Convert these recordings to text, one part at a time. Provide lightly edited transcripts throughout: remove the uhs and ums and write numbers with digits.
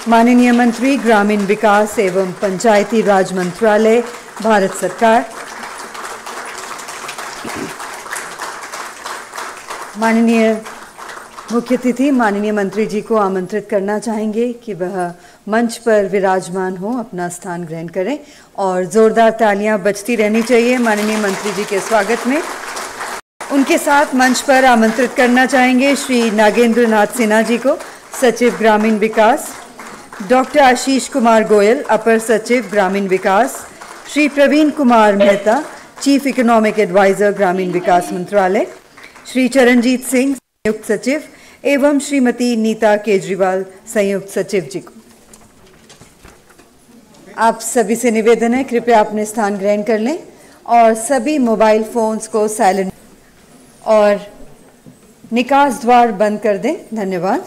माननीय मंत्री ग्रामीण विकास एवं पंचायती राज मंत्रालय, भारत सरकार। माननीय मुख्य अतिथि माननीय मंत्री जी को आमंत्रित करना चाहेंगे कि वह मंच पर विराजमान हो, अपना स्थान ग्रहण करें और जोरदार तालियां बजती रहनी चाहिए माननीय मंत्री जी के स्वागत में। उनके साथ मंच पर आमंत्रित करना चाहेंगे श्री नागेंद्र नाथ सिन्हा जी को, सचिव ग्रामीण विकास, डॉक्टर आशीष कुमार गोयल, अपर सचिव ग्रामीण विकास, Shri Praveen Kumar Mehta, chief economic adviser ग्रामीण विकास मंत्रालय, श्री चरणजीत सिंह, संयुक्त सचिव, एवं श्रीमती नीता केजरीवाल, संयुक्त सचिव जी को। आप सभी से निवेदन है, कृपया अपने स्थान ग्रहण कर लें और सभी मोबाइल फोन्स को साइलेंट और निकास द्वार बंद कर दें। धन्यवाद।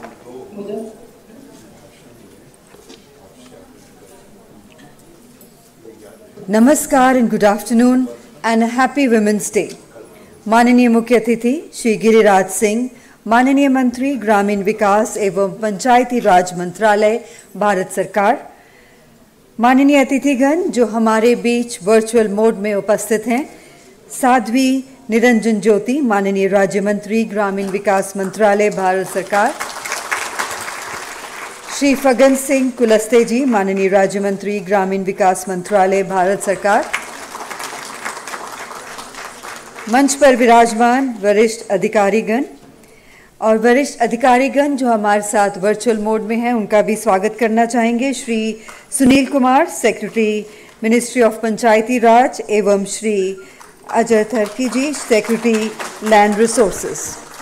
नमस्कार and good afternoon and happy women's day. माननीय मुख्य अतिथि श्री गिरिराज सिंह, माननीय मंत्री ग्रामीण विकास एवं पंचायती राज मंत्रालय, भारत सरकार। माननीय अतिथिगण जो हमारे बीच वर्चुअल मोड में उपस्थित हैं, साध्वी निरंजन ज्योति, माननीय राज्य मंत्री ग्रामीण विकास मंत्रालय, भारत सरकार। श्री फगन सिंह कुलस्ते जी, माननीय राज्य मंत्री ग्रामीण विकास मंत्रालय, भारत सरकार। मंच पर विराजमान वरिष्ठ अधिकारीगण और वरिष्ठ अधिकारीगण जो हमारे साथ वर्चुअल मोड में हैं, उनका भी स्वागत करना चाहेंगे। Shri Sunil Kumar, secretary ministry of Panchayati Raj, एवं Shri Ajay Tharki ji, secretary land resources.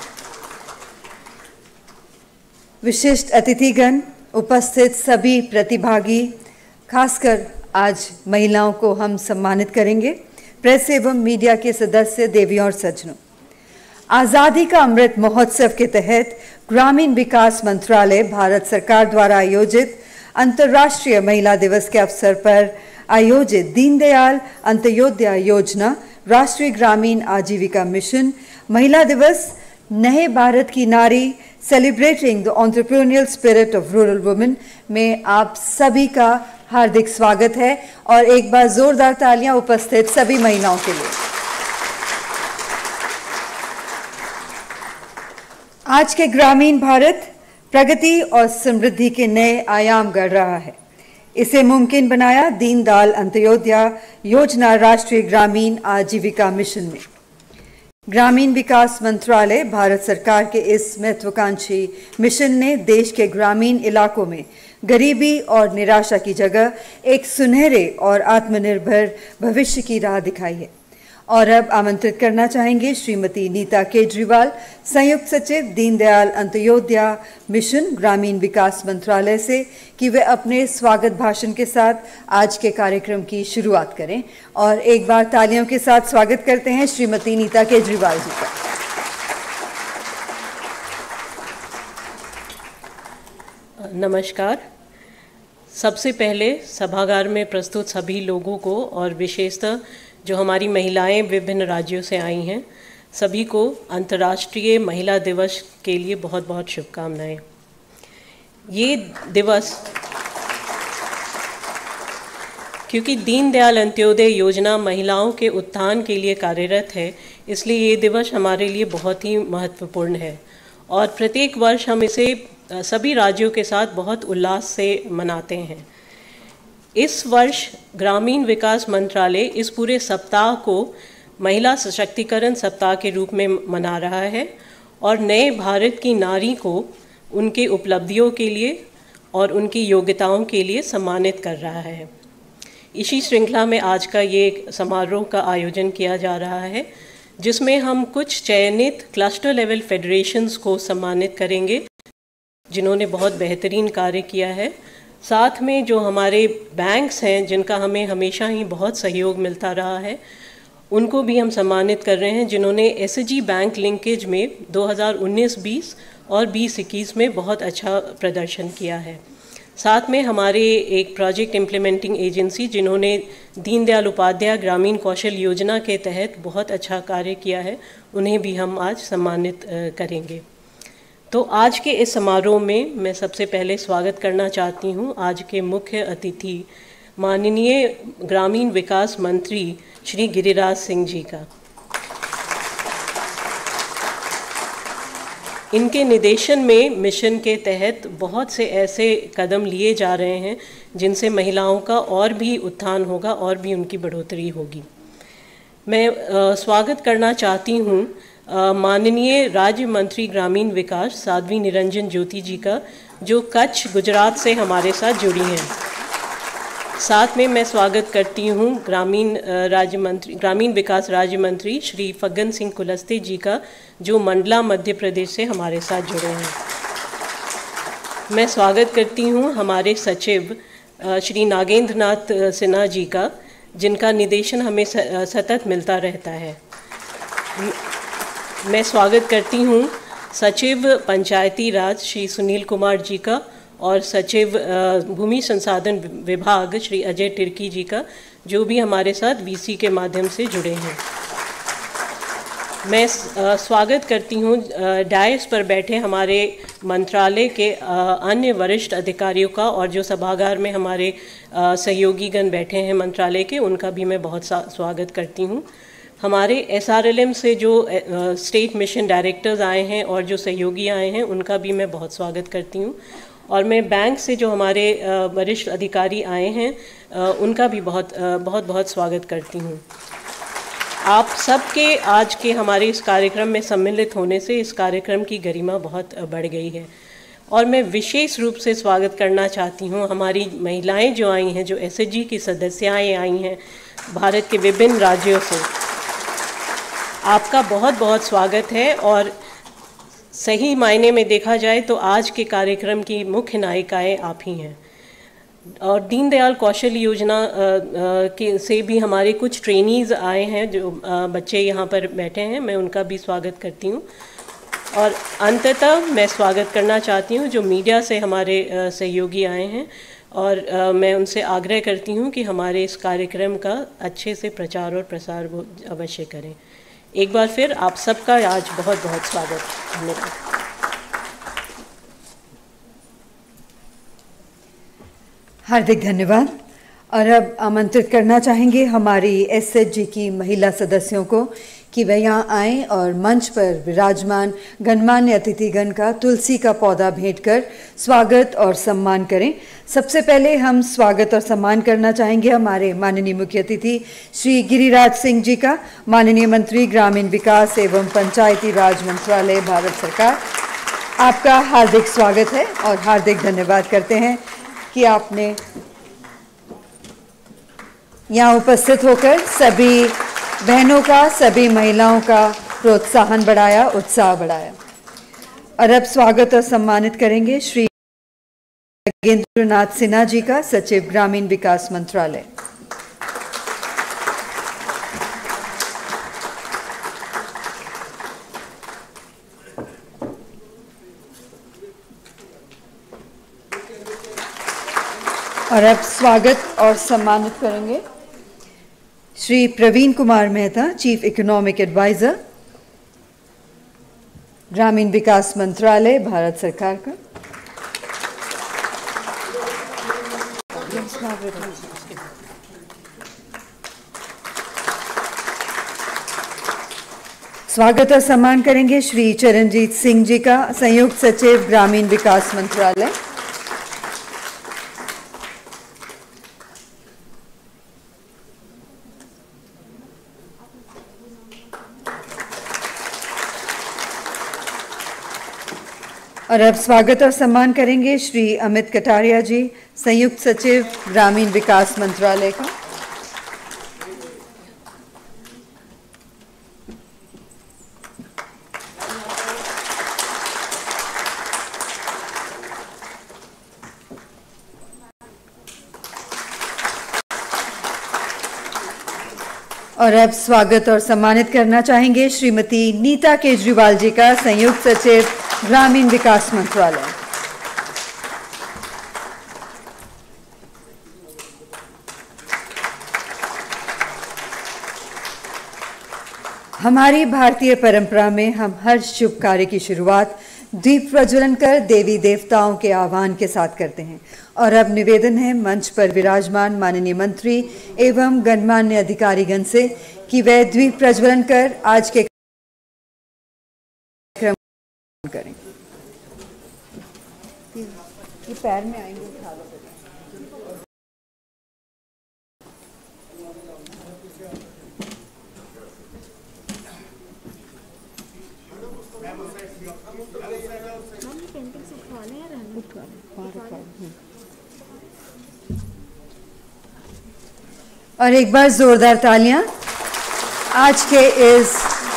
विशिष्ट अतिथिगण, उपस्थित सभी प्रतिभागी, खासकर आज महिलाओं को हम सम्मानित करेंगे, प्रेस एवं मीडिया के सदस्य, देवियों और सज्जनों। आज़ादी का अमृत महोत्सव के तहत ग्रामीण विकास मंत्रालय, भारत सरकार द्वारा आयोजित अंतर्राष्ट्रीय महिला दिवस के अवसर पर आयोजित दीनदयाल अंत्योदय योजना, राष्ट्रीय ग्रामीण आजीविका मिशन, महिला दिवस, नए भारत की नारी, celebrating the entrepreneurial spirit of rural women में आप सभी का हार्दिक स्वागत है और एक बार जोरदार तालियां उपस्थित सभी महिलाओं के लिए। आज के ग्रामीण भारत प्रगति और समृद्धि के नए आयाम गढ़ रहा है। इसे मुमकिन बनाया दीनदयाल अंत्योदय योजना, राष्ट्रीय ग्रामीण आजीविका मिशन ने। ग्रामीण विकास मंत्रालय, भारत सरकार के इस महत्वाकांक्षी मिशन ने देश के ग्रामीण इलाकों में गरीबी और निराशा की जगह एक सुनहरे और आत्मनिर्भर भविष्य की राह दिखाई है। और अब आमंत्रित करना चाहेंगे श्रीमती नीता केजरीवाल, संयुक्त सचिव दीनदयाल अंत्योदय मिशन, ग्रामीण विकास मंत्रालय से, कि वे अपने स्वागत भाषण के साथ आज के कार्यक्रम की शुरुआत करें। और एक बार तालियों के साथ स्वागत करते हैं श्रीमती नीता केजरीवाल जी का। नमस्कार। सबसे पहले सभागार में प्रस्तुत सभी लोगों को और विशेषतः जो हमारी महिलाएं विभिन्न राज्यों से आई हैं, सभी को अंतर्राष्ट्रीय महिला दिवस के लिए बहुत बहुत शुभकामनाएं। ये दिवस क्योंकि दीनदयाल अंत्योदय योजना महिलाओं के उत्थान के लिए कार्यरत है, इसलिए ये दिवस हमारे लिए बहुत ही महत्वपूर्ण है और प्रत्येक वर्ष हम इसे सभी राज्यों के साथ बहुत उल्लास से मनाते हैं। इस वर्ष ग्रामीण विकास मंत्रालय इस पूरे सप्ताह को महिला सशक्तिकरण सप्ताह के रूप में मना रहा है और नए भारत की नारी को उनके उपलब्धियों के लिए और उनकी योग्यताओं के लिए सम्मानित कर रहा है। इसी श्रृंखला में आज का ये समारोह का आयोजन किया जा रहा है, जिसमें हम कुछ चयनित क्लस्टर लेवल फेडरेशंस को सम्मानित करेंगे जिन्होंने बहुत बेहतरीन कार्य किया है। साथ में जो हमारे बैंक्स हैं जिनका हमें हमेशा ही बहुत सहयोग मिलता रहा है, उनको भी हम सम्मानित कर रहे हैं जिन्होंने एसएचजी बैंक लिंकेज में 2019-20 और 20-21 में बहुत अच्छा प्रदर्शन किया है। साथ में हमारे एक प्रोजेक्ट इम्प्लीमेंटिंग एजेंसी जिन्होंने दीनदयाल उपाध्याय ग्रामीण कौशल योजना के तहत बहुत अच्छा कार्य किया है, उन्हें भी हम आज सम्मानित करेंगे। तो आज के इस समारोह में मैं सबसे पहले स्वागत करना चाहती हूँ आज के मुख्य अतिथि माननीय ग्रामीण विकास मंत्री श्री गिरिराज सिंह जी का। इनके निर्देशन में मिशन के तहत बहुत से ऐसे कदम लिए जा रहे हैं जिनसे महिलाओं का और भी उत्थान होगा और भी उनकी बढ़ोतरी होगी। मैं स्वागत करना चाहती हूँ माननीय राज्य मंत्री ग्रामीण विकास साध्वी निरंजन ज्योति जी का, जो कच्छ गुजरात से हमारे साथ जुड़ी हैं। साथ में मैं स्वागत करती हूँ ग्रामीण विकास राज्य मंत्री श्री फग्गन सिंह कुलस्ते जी का, जो मंडला मध्य प्रदेश से हमारे साथ जुड़े हैं। मैं स्वागत करती हूँ हमारे सचिव श्री नागेंद्र नाथ सिन्हा जी का, जिनका निर्देशन हमें सतत मिलता रहता है। मैं स्वागत करती हूँ सचिव पंचायती राज श्री सुनील कुमार जी का और सचिव भूमि संसाधन विभाग श्री अजय तिर्की जी का, जो भी हमारे साथ वीसी के माध्यम से जुड़े हैं। मैं स्वागत करती हूँ डायस पर बैठे हमारे मंत्रालय के अन्य वरिष्ठ अधिकारियों का, और जो सभागार में हमारे सहयोगीगण बैठे हैं मंत्रालय के, उनका भी मैं बहुत स्वागत करती हूँ। हमारे SRLM से जो स्टेट मिशन डायरेक्टर्स आए हैं और जो सहयोगी आए हैं, उनका भी मैं बहुत स्वागत करती हूँ। और मैं बैंक से जो हमारे वरिष्ठ अधिकारी आए हैं, उनका भी बहुत स्वागत करती हूँ। आप सबके आज के हमारे इस कार्यक्रम में सम्मिलित होने से इस कार्यक्रम की गरिमा बहुत बढ़ गई है। और मैं विशेष रूप से स्वागत करना चाहती हूँ हमारी महिलाएं जो आई हैं, जो SHG की सदस्याएं आई हैं भारत के विभिन्न राज्यों से। आपका बहुत स्वागत है। और सही मायने में देखा जाए तो आज के कार्यक्रम की मुख्य नायिकाएं आप ही हैं। और दीनदयाल कौशल योजना से भी हमारे कुछ ट्रेनीज आए हैं, जो बच्चे यहाँ पर बैठे हैं, मैं उनका भी स्वागत करती हूँ। और अंततः मैं स्वागत करना चाहती हूँ जो मीडिया से हमारे सहयोगी आए हैं, और मैं उनसे आग्रह करती हूँ कि हमारे इस कार्यक्रम का अच्छे से प्रचार और प्रसार वो अवश्य करें। एक बार फिर आप सबका आज बहुत स्वागत। धन्यवाद। हार्दिक धन्यवाद। और अब आमंत्रित करना चाहेंगे हमारी SHG की महिला सदस्यों को कि वे यहाँ आएँ और मंच पर विराजमान गणमान्य अतिथिगण का तुलसी का पौधा भेंट कर स्वागत और सम्मान करें। सबसे पहले हम स्वागत और सम्मान करना चाहेंगे हमारे माननीय मुख्य अतिथि श्री गिरिराज सिंह जी का, माननीय मंत्री ग्रामीण विकास एवं पंचायती राज मंत्रालय, भारत सरकार। आपका हार्दिक स्वागत है और हार्दिक धन्यवाद करते हैं कि आपने यहाँ उपस्थित होकर सभी बहनों का, सभी महिलाओं का प्रोत्साहन बढ़ाया, उत्साह बढ़ाया। और अब स्वागत और सम्मानित करेंगे श्री नागेंद्र नाथ सिन्हा जी का, सचिव ग्रामीण विकास मंत्रालय। और अब स्वागत और सम्मानित करेंगे Shri Praveen Kumar Mehta, chief economic adviser, ग्रामीण विकास मंत्रालय, भारत सरकार का। स्वागत और सम्मान करेंगे श्री चरणजीत सिंह जी का, संयुक्त सचिव ग्रामीण विकास मंत्रालय। और अब स्वागत और सम्मान करेंगे श्री अमित कटारिया जी, संयुक्त सचिव ग्रामीण विकास मंत्रालय का। और अब स्वागत और सम्मानित करना चाहेंगे श्रीमती नीता केजरीवाल जी का, संयुक्त सचिव ग्रामीण विकास मंत्रालय। हमारी भारतीय परंपरा में हम हर शुभ कार्य की शुरुआत दीप प्रज्वलन कर देवी देवताओं के आह्वान के साथ करते हैं। और अब निवेदन है मंच पर विराजमान माननीय मंत्री एवं गणमान्य अधिकारीगण से कि वे दीप प्रज्वलन कर आज के कार्यक्रम करें। ये पैर में आएंगे, उठा लो। और एक बार जोरदार तालियां आज के इस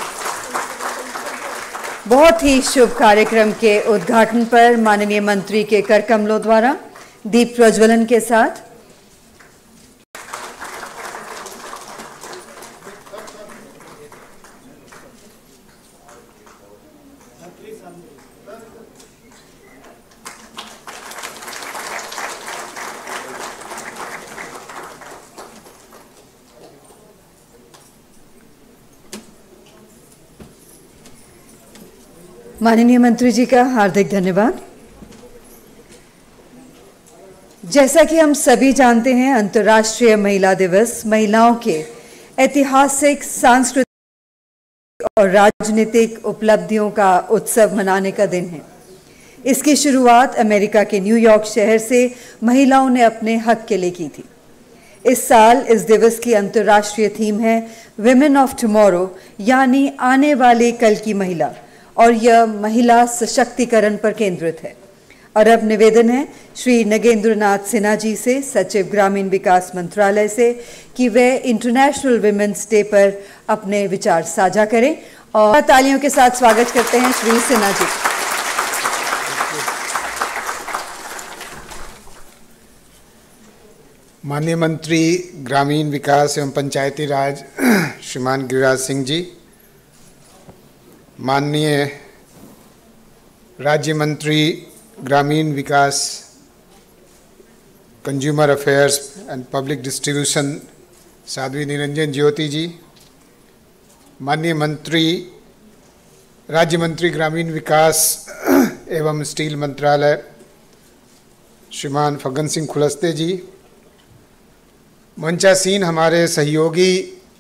बहुत ही शुभ कार्यक्रम के उद्घाटन पर माननीय मंत्री के कर कमलों द्वारा दीप प्रज्वलन के साथ। माननीय मंत्री जी का हार्दिक धन्यवाद। जैसा कि हम सभी जानते हैं, अंतर्राष्ट्रीय महिला दिवस महिलाओं के ऐतिहासिक, सांस्कृतिक और राजनीतिक उपलब्धियों का उत्सव मनाने का दिन है। इसकी शुरुआत अमेरिका के न्यूयॉर्क शहर से महिलाओं ने अपने हक के लिए की थी। इस साल इस दिवस की अंतर्राष्ट्रीय थीम है विमेन ऑफ टुमारो, यानी आने वाले कल की महिला, और यह महिला सशक्तिकरण पर केंद्रित है। और अब निवेदन है श्री नगेंद्र नाथ सिन्हा जी से, सचिव ग्रामीण विकास मंत्रालय से, कि वे इंटरनेशनल विमेंस डे पर अपने विचार साझा करें। और तालियों के साथ स्वागत करते हैं श्री सिन्हा जी। माननीय मंत्री ग्रामीण विकास एवं पंचायती राज श्रीमान गिरिराज सिंह जी, माननीय राज्य मंत्री ग्रामीण विकास, consumer affairs and public distribution Sadhvi Niranjan Jyoti ji, माननीय मंत्री राज्य मंत्री ग्रामीण विकास एवं स्टील मंत्रालय श्रीमान फग्गन सिंह कुलस्ते जी, मंचासीन हमारे सहयोगी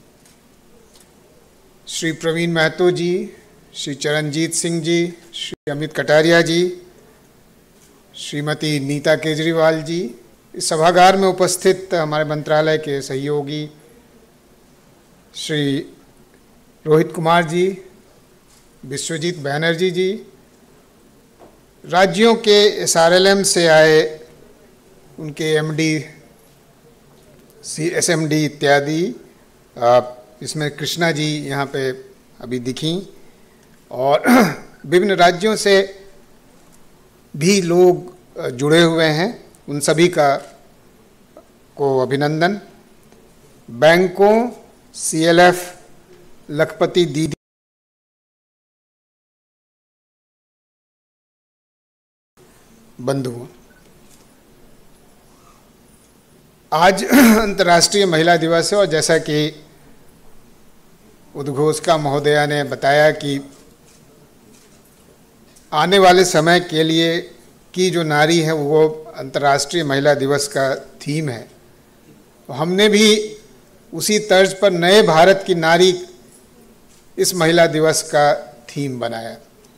श्री प्रवीण महतो जी, श्री चरणजीत सिंह जी, श्री अमित कटारिया जी, श्रीमती नीता केजरीवाल जी, इस सभागार में उपस्थित हमारे मंत्रालय के सहयोगी श्री रोहित कुमार जी, विश्वजीत बैनर्जी जी, राज्यों के SRLM से आए उनके MD, SMD इत्यादि, इसमें कृष्णा जी यहाँ पे अभी दिखी, और विभिन्न राज्यों से भी लोग जुड़े हुए हैं, उन सभी को अभिनंदन। बैंकों, CLF, लखपति दीदी, बंधुओं, आज अंतर्राष्ट्रीय महिला दिवस है और जैसा कि उद्घोषका महोदया ने बताया कि आने वाले समय के लिए की जो नारी है वो अंतर्राष्ट्रीय महिला दिवस का थीम है। तो हमने भी उसी तर्ज पर नए भारत की नारी इस महिला दिवस का थीम बनाया।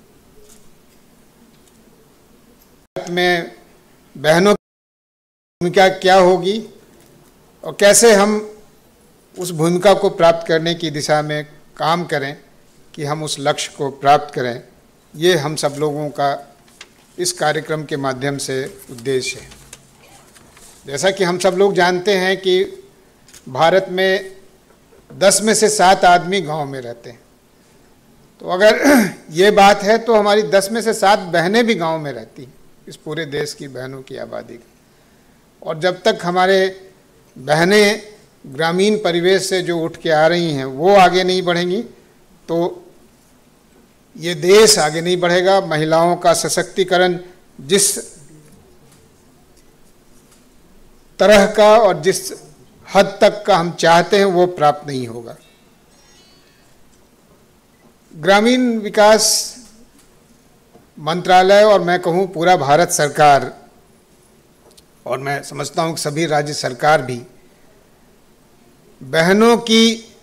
भारत में बहनों की भूमिका क्या होगी और कैसे हम उस भूमिका को प्राप्त करने की दिशा में काम करें कि हम उस लक्ष्य को प्राप्त करें, ये हम सब लोगों का इस कार्यक्रम के माध्यम से उद्देश्य है। जैसा कि हम सब लोग जानते हैं कि भारत में 10 में से 7 आदमी गांव में रहते हैं। तो अगर ये बात है तो हमारी 10 में से 7 बहनें भी गांव में रहती हैं, इस पूरे देश की बहनों की आबादी की। और जब तक हमारे बहनें ग्रामीण परिवेश से जो उठ के आ रही हैं वो आगे नहीं बढ़ेंगी तो ये देश आगे नहीं बढ़ेगा। महिलाओं का सशक्तिकरण जिस तरह का और जिस हद तक का हम चाहते हैं वो प्राप्त नहीं होगा। ग्रामीण विकास मंत्रालय और मैं कहूँ पूरा भारत सरकार, और मैं समझता हूँ कि सभी राज्य सरकार भी बहनों की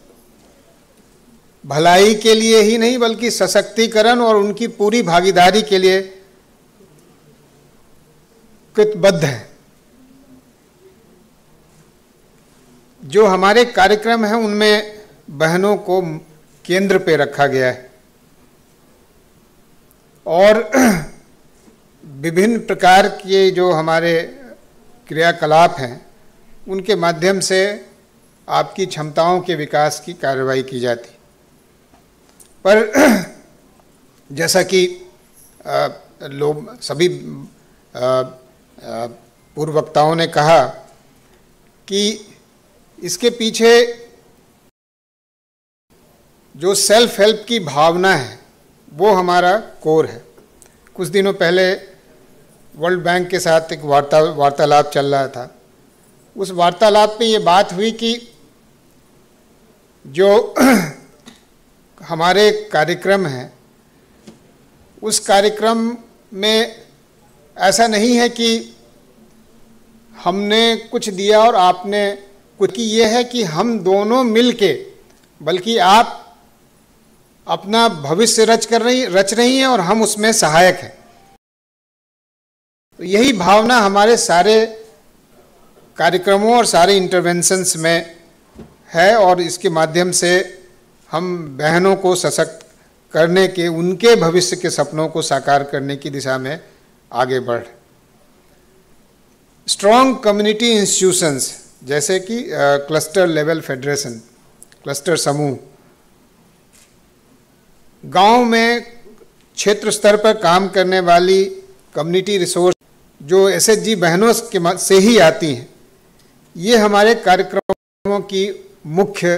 भलाई के लिए ही नहीं बल्कि सशक्तिकरण और उनकी पूरी भागीदारी के लिए कृतबद्ध है। जो हमारे कार्यक्रम हैं उनमें बहनों को केंद्र पे रखा गया है और विभिन्न प्रकार के जो हमारे क्रियाकलाप हैं उनके माध्यम से आपकी क्षमताओं के विकास की कार्रवाई की जाती। पर जैसा कि लोग सभी पूर्व वक्ताओं ने कहा कि इसके पीछे जो सेल्फ हेल्प की भावना है वो हमारा कोर है। कुछ दिनों पहले वर्ल्ड बैंक के साथ एक वार्तालाप चल रहा था। उस वार्तालाप में ये बात हुई कि जो हमारे कार्यक्रम हैं उस कार्यक्रम में ऐसा नहीं है कि हमने कुछ दिया और आपने कुछ, की ये है कि हम दोनों मिलके, बल्कि आप अपना भविष्य रच रही हैं और हम उसमें सहायक हैं। तो यही भावना हमारे सारे कार्यक्रमों और सारे इंटरवेंशंस में है और इसके माध्यम से हम बहनों को सशक्त करने के, उनके भविष्य के सपनों को साकार करने की दिशा में आगे बढ़। स्ट्रॉन्ग कम्युनिटी इंस्टीट्यूशंस जैसे कि क्लस्टर लेवल फेडरेशन, क्लस्टर समूह, गांव में क्षेत्र स्तर पर काम करने वाली कम्युनिटी रिसोर्स जो एसएचजी बहनों के से ही आती हैं, ये हमारे कार्यक्रमों की मुख्य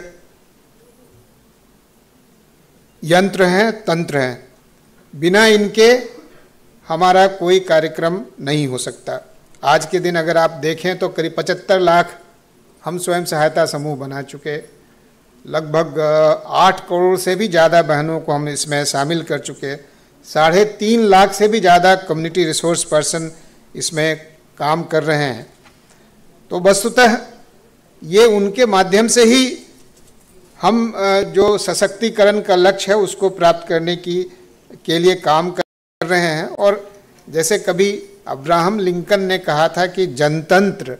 यंत्र हैं, तंत्र हैं। बिना इनके हमारा कोई कार्यक्रम नहीं हो सकता। आज के दिन अगर आप देखें तो करीब 75 लाख हम स्वयं सहायता समूह बना चुके, लगभग 8 करोड़ से भी ज़्यादा बहनों को हम इसमें शामिल कर चुके, 3.5 लाख से भी ज़्यादा कम्युनिटी रिसोर्स पर्सन इसमें काम कर रहे हैं। तो वस्तुतः ये उनके माध्यम से ही हम जो सशक्तिकरण का लक्ष्य है उसको प्राप्त करने के लिए काम कर रहे हैं। और जैसे कभी अब्राहम लिंकन ने कहा था कि जनतंत्र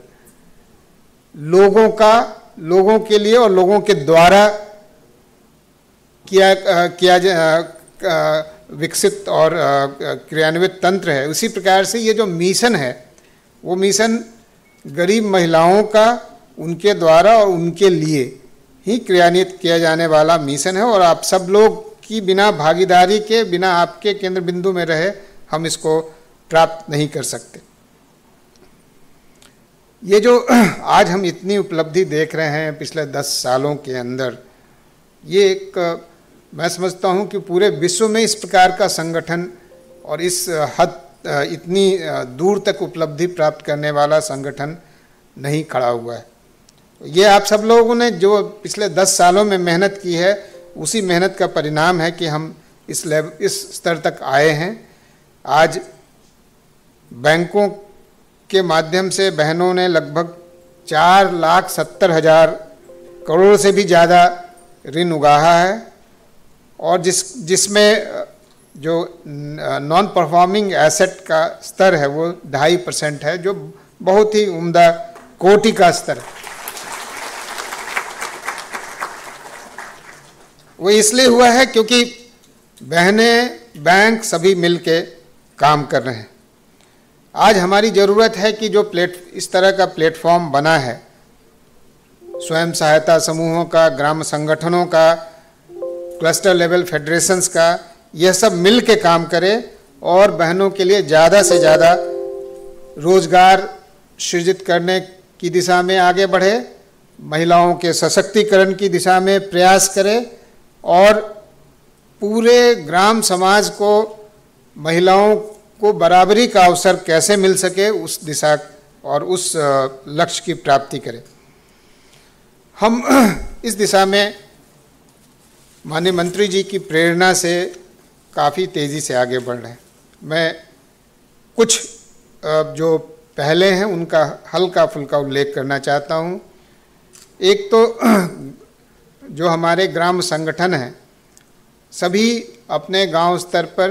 लोगों के लिए और लोगों के द्वारा विकसित और क्रियान्वित तंत्र है। उसी प्रकार से ये जो मिशन है वो मिशन गरीब महिलाओं का, उनके द्वारा और उनके लिए ही क्रियान्वित किया जाने वाला मिशन है। और आप सब लोग की बिना भागीदारी के, बिना आपके केंद्र बिंदु में रहे हम इसको प्राप्त नहीं कर सकते। ये जो आज हम इतनी उपलब्धि देख रहे हैं पिछले 10 सालों के अंदर, ये एक मैं समझता हूँ कि पूरे विश्व में इस प्रकार का संगठन और इस हद इतनी दूर तक उपलब्धि प्राप्त करने वाला संगठन नहीं खड़ा हुआ है। ये आप सब लोगों ने जो पिछले 10 सालों में मेहनत की है, उसी मेहनत का परिणाम है कि हम इस स्तर तक आए हैं। आज बैंकों के माध्यम से बहनों ने लगभग 4,70,000 करोड़ से भी ज़्यादा ऋण उगाहा है और जिसमें जो नॉन परफॉर्मिंग एसेट का स्तर है वो 2.5% है, जो बहुत ही उम्दा कोटि का स्तर है। वो इसलिए हुआ है क्योंकि बहनें, बैंक सभी मिलके काम कर रहे हैं। आज हमारी ज़रूरत है कि जो इस तरह का प्लेटफॉर्म बना है, स्वयं सहायता समूहों का, ग्राम संगठनों का, क्लस्टर लेवल फेडरेशंस का, यह सब मिल के काम करे और बहनों के लिए ज़्यादा से ज़्यादा रोजगार सृजित करने की दिशा में आगे बढ़े, महिलाओं के सशक्तिकरण की दिशा में प्रयास करे और पूरे ग्राम समाज को महिलाओं को बराबरी का अवसर कैसे मिल सके उस दिशा और उस लक्ष्य की प्राप्ति करें। हम इस दिशा में माननीय मंत्री जी की प्रेरणा से काफ़ी तेज़ी से आगे बढ़ रहे हैं। मैं कुछ जो पहले हैं उनका हल्का फुल्का उल्लेख करना चाहता हूँ। एक तो जो हमारे ग्राम संगठन हैं, सभी अपने गांव स्तर पर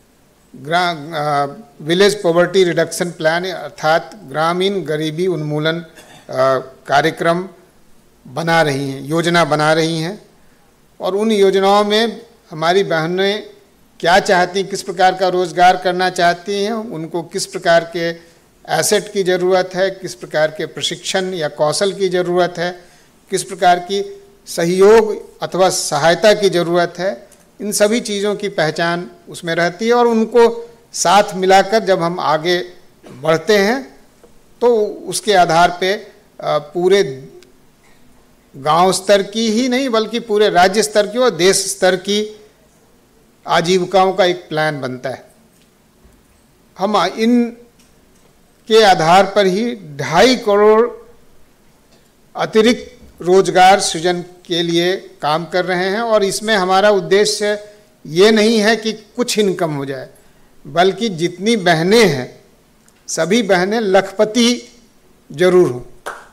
विलेज पॉवर्टी रिडक्शन प्लान अर्थात ग्रामीण गरीबी उन्मूलन कार्यक्रम बना रही हैं, योजना बना रही हैं। और उन योजनाओं में हमारी बहनें क्या चाहती, किस प्रकार का रोज़गार करना चाहती हैं, उनको किस प्रकार के एसेट की ज़रूरत है, किस प्रकार के प्रशिक्षण या कौशल की ज़रूरत है, किस प्रकार की सहयोग अथवा सहायता की ज़रूरत है, इन सभी चीज़ों की पहचान उसमें रहती है। और उनको साथ मिलाकर जब हम आगे बढ़ते हैं तो उसके आधार पे पूरे गांव स्तर की ही नहीं बल्कि पूरे राज्य स्तर की और देश स्तर की आजीविकाओं का एक प्लान बनता है। हम इन के आधार पर ही 2.5 करोड़ अतिरिक्त रोजगार सृजन के लिए काम कर रहे हैं। और इसमें हमारा उद्देश्य ये नहीं है कि कुछ इनकम हो जाए, बल्कि जितनी बहनें हैं सभी बहनें लखपति जरूर हों।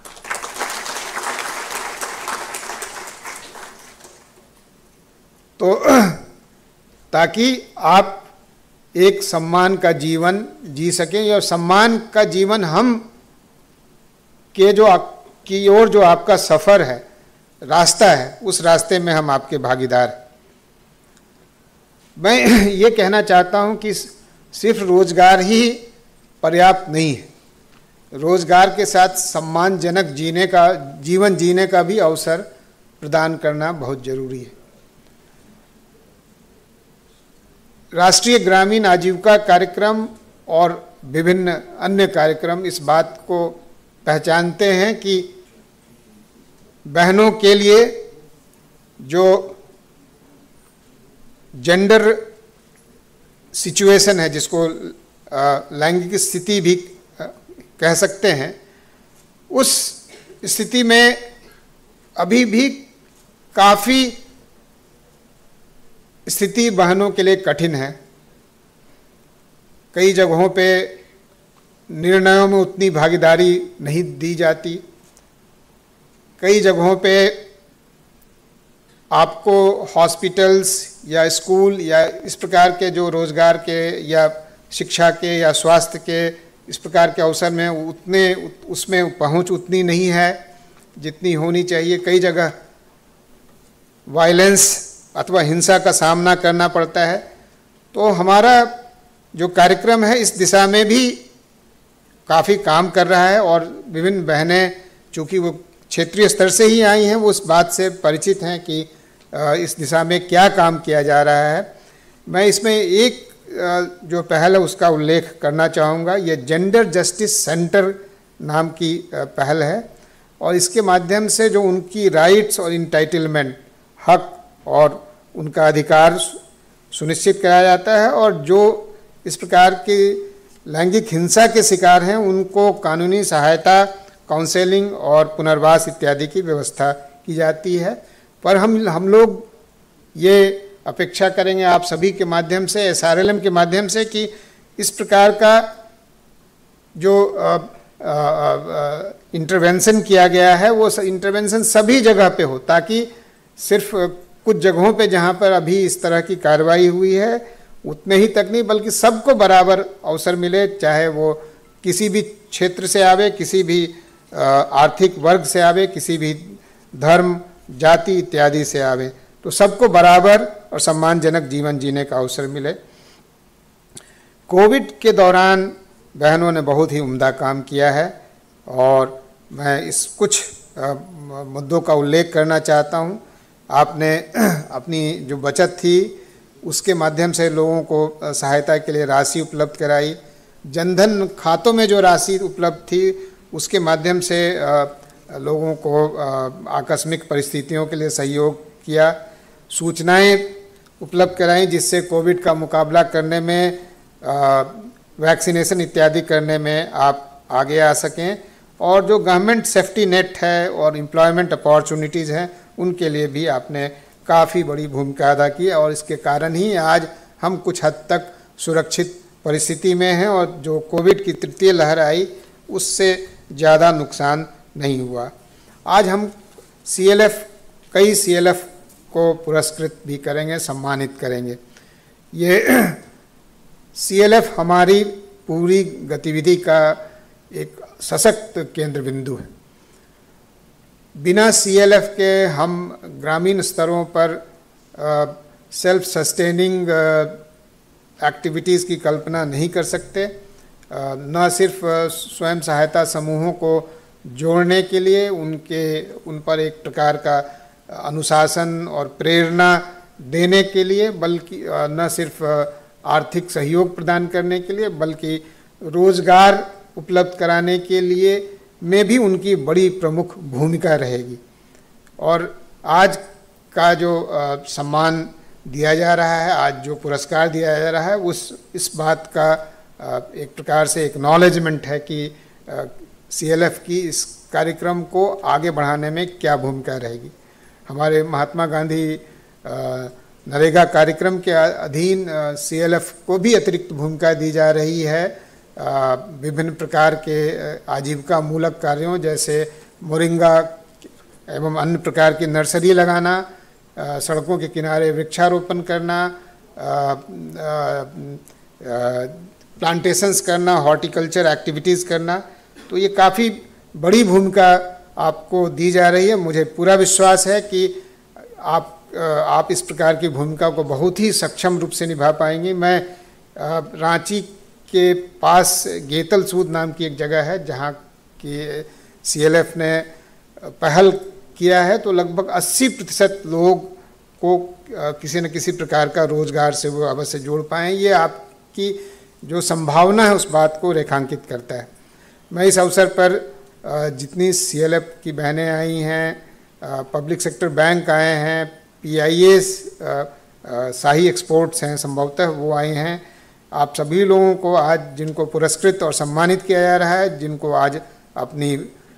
तो ताकि आप एक सम्मान का जीवन जी सकें, और सम्मान का जीवन हम के की ओर जो आपका सफ़र है, रास्ता है, उस रास्ते में हम आपके भागीदार हैं। मैं ये कहना चाहता हूँ कि सिर्फ रोज़गार ही पर्याप्त नहीं है, रोज़गार के साथ सम्मानजनक जीवन जीने का भी अवसर प्रदान करना बहुत ज़रूरी है। राष्ट्रीय ग्रामीण आजीविका कार्यक्रम और विभिन्न अन्य कार्यक्रम इस बात को पहचानते हैं कि बहनों के लिए जो जेंडर सिचुएशन है, जिसको लैंगिक स्थिति भी कह सकते हैं, उस स्थिति में अभी भी काफ़ी स्थिति बहनों के लिए कठिन है। कई जगहों पे निर्णयों में उतनी भागीदारी नहीं दी जाती, कई जगहों पे आपको हॉस्पिटल्स या स्कूल या इस प्रकार के जो रोज़गार के या शिक्षा के या स्वास्थ्य के इस प्रकार के अवसर में उसमें पहुंच उतनी नहीं है जितनी होनी चाहिए। कई जगह वायलेंस अथवा हिंसा का सामना करना पड़ता है। तो हमारा जो कार्यक्रम है इस दिशा में भी काफ़ी काम कर रहा है, और विभिन्न बहनें चूँकि वो क्षेत्रीय स्तर से ही आई हैं, वो उस बात से परिचित हैं कि इस दिशा में क्या काम किया जा रहा है। मैं इसमें एक जो पहल है उसका उल्लेख करना चाहूँगा। ये जेंडर जस्टिस सेंटर नाम की पहल है, और इसके माध्यम से जो उनकी राइट्स और इंटाइटलमेंट, हक और उनका अधिकार सुनिश्चित कराया जाता है, और जो इस प्रकार की लैंगिक हिंसा के शिकार हैं उनको कानूनी सहायता, काउंसलिंग और पुनर्वास इत्यादि की व्यवस्था की जाती है। पर हम लोग ये अपेक्षा करेंगे आप सभी के माध्यम से, SRLM के माध्यम से, कि इस प्रकार का जो इंटरवेंशन किया गया है वो इंटरवेंशन सभी जगह पे हो, ताकि सिर्फ कुछ जगहों पे जहाँ पर अभी इस तरह की कार्रवाई हुई है उतने ही तक नहीं बल्कि सबको बराबर अवसर मिले, चाहे वो किसी भी क्षेत्र से आवे, किसी भी आर्थिक वर्ग से आवे, किसी भी धर्म, जाति इत्यादि से आवे, तो सबको बराबर और सम्मानजनक जीवन जीने का अवसर मिले। कोविड के दौरान बहनों ने बहुत ही उम्दा काम किया है, और मैं इस कुछ मुद्दों का उल्लेख करना चाहता हूँ। आपने अपनी जो बचत थी उसके माध्यम से लोगों को सहायता के लिए राशि उपलब्ध कराई, जनधन खातों में जो राशि उपलब्ध थी उसके माध्यम से लोगों को आकस्मिक परिस्थितियों के लिए सहयोग किया, सूचनाएं उपलब्ध कराई जिससे कोविड का मुकाबला करने में, वैक्सीनेशन इत्यादि करने में आप आगे आ सकें, और जो गवर्नमेंट सेफ्टी नेट है और एम्प्लॉयमेंट अपॉर्चुनिटीज़ हैं उनके लिए भी आपने काफ़ी बड़ी भूमिका अदा की, और इसके कारण ही आज हम कुछ हद तक सुरक्षित परिस्थिति में हैं और जो कोविड की तृतीय लहर आई उससे ज़्यादा नुकसान नहीं हुआ। आज हम कई CLF को पुरस्कृत भी करेंगे, सम्मानित करेंगे। ये CLF हमारी पूरी गतिविधि का एक सशक्त केंद्र बिंदु है। बिना CLF के हम ग्रामीण स्तरों पर सेल्फ सस्टेनिंग एक्टिविटीज़ की कल्पना नहीं कर सकते। न सिर्फ स्वयं सहायता समूहों को जोड़ने के लिए उन पर एक प्रकार का अनुशासन और प्रेरणा देने के लिए, बल्कि न सिर्फ आर्थिक सहयोग प्रदान करने के लिए, बल्कि रोजगार उपलब्ध कराने के लिए में भी उनकी बड़ी प्रमुख भूमिका रहेगी। और आज का जो सम्मान दिया जा रहा है, आज जो पुरस्कार दिया जा रहा है, इस बात का एक प्रकार से एक्नॉलेजमेंट है कि CLF की इस कार्यक्रम को आगे बढ़ाने में क्या भूमिका रहेगी। हमारे महात्मा गांधी नरेगा कार्यक्रम के अधीन CLF को भी अतिरिक्त भूमिका दी जा रही है। विभिन्न प्रकार के आजीविका मूलक कार्यों जैसे मोरिंगा एवं अन्य प्रकार की नर्सरी लगाना, सड़कों के किनारे वृक्षारोपण करना, प्लांटेशंस करना, हॉर्टिकल्चर एक्टिविटीज़ करना। तो ये काफ़ी बड़ी भूमिका आपको दी जा रही है। मुझे पूरा विश्वास है कि आप इस प्रकार की भूमिका को बहुत ही सक्षम रूप से निभा पाएंगे। मैं रांची के पास गेतल सूद नाम की एक जगह है जहाँ की CLF ने पहल किया है, तो लगभग 80% लोग को किसी न किसी प्रकार का रोजगार से वो अवश्य जोड़ पाएँ। ये आपकी जो संभावना है उस बात को रेखांकित करता है। मैं इस अवसर पर जितनी CLF की बहनें आई हैं, पब्लिक सेक्टर बैंक आए हैं, PIAs शाही एक्सपोर्ट्स हैं संभवतः वो आए हैं, आप सभी लोगों को आज जिनको पुरस्कृत और सम्मानित किया जा रहा है, जिनको आज अपनी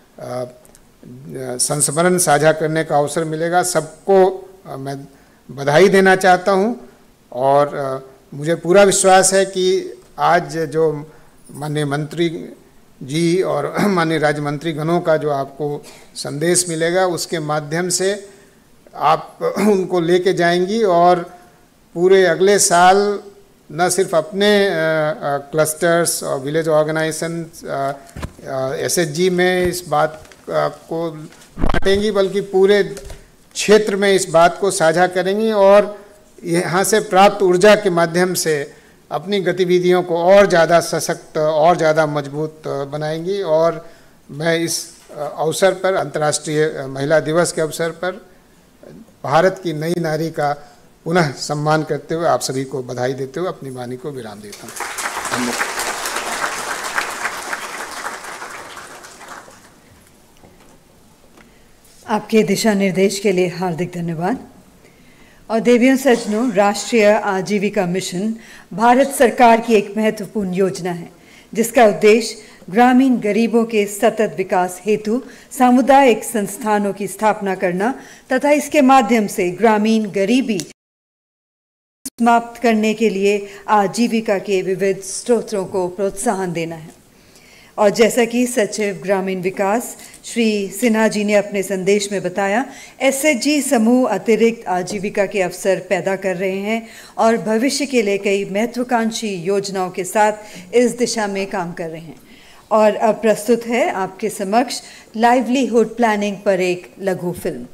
संस्मरण साझा करने का अवसर मिलेगा, सबको मैं बधाई देना चाहता हूं। और मुझे पूरा विश्वास है कि आज जो माननीय मंत्री जी और माननीय राज्य मंत्री गणों का जो आपको संदेश मिलेगा उसके माध्यम से आप उनको लेके जाएंगी और पूरे अगले साल न सिर्फ अपने क्लस्टर्स और विलेज ऑर्गेनाइजेशन SHG में इस बात को बांटेंगी, बल्कि पूरे क्षेत्र में इस बात को साझा करेंगी और यहाँ से प्राप्त ऊर्जा के माध्यम से अपनी गतिविधियों को और ज़्यादा सशक्त और ज़्यादा मजबूत बनाएंगी। और मैं इस अवसर पर, अंतर्राष्ट्रीय महिला दिवस के अवसर पर, भारत की नई नारी का पुनः सम्मान करते हुए आप सभी को बधाई देते हुए अपनी वाणी को विराम देता हूँ। आपके दिशा निर्देश के लिए हार्दिक धन्यवाद। और देवियों सज्जनों, राष्ट्रीय आजीविका मिशन भारत सरकार की एक महत्वपूर्ण योजना है जिसका उद्देश्य ग्रामीण गरीबों के सतत विकास हेतु सामुदायिक संस्थानों की स्थापना करना तथा इसके माध्यम से ग्रामीण गरीबी समाप्त करने के लिए आजीविका के विविध स्रोतों को प्रोत्साहन देना है। और जैसा कि सचिव ग्रामीण विकास श्री सिन्हा जी ने अपने संदेश में बताया, SHG समूह अतिरिक्त आजीविका के अवसर पैदा कर रहे हैं और भविष्य के लिए कई महत्वाकांक्षी योजनाओं के साथ इस दिशा में काम कर रहे हैं। और अब प्रस्तुत है आपके समक्ष लाइवलीहुड प्लानिंग पर एक लघु फिल्म।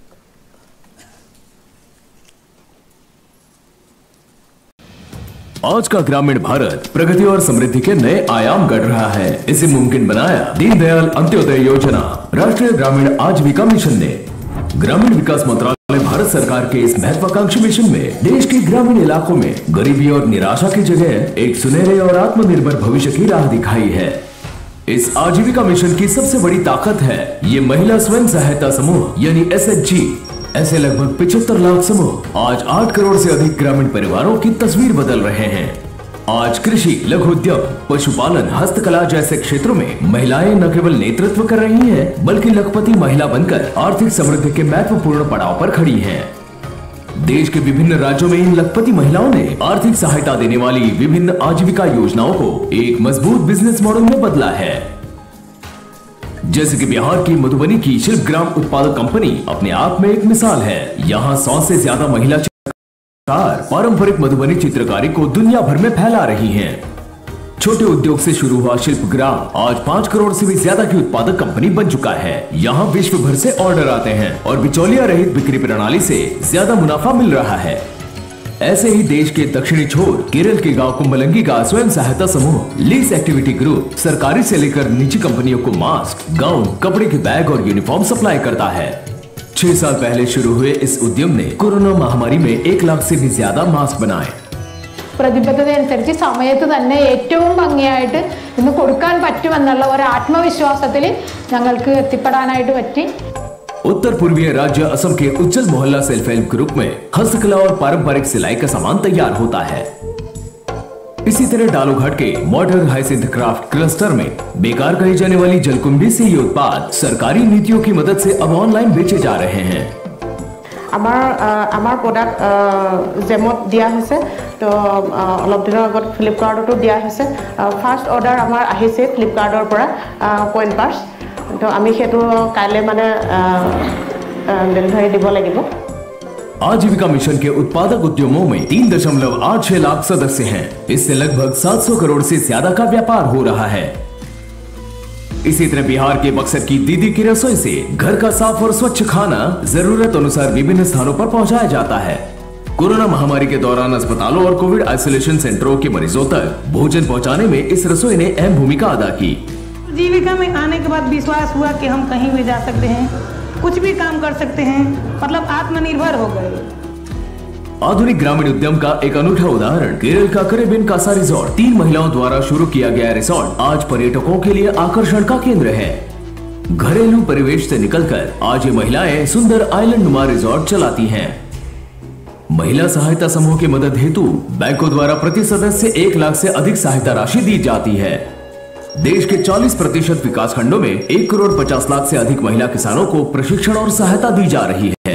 आज का ग्रामीण भारत प्रगति और समृद्धि के नए आयाम गढ़ रहा है। इसे मुमकिन बनाया दीनदयाल अंत्योदय योजना, राष्ट्रीय ग्रामीण आजीविका मिशन ने। ग्रामीण विकास मंत्रालय भारत सरकार के इस महत्वाकांक्षी मिशन में देश के ग्रामीण इलाकों में गरीबी और निराशा की जगह एक सुनहरे और आत्मनिर्भर भविष्य की राह दिखाई है। इस आजीविका मिशन की सबसे बड़ी ताकत है ये महिला स्वयं सहायता समूह यानी SHG। ऐसे लगभग 75 लाख समूह आज 8 करोड़ से अधिक ग्रामीण परिवारों की तस्वीर बदल रहे हैं। आज कृषि, लघु उद्योग, पशुपालन, हस्तकला जैसे क्षेत्रों में महिलाएं न केवल नेतृत्व कर रही हैं, बल्कि लखपति महिला बनकर आर्थिक समृद्धि के महत्वपूर्ण पड़ाव पर खड़ी हैं। देश के विभिन्न राज्यों में इन लखपति महिलाओं ने आर्थिक सहायता देने वाली विभिन्न आजीविका योजनाओं को एक मजबूत बिजनेस मॉडल में बदला है। जैसे कि बिहार की मधुबनी की शिल्प ग्राम उत्पादक कंपनी अपने आप में एक मिसाल है। यहाँ 100 से ज्यादा महिला चित्रकार पारंपरिक मधुबनी चित्रकारी को दुनिया भर में फैला रही हैं। छोटे उद्योग से शुरू हुआ शिल्प ग्राम आज 5 करोड़ से भी ज्यादा की उत्पादक कंपनी बन चुका है। यहाँ विश्व भर से ऑर्डर आते हैं और बिचौलिया रहित बिक्री प्रणाली से ज्यादा मुनाफा मिल रहा है। ऐसे ही देश के दक्षिणी छोर केरल के गांव कुंभलंगी का स्वयं सहायता समूह लीस एक्टिविटी ग्रुप सरकारी से लेकर निजी कंपनियों को मास्क, गाउन, कपड़े के बैग और यूनिफॉर्म सप्लाई करता है। 6 साल पहले शुरू हुए इस उद्यम ने कोरोना महामारी में 1 लाख से भी ज्यादा मास्क बनाए। പ്രതിബദ്ധതയനുസരിച്ച് സമയത്ത് തന്നെ ഏറ്റവും ഭംഗിയായിട്ട് ഇന്ന് കൊടുക്കാൻ പറ്റുമെന്നുള്ള ഒരു ആത്മവിശ്വാസത്തിൽ ഞങ്ങൾക്ക് എത്തിപ്പെടാനായിട്ട് പറ്റി। उत्तर पूर्वीय राज्य असम के उज्जल मोहल्ला सेल्फ हेल्प ग्रुप में हस्तकला और पारंपरिक सिलाई का सामान तैयार होता है। इसी तरह डालूघाट के मॉडर्न हाइसिंथ क्राफ्ट क्लस्टर में बेकार कही जाने वाली जलकुंभी से ये उत्पाद सरकारी नीतियों की मदद से अब ऑनलाइन बेचे जा रहे हैं। আমাৰ প্ৰডাক্ট জেমত দিয়া হৈছে, তো অলপ দিনৰ আগত ফ্লিপকাৰ্টতো দিয়া হৈছে। ফাৰ্ষ্ট অৰ্ডাৰ আমাৰ আহিছে ফ্লিপকাৰ্টৰ পৰা কইন পাৰ্চ, তো আমি সেইটো কাইলৈ মানে ডেলিভাৰী দিব লাগিব। आजीविका मिशन के उत्पादक उद्यमों में 3.86 लाख सदस्य हैं। इससे लगभग 700 करोड़ से ज्यादा का व्यापार हो रहा है। इसी तरह बिहार के बक्सर की दीदी की रसोई से घर का साफ और स्वच्छ खाना जरूरत अनुसार विभिन्न स्थानों पर पहुंचाया जाता है। कोरोना महामारी के दौरान अस्पतालों और कोविड आइसोलेशन सेंटरों के मरीजों तक भोजन पहुंचाने में इस रसोई ने अहम भूमिका अदा की। जीविका में आने के बाद विश्वास हुआ कि हम कहीं भी जा सकते हैं, कुछ भी काम कर सकते हैं, मतलब आत्मनिर्भर हो गए। आधुनिक ग्रामीण उद्यम का एक अनूठा उदाहरण केरल का करेबियन कासा रिजॉर्ट। 3 महिलाओं द्वारा शुरू किया गया रिसोर्ट आज पर्यटकों के लिए आकर्षण का केंद्र है। घरेलू परिवेश से निकलकर आज ये महिलाएं सुंदर आइलैंड नुमा रिजॉर्ट चलाती हैं। महिला सहायता समूह की मदद हेतु बैंकों द्वारा प्रति सदस्य 1 लाख से अधिक सहायता राशि दी जाती है। देश के 40% विकास खंडों में 1 करोड़ 50 लाख से अधिक महिला किसानों को प्रशिक्षण और सहायता दी जा रही है।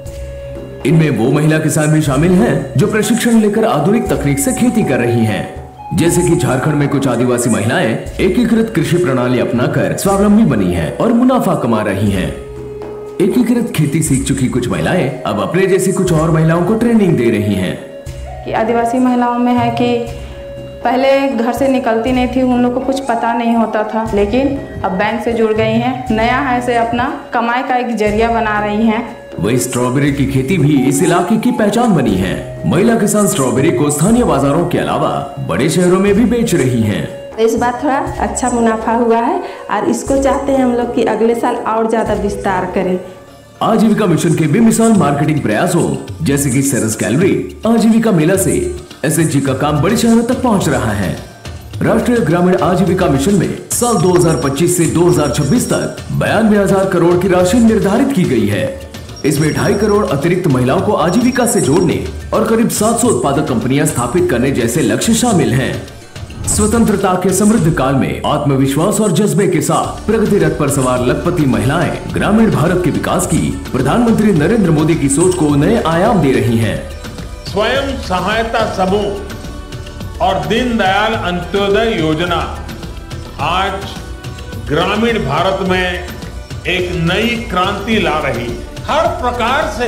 इनमें वो महिला किसान भी शामिल हैं जो प्रशिक्षण लेकर आधुनिक तकनीक से खेती कर रही हैं। जैसे कि झारखंड में कुछ आदिवासी महिलाएं एकीकृत कृषि प्रणाली अपनाकर स्वावलंबी बनी हैं और मुनाफा कमा रही हैं। एकीकृत खेती सीख चुकी कुछ महिलाएं अब अपने जैसी कुछ और महिलाओं को ट्रेनिंग दे रही हैं। कि आदिवासी महिलाओं में है कि पहले घर से निकलती नहीं थी, उन लोग को कुछ पता नहीं होता था, लेकिन अब बैंक से जुड़ गई हैं, नया है से अपना कमाई का एक जरिया बना रही हैं। वही स्ट्रॉबेरी की खेती भी इस इलाके की पहचान बनी है। महिला किसान स्ट्रॉबेरी को स्थानीय बाजारों के अलावा बड़े शहरों में भी बेच रही हैं। इस बार थोड़ा अच्छा मुनाफा हुआ है और इसको चाहते हैं हम लोग कि अगले साल और ज्यादा विस्तार करें। आजीविका मिशन के बेमिसाल मार्केटिंग प्रयासों जैसे कि सरस गैलरी, आजीविका मेला से एसएचजी का काम बड़े शहरों तक पहुंच रहा है। राष्ट्रीय ग्रामीण आजीविका मिशन में साल 2025 से 2026 तक 92,000 करोड़ की राशि निर्धारित की गई है। इसमें 2.5 करोड़ अतिरिक्त महिलाओं को आजीविका से जोड़ने और करीब 700 उत्पादक कंपनियां स्थापित करने जैसे लक्ष्य शामिल हैं। स्वतंत्रता के समृद्ध काल में आत्मविश्वास और जज्बे के साथ प्रगति रथ पर सवार लखपति महिलाएं ग्रामीण भारत के विकास की प्रधानमंत्री नरेंद्र मोदी की सोच को नए आयाम दे रही हैं। स्वयं सहायता समूह और दीनदयाल अंत्योदय योजना आज ग्रामीण भारत में एक नई क्रांति ला रही है। हर प्रकार से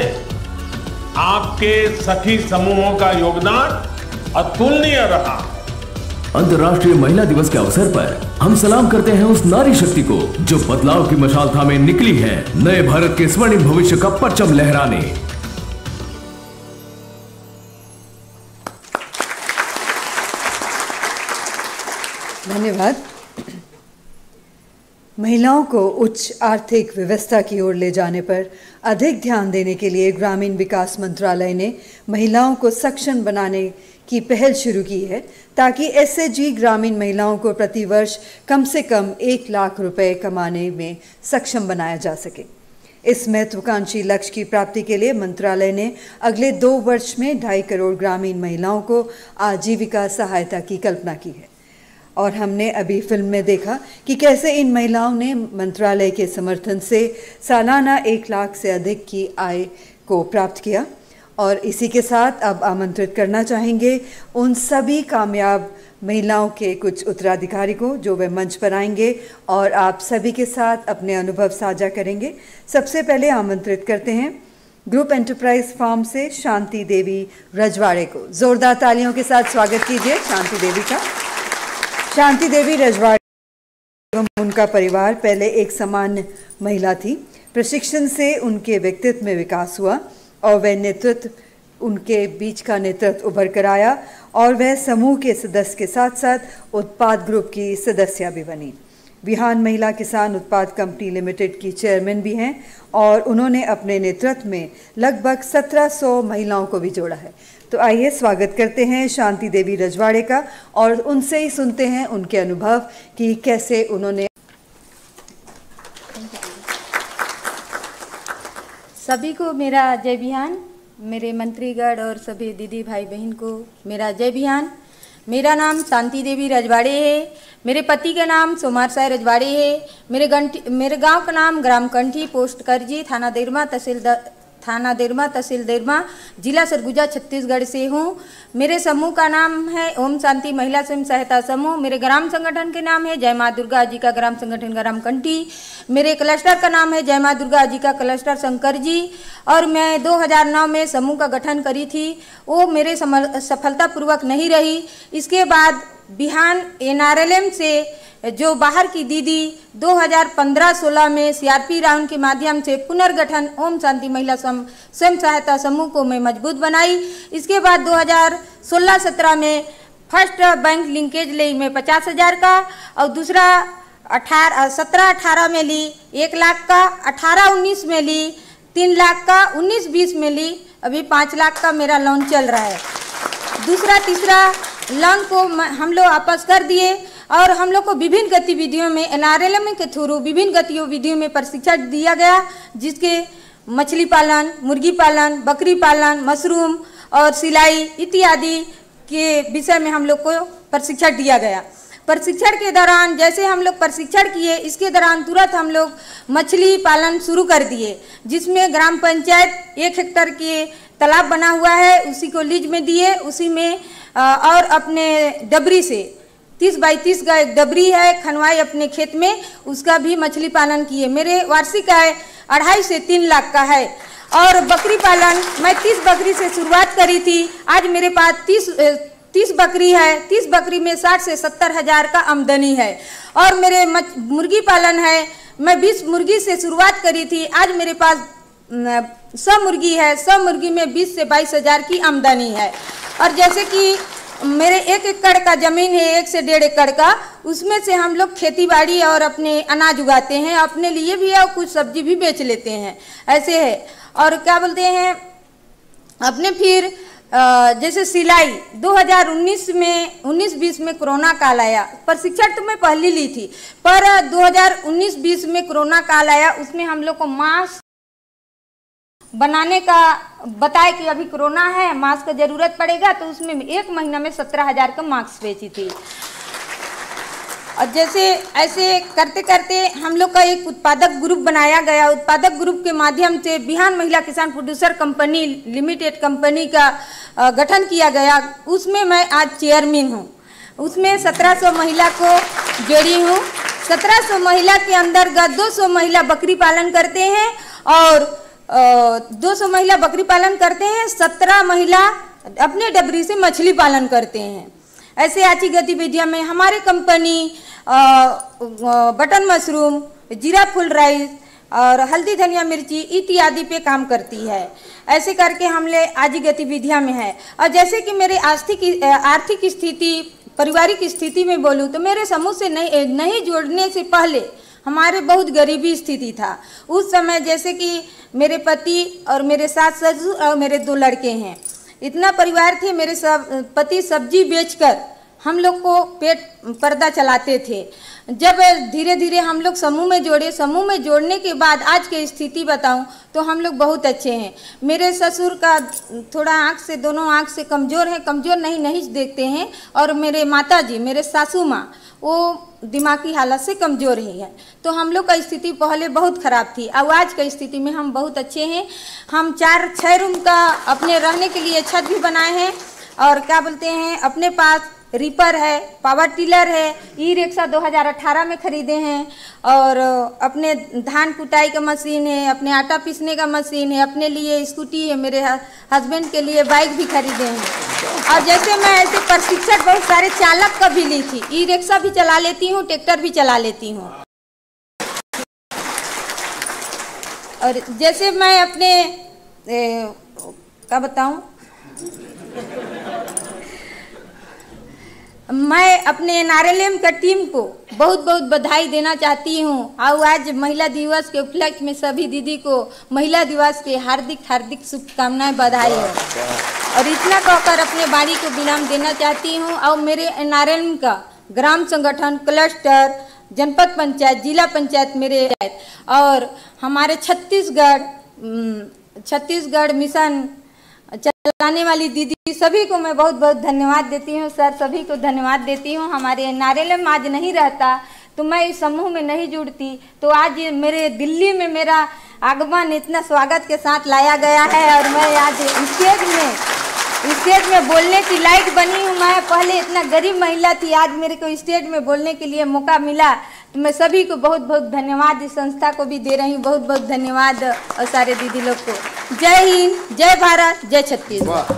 आपके सखी समूहों का योगदान अतुलनीय रहा। अंतर्राष्ट्रीय महिला दिवस के अवसर पर हम सलाम करते हैं उस नारी शक्ति को जो बदलाव की मशाल थामे निकली है नए भारत के स्वर्णिम भविष्य का परचम लहराने। धन्यवाद। महिलाओं को उच्च आर्थिक व्यवस्था की ओर ले जाने पर अधिक ध्यान देने के लिए ग्रामीण विकास मंत्रालय ने महिलाओं को सक्षम बनाने की पहल शुरू की है ताकि एसएचजी ग्रामीण महिलाओं को प्रतिवर्ष कम से कम 1 लाख रुपए कमाने में सक्षम बनाया जा सके। इस महत्वाकांक्षी लक्ष्य की प्राप्ति के लिए मंत्रालय ने अगले 2 वर्ष में 2.5 करोड़ ग्रामीण महिलाओं को आजीविका सहायता की कल्पना की है। और हमने अभी फिल्म में देखा कि कैसे इन महिलाओं ने मंत्रालय के समर्थन से सालाना 1 लाख से अधिक की आय को प्राप्त किया और इसी के साथ अब आमंत्रित करना चाहेंगे उन सभी कामयाब महिलाओं के कुछ उत्तराधिकारी को जो वे मंच पर आएंगे और आप सभी के साथ अपने अनुभव साझा करेंगे। सबसे पहले आमंत्रित करते हैं ग्रुप एंटरप्राइज फार्म से शांति देवी रजवाड़े को। जोरदार तालियों के साथ स्वागत कीजिए शांति देवी का। शांति देवी रजवाड़े एवं उनका परिवार पहले एक सामान्य महिला थी। प्रशिक्षण से उनके व्यक्तित्व में विकास हुआ और वह नेतृत्व उनके बीच का नेतृत्व उभर कर आया और वह समूह के सदस्य के साथ साथ उत्पाद ग्रुप की सदस्य भी बनी। बिहान महिला किसान उत्पाद कंपनी लिमिटेड की चेयरमैन भी हैं और उन्होंने अपने नेतृत्व में लगभग 1700 महिलाओं को भी जोड़ा है। तो आइए स्वागत करते हैं शांति देवी रजवाड़े का और उनसे ही सुनते हैं उनके अनुभव कि कैसे उन्होंने। सभी को मेरा जय बिहान, मेरे मंत्रीगण और सभी दीदी भाई बहन को मेरा जय बिहान। मेरा नाम शांति देवी रजवाड़े है। मेरे पति का नाम सोमार साय रजवाड़े है। मेरे गांव का नाम ग्राम कंठी, पोस्ट करजी, थाना देरमा, तहसील देरमा, जिला सरगुजा, छत्तीसगढ़ से हूँ। मेरे समूह का नाम है ओम शांति महिला स्वयं सहायता समूह। मेरे ग्राम संगठन के नाम है जय माँ दुर्गा जी का ग्राम संगठन ग्राम कंठी। मेरे क्लस्टर का नाम है जय माँ दुर्गा जी का क्लस्टर शंकर जी। और मैं 2009 में समूह का गठन करी थी, वो मेरे सफलतापूर्वक नहीं रही। इसके बाद बिहान NRLM से जो बाहर की दीदी 2015-16 में CRP राउंड के माध्यम से पुनर्गठन ओम शांति महिला स्वयं सहायता समूह को मैं मजबूत बनाई। इसके बाद 2016-17 में फर्स्ट बैंक लिंकेज ली मैं 50,000 का और दूसरा 17-18 में ली 1 लाख का, 18-19 में ली 3 लाख का, 19-20 में ली अभी 5 लाख का मेरा लोन चल रहा है। दूसरा तीसरा लोन को हम लोग वापस कर दिए और हम लोग को विभिन्न गतिविधियों में NRLM के थ्रू विभिन्न गतिविधियों में प्रशिक्षण दिया गया, जिसके मछली पालन, मुर्गी पालन, बकरी पालन, मशरूम और सिलाई इत्यादि के विषय में हम लोग को प्रशिक्षण दिया गया। प्रशिक्षण के दौरान जैसे हम लोग प्रशिक्षण किए, इसके दौरान तुरंत हम लोग मछली पालन शुरू कर दिए, जिसमें ग्राम पंचायत 1 हेक्टेयर के तालाब बना हुआ है, उसी को लीज में दिए। उसी में और अपने डबरी से 30 बाई 30 का एक डबरी है खनवाई अपने खेत में, उसका भी मछली पालन किए। मेरे वार्षिक आय 2.5 से 3 लाख का है। और बकरी पालन मैं 30 बकरी से शुरुआत करी थी, आज मेरे पास 30 बकरी है। 30 बकरी में 60 से 70 हज़ार का आमदनी है। और मेरे मुर्गी पालन है, मैं 20 मुर्गी से शुरुआत करी थी, आज मेरे पास 100 मुर्गी है। 100 मुर्गी में 20 से 22 हज़ार की आमदनी है। और जैसे कि मेरे 1 एकड़ का ज़मीन है, 1 से 1.5 एकड़ का, उसमें से हम लोग खेती बाड़ी और अपने अनाज उगाते हैं, अपने लिए भी और कुछ सब्जी भी बेच लेते हैं, ऐसे है। और क्या बोलते हैं अपने फिर जैसे सिलाई 2019 में 19-20 में कोरोना काल आया। प्रशिक्षण तो मैं पहले ली थी, पर 2019-20 में कोरोना काल आया, उसमें हम लोग को मास्क बनाने का बताया कि अभी कोरोना है, मास्क का जरूरत पड़ेगा, तो उसमें 1 महीना में 17,000 का मास्क बेची थी। और जैसे ऐसे करते करते हम लोग का एक उत्पादक ग्रुप बनाया गया। उत्पादक ग्रुप के माध्यम से बिहान महिला किसान प्रोड्यूसर कंपनी लिमिटेड कंपनी का गठन किया गया। उसमें मैं आज चेयरमैन हूँ। उसमें 1700 महिला को जोड़ी हूँ। 1700 महिला के अंतर्गत 200 महिला बकरी पालन करते हैं और 200 महिला बकरी पालन करते हैं, 17 महिला अपने डबरी से मछली पालन करते हैं। ऐसे अच्छी गतिविधियों में हमारी company button mushroom, Jeera Phool rice और हल्दी धनिया मिर्ची इत्यादि पे काम करती है। ऐसे करके हमले आज गतिविधियां में है। और जैसे कि मेरे आर्थिक स्थिति, पारिवारिक स्थिति में बोलूँ तो मेरे समूह से नहीं जोड़ने से पहले हमारे बहुत गरीबी स्थिति था। उस समय जैसे कि मेरे पति और मेरे सास ससुर और मेरे 2 लड़के हैं, इतना परिवार थे। मेरे पति सब्जी बेचकर हम लोग को पेट पर्दा चलाते थे। जब धीरे धीरे हम लोग समूह में जोड़े, समूह में जोड़ने के बाद आज की स्थिति बताऊं तो हम लोग बहुत अच्छे हैं। मेरे ससुर का थोड़ा आँख से, दोनों आँख से कमज़ोर है, कमज़ोर नहीं देखते हैं। और मेरे माता जी, मेरे सासू माँ, वो दिमागी हालत से कमज़ोर ही है। तो हम लोग का स्थिति पहले बहुत ख़राब थी, अब आज की स्थिति में हम बहुत अच्छे हैं। हम 4-6 रूम का अपने रहने के लिए छत भी बनाए हैं और क्या बोलते हैं, अपने पास रीपर है, पावर टिलर है, ई रिक्शा 2018 में खरीदे हैं और अपने धान कुटाई का मशीन है, अपने आटा पीसने का मशीन है, अपने लिए स्कूटी है, मेरे हस्बैंड के लिए बाइक भी खरीदे हैं। और जैसे मैं ऐसे प्रशिक्षक बहुत सारे चालक का भी ली थी, ई रिक्शा भी चला लेती हूँ, ट्रैक्टर भी चला लेती हूँ। और जैसे मैं अपने क्या बताऊँ, मैं अपने NRLM का टीम को बहुत बहुत बधाई देना चाहती हूँ। और आज महिला दिवस के उपलक्ष्य में सभी दीदी को महिला दिवस के हार्दिक हार्दिक शुभकामनाएं, बधाई है। और इतना कहकर अपने बाड़ी को विराम देना चाहती हूँ। और मेरे NRLM का ग्राम संगठन, क्लस्टर, जनपद पंचायत, जिला पंचायत मेरे और हमारे छत्तीसगढ़ मिशन चलाने वाली दीदी सभी को मैं बहुत बहुत धन्यवाद देती हूँ। सर सभी को धन्यवाद देती हूँ। हमारे NRLM आज नहीं रहता तो मैं इस समूह में नहीं जुड़ती, तो आज मेरे दिल्ली में मेरा आगमन इतना स्वागत के साथ लाया गया है और मैं आज स्टेज में बोलने की लायक बनी हूँ। मैं पहले इतना गरीब महिला थी, आज मेरे को स्टेज में बोलने के लिए मौका मिला, तो मैं सभी को बहुत बहुत धन्यवाद, इस संस्था को भी दे रही हूँ बहुत बहुत धन्यवाद और सारे दीदी लोग को। जय हिंद, जय भारत, जय छत्तीसगढ़।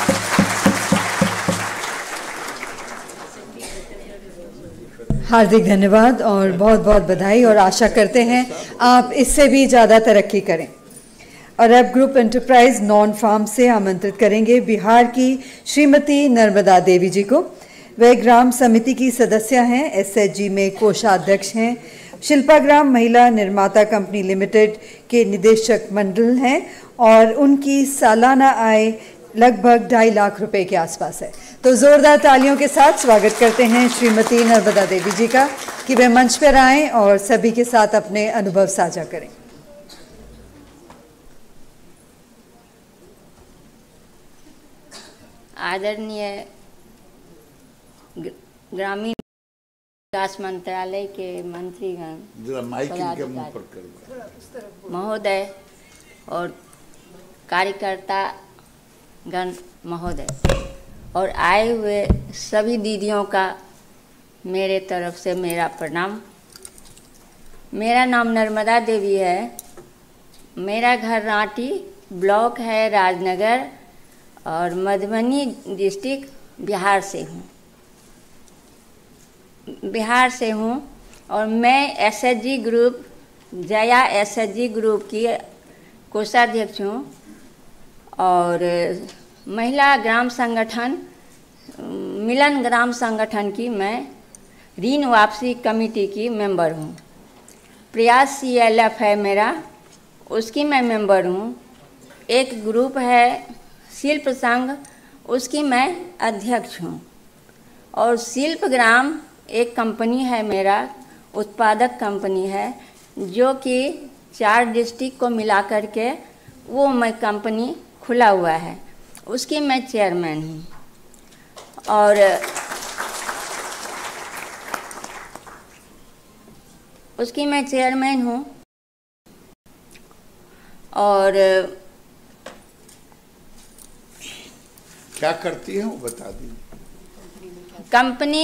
हार्दिक धन्यवाद और बहुत बहुत बधाई और आशा करते हैं आप इससे भी ज़्यादा तरक्की करें। और अब ग्रुप एंटरप्राइज नॉन फार्म से आमंत्रित करेंगे बिहार की श्रीमती नर्मदा देवी जी को। वे ग्राम समिति की सदस्य हैं, SHG में कोषाध्यक्ष हैं, शिल्पा ग्राम महिला निर्माता कंपनी लिमिटेड के निदेशक मंडल हैं और उनकी सालाना आय लगभग 2.5 लाख रुपए के आसपास है। तो जोरदार तालियों के साथ स्वागत करते हैं श्रीमती नर्मदा देवी जी का कि वे मंच पर आएं और सभी के साथ अपने अनुभव साझा करें। आदरणीय ग्रामीण विकास मंत्रालय के मंत्रीगण, महोदय और कार्यकर्ता गण महोदय और आए हुए सभी दीदियों का मेरे तरफ से मेरा प्रणाम। मेरा नाम नर्मदा देवी है। मेरा घर रांटी ब्लॉक है, राजनगर और मधुबनी डिस्ट्रिक्ट बिहार से हूँ और मैं SHG ग्रुप, जया SHG ग्रुप की कोषाध्यक्ष हूँ और महिला ग्राम संगठन मिलन ग्राम संगठन की मैं ऋण वापसी कमेटी की मेंबर हूँ। प्रयास CLF है मेरा, उसकी मैं मेंबर हूँ। एक ग्रुप है शिल्प संघ, उसकी मैं अध्यक्ष हूँ। और शिल्प ग्राम एक कंपनी है मेरा, उत्पादक कंपनी है जो कि 4 डिस्ट्रिक्ट को मिला करके वो मैं कंपनी खुला हुआ है, उसकी मैं चेयरमैन हूँ। और उसकी मैं चेयरमैन हूँ और क्या करती है वो बता दी। कंपनी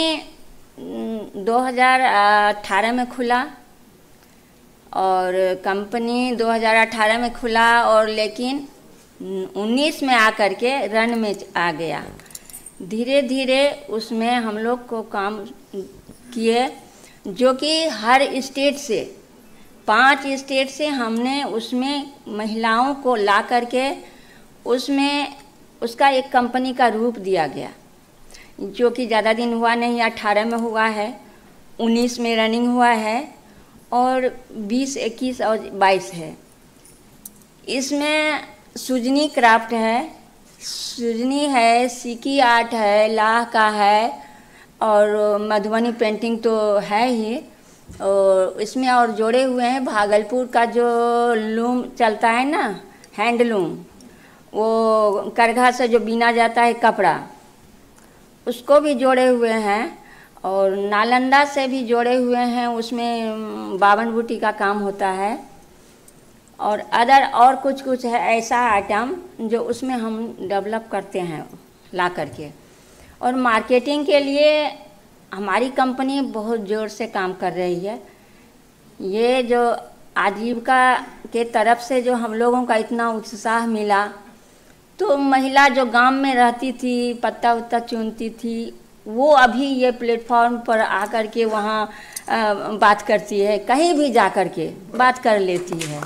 2018 में खुला और कंपनी 2018 में खुला और लेकिन 19 में आकर के रन में आ गया। धीरे धीरे उसमें हम लोग को काम किए जो कि हर स्टेट से 5 स्टेट से हमने उसमें महिलाओं को ला करके उसमें उसका एक कंपनी का रूप दिया गया जो कि ज़्यादा दिन हुआ नहीं, 18 में हुआ है, 19 में रनिंग हुआ है और 20, 21 और 22 है। इसमें सुजनी क्राफ्ट है, सुजनी है, सिकी आर्ट है, लाह का है और मधुबनी पेंटिंग तो है ही। और इसमें और जोड़े हुए हैं भागलपुर का जो लूम चलता है ना, हैंडलूम, वो करघा से जो बीना जाता है कपड़ा, उसको भी जोड़े हुए हैं। और नालंदा से भी जोड़े हुए हैं, उसमें बावन बूटी का काम होता है और अदर और कुछ है ऐसा आइटम जो उसमें हम डेवलप करते हैं ला करके। और मार्केटिंग के लिए हमारी कंपनी बहुत ज़ोर से काम कर रही है। ये जो आजीविका के तरफ से जो हम लोगों का इतना उत्साह मिला, तो महिला जो गांव में रहती थी, पत्ता उत्ता चुनती थी, वो अभी ये प्लेटफॉर्म पर आकर के वहाँ बात करती है, कहीं भी जा कर के बात कर लेती है।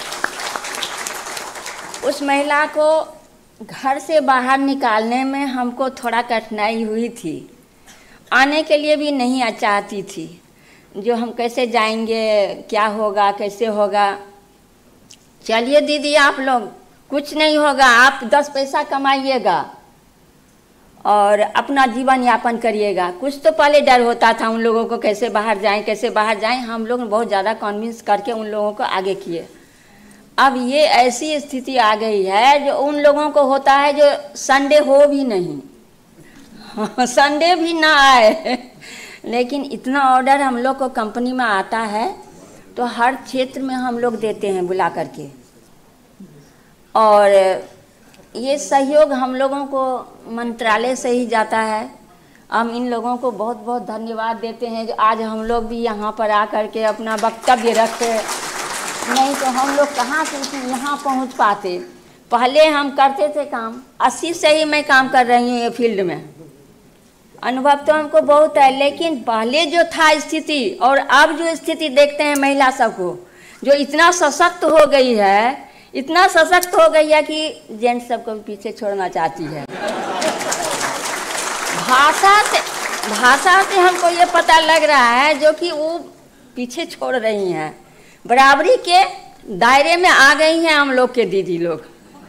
उस महिला को घर से बाहर निकालने में हमको थोड़ा कठिनाई हुई थी, आने के लिए भी नहीं चाहती थी, जो हम कैसे जाएंगे, क्या होगा, कैसे होगा। चलिए दीदी आप लोग, कुछ नहीं होगा, आप 10 पैसा कमाइएगा और अपना जीवन यापन करिएगा। कुछ तो पहले डर होता था उन लोगों को, कैसे बाहर जाएं। हम लोग बहुत ज़्यादा कन्विंस करके उन लोगों को आगे किए। अब ये ऐसी स्थिति आ गई है जो उन लोगों को होता है जो संडे हो भी नहीं, संडे भी ना आए, लेकिन इतना ऑर्डर हम लोग को कंपनी में आता है तो हर क्षेत्र में हम लोग देते हैं बुला करके। और ये सहयोग हम लोगों को मंत्रालय से ही जाता है। हम इन लोगों को बहुत बहुत धन्यवाद देते हैं जो आज हम लोग भी यहाँ पर आकर के अपना वक्तव्य रखते, नहीं तो हम लोग कहाँ से यहाँ पहुँच पाते। पहले हम करते थे काम, 80 से ही मैं काम कर रही हूँ ये फील्ड में, अनुभव तो हमको बहुत है। लेकिन पहले जो था स्थिति और अब जो स्थिति देखते हैं महिला सबको, जो इतना सशक्त हो गई है, इतना सशक्त हो गई है कि जेंट्स सबको पीछे छोड़ना चाहती है। भाषा से हमको ये पता लग रहा है जो कि वो पीछे छोड़ रही हैं, बराबरी के दायरे में आ गई हैं हम लोग के दीदी लोग।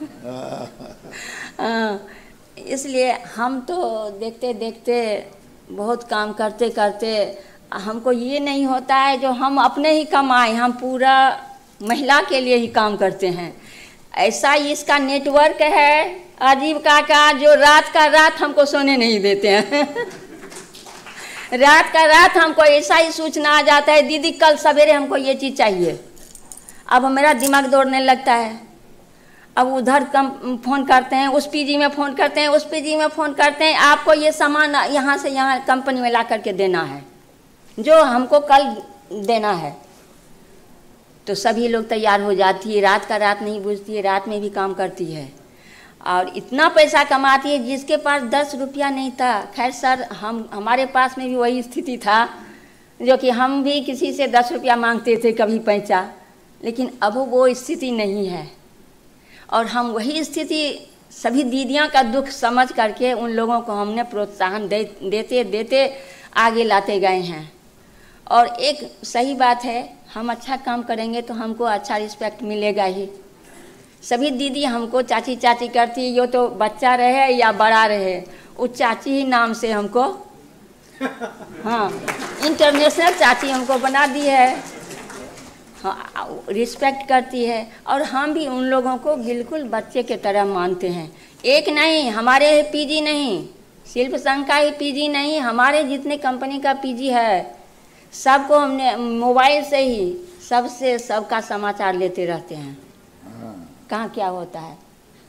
इसलिए हम तो देखते देखते बहुत काम करते करते हमको ये नहीं होता है जो हम अपने ही कमाएं, हम पूरा महिला के लिए ही काम करते हैं। ऐसा इसका नेटवर्क है आजीविका का जो रात का रात हमको सोने नहीं देते हैं। रात का रात हमको ऐसा ही सूचना आ जाता है, दीदी कल सवेरे हमको ये चीज़ चाहिए। अब मेरा दिमाग दौड़ने लगता है, अब उधर फ़ोन करते हैं, उस पीजी में फ़ोन करते हैं, उस पीजी में फ़ोन करते हैं, आपको ये सामान यहाँ से यहाँ कंपनी में ला करके देना है जो हमको कल देना है। तो सभी लोग तैयार हो जाती है, रात का रात नहीं बुझती है, रात में भी काम करती है और इतना पैसा कमाती है जिसके पास 10 रुपया नहीं था। खैर सर, हमारे पास में भी वही स्थिति था जो कि हम भी किसी से 10 रुपया मांगते थे, कभी पैसा, लेकिन अब वो स्थिति नहीं है। और हम वही स्थिति सभी दीदियां का दुख समझ करके उन लोगों को हमने प्रोत्साहन देते देते आगे लाते गए हैं। और एक सही बात है, हम अच्छा काम करेंगे तो हमको अच्छा रिस्पेक्ट मिलेगा ही। सभी दीदी हमको चाची चाची करती है, यो तो बच्चा रहे या बड़ा रहे, उस चाची ही नाम से हमको हाँ इंटरनेशनल चाची हमको बना दी है, हाँ रिस्पेक्ट करती है। और हम भी उन लोगों को बिल्कुल बच्चे के तरह मानते हैं। एक नहीं, हमारे पीजी नहीं, शिल्प संघ का ही पीजी नहीं, हमारे जितने कंपनी का पीजी है सबको हमने मोबाइल से ही सबसे सबका समाचार लेते रहते हैं, कहाँ क्या होता है।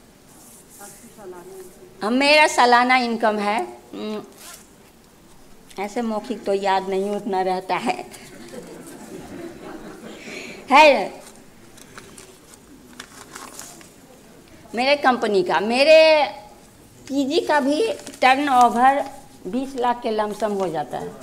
मेरा सालाना इनकम है, ऐसे मौखिक तो याद नहीं उतना रहता है मेरे कंपनी का, मेरे पीजी का भी टर्नओवर 20 लाख के लमसम हो जाता है।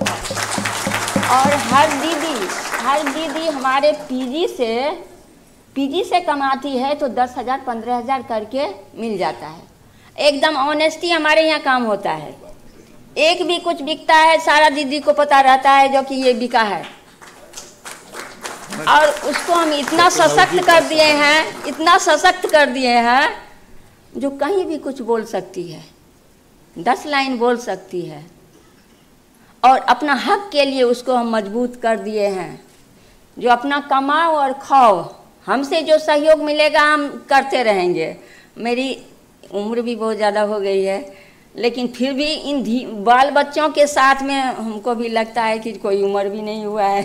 और हर दीदी हमारे पीजी से कमाती है तो 10,000 15,000 करके मिल जाता है। एकदम ऑनेस्टी हमारे यहाँ काम होता है। एक भी कुछ बिकता है सारा दीदी को पता रहता है जो कि ये बिका है, और उसको हम इतना सशक्त कर दिए हैं, इतना सशक्त कर दिए हैं जो कहीं भी कुछ बोल सकती है, 10 लाइन बोल सकती है, और अपना हक के लिए उसको हम मजबूत कर दिए हैं। जो अपना कमाओ और खाओ, हमसे जो सहयोग मिलेगा हम करते रहेंगे। मेरी उम्र भी बहुत ज़्यादा हो गई है, लेकिन फिर भी इन बाल बच्चों के साथ में हमको भी लगता है कि कोई उम्र भी नहीं हुआ है।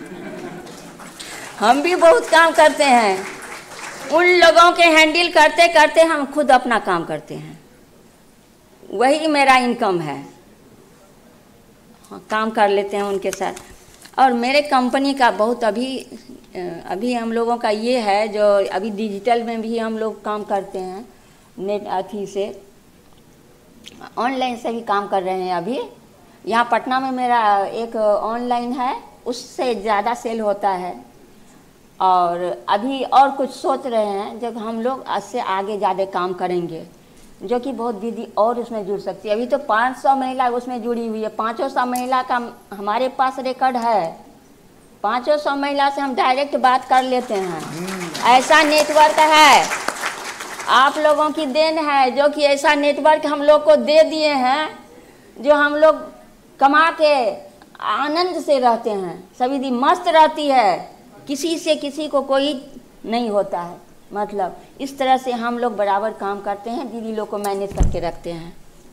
हम भी बहुत काम करते हैं, उन लोगों के हैंडल करते करते हम खुद अपना काम करते हैं, वही मेरा इनकम है। हाँ, काम कर लेते हैं उनके साथ। और मेरे कंपनी का बहुत अभी हम लोगों का ये है जो अभी डिजिटल में भी हम लोग काम करते हैं, नेट अथी से ऑनलाइन से भी काम कर रहे हैं। अभी यहाँ पटना में मेरा एक ऑनलाइन है, उससे ज़्यादा सेल होता है। और अभी और कुछ सोच रहे हैं जब हम लोग इससे आगे ज़्यादा काम करेंगे, जो कि बहुत दीदी और उसमें जुड़ सकती है। अभी तो 500 महिला उसमें जुड़ी हुई है। 500 महिला का हमारे पास रिकॉर्ड है। 500 महिला से हम डायरेक्ट बात कर लेते हैं। ऐसा नेटवर्क है, आप लोगों की देन है, जो कि ऐसा नेटवर्क हम लोग को दे दिए हैं, जो हम लोग कमा के आनंद से रहते हैं। सभी दी मस्त रहती है, किसी से किसी को कोई नहीं होता है। मतलब इस तरह से हम लोग बराबर काम करते हैं, दीदी लोग को मैनेज करके रखते हैं।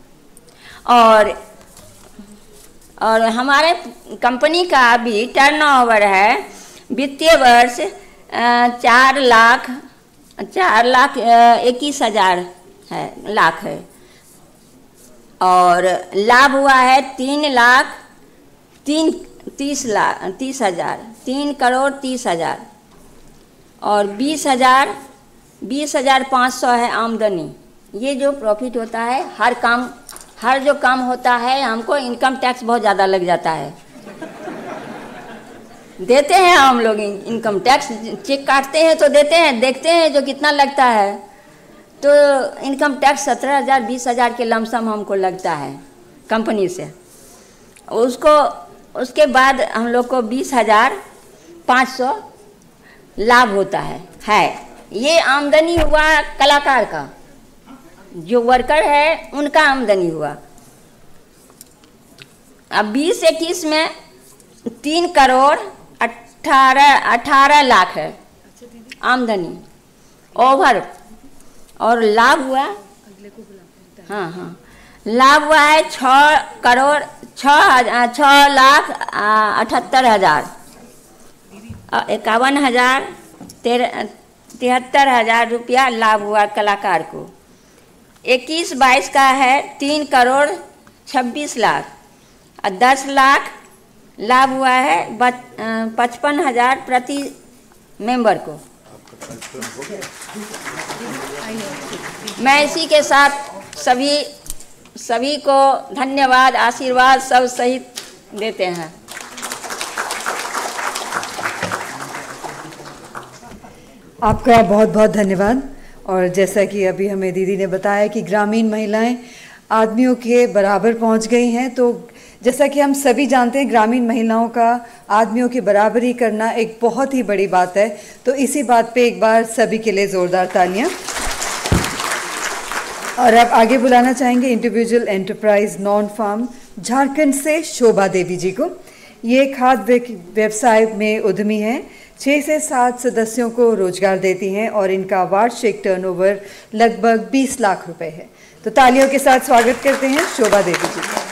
और हमारे कंपनी का अभी टर्नओवर है वित्तीय वर्ष 4,21,000 लाख है। और लाभ हुआ है 3,30,000 और 20,500 है आमदनी। ये जो प्रॉफिट होता है, हर जो काम होता है हमको इनकम टैक्स बहुत ज़्यादा लग जाता है। देते हैं हम लोग इनकम टैक्स, चेक काटते हैं तो देते हैं, देखते हैं जो कितना लगता है। तो इनकम टैक्स 17,000 20,000 के लमसम हमको लगता है कंपनी से। उसके बाद हम लोग को 20,500 लाभ होता है। ये आमदनी हुआ कलाकार का, जो वर्कर है उनका आमदनी हुआ। अब 20-21 में 3,18 लाख है आमदनी ओवर। और लाभ हुआ, हाँ, लाभ हुआ है 6,68,000, 51,000, 73,000 रुपया लाभ हुआ कलाकार को। 21-22 का है 3,26,00,000 और 10 लाख लाभ हुआ है 55,000 प्रति मेंबर को। मैं इसी के साथ सभी को धन्यवाद, आशीर्वाद सब सहित देते हैं। आपका बहुत बहुत धन्यवाद। और जैसा कि अभी हमें दीदी ने बताया कि ग्रामीण महिलाएं आदमियों के बराबर पहुंच गई हैं, तो जैसा कि हम सभी जानते हैं ग्रामीण महिलाओं का आदमियों की बराबरी करना एक बहुत ही बड़ी बात है। तो इसी बात पे एक बार सभी के लिए ज़ोरदार तालियां। और अब आगे बुलाना चाहेंगे individual enterprise non farm Jharkhand से शोभा देवी जी को। ये खाद्य व्यवसाय में उद्यमी हैं, 6 से 7 सदस्यों को रोजगार देती हैं और इनका वार्षिक टर्नओवर लगभग 20 लाख रुपए है। तो तालियों के साथ स्वागत करते हैं शोभा देवी जी का।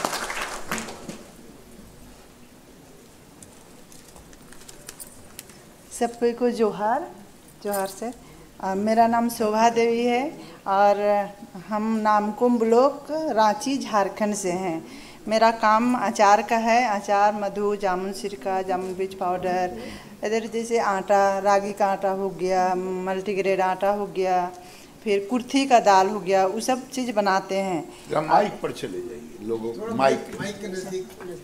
सबको जोहार से। मेरा नाम शोभा देवी है और हम नामकुम ब्लॉक रांची झारखंड से हैं। मेरा काम अचार का है, अचार, मधु, जामुन सिरका, जामुन बीज पाउडर, इधर जैसे आटा, रागी का आटा हो गया, मल्टीग्रेन आटा हो गया, फिर कुर्थी का दाल हो गया, वो सब चीज़ बनाते हैं। माइक पर चले जाइए लोगों को, माइक के नजदीक।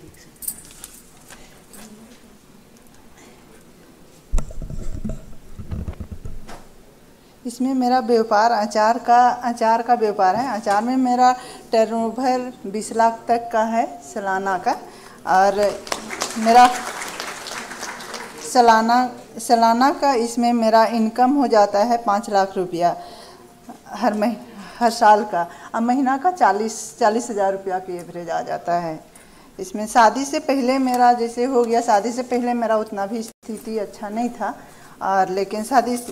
इसमें मेरा व्यापार अचार का व्यापार है। अचार में मेरा टर्नओवर 20 लाख तक का है सालाना का। और मेरा सालाना का इसमें मेरा इनकम हो जाता है 5 लाख रुपया हर साल का। और महीना का 40,000 रुपया के एवरेज आ जाता है। इसमें शादी से पहले मेरा जैसे हो गया, शादी से पहले मेरा उतना भी स्थिति अच्छा नहीं था, और लेकिन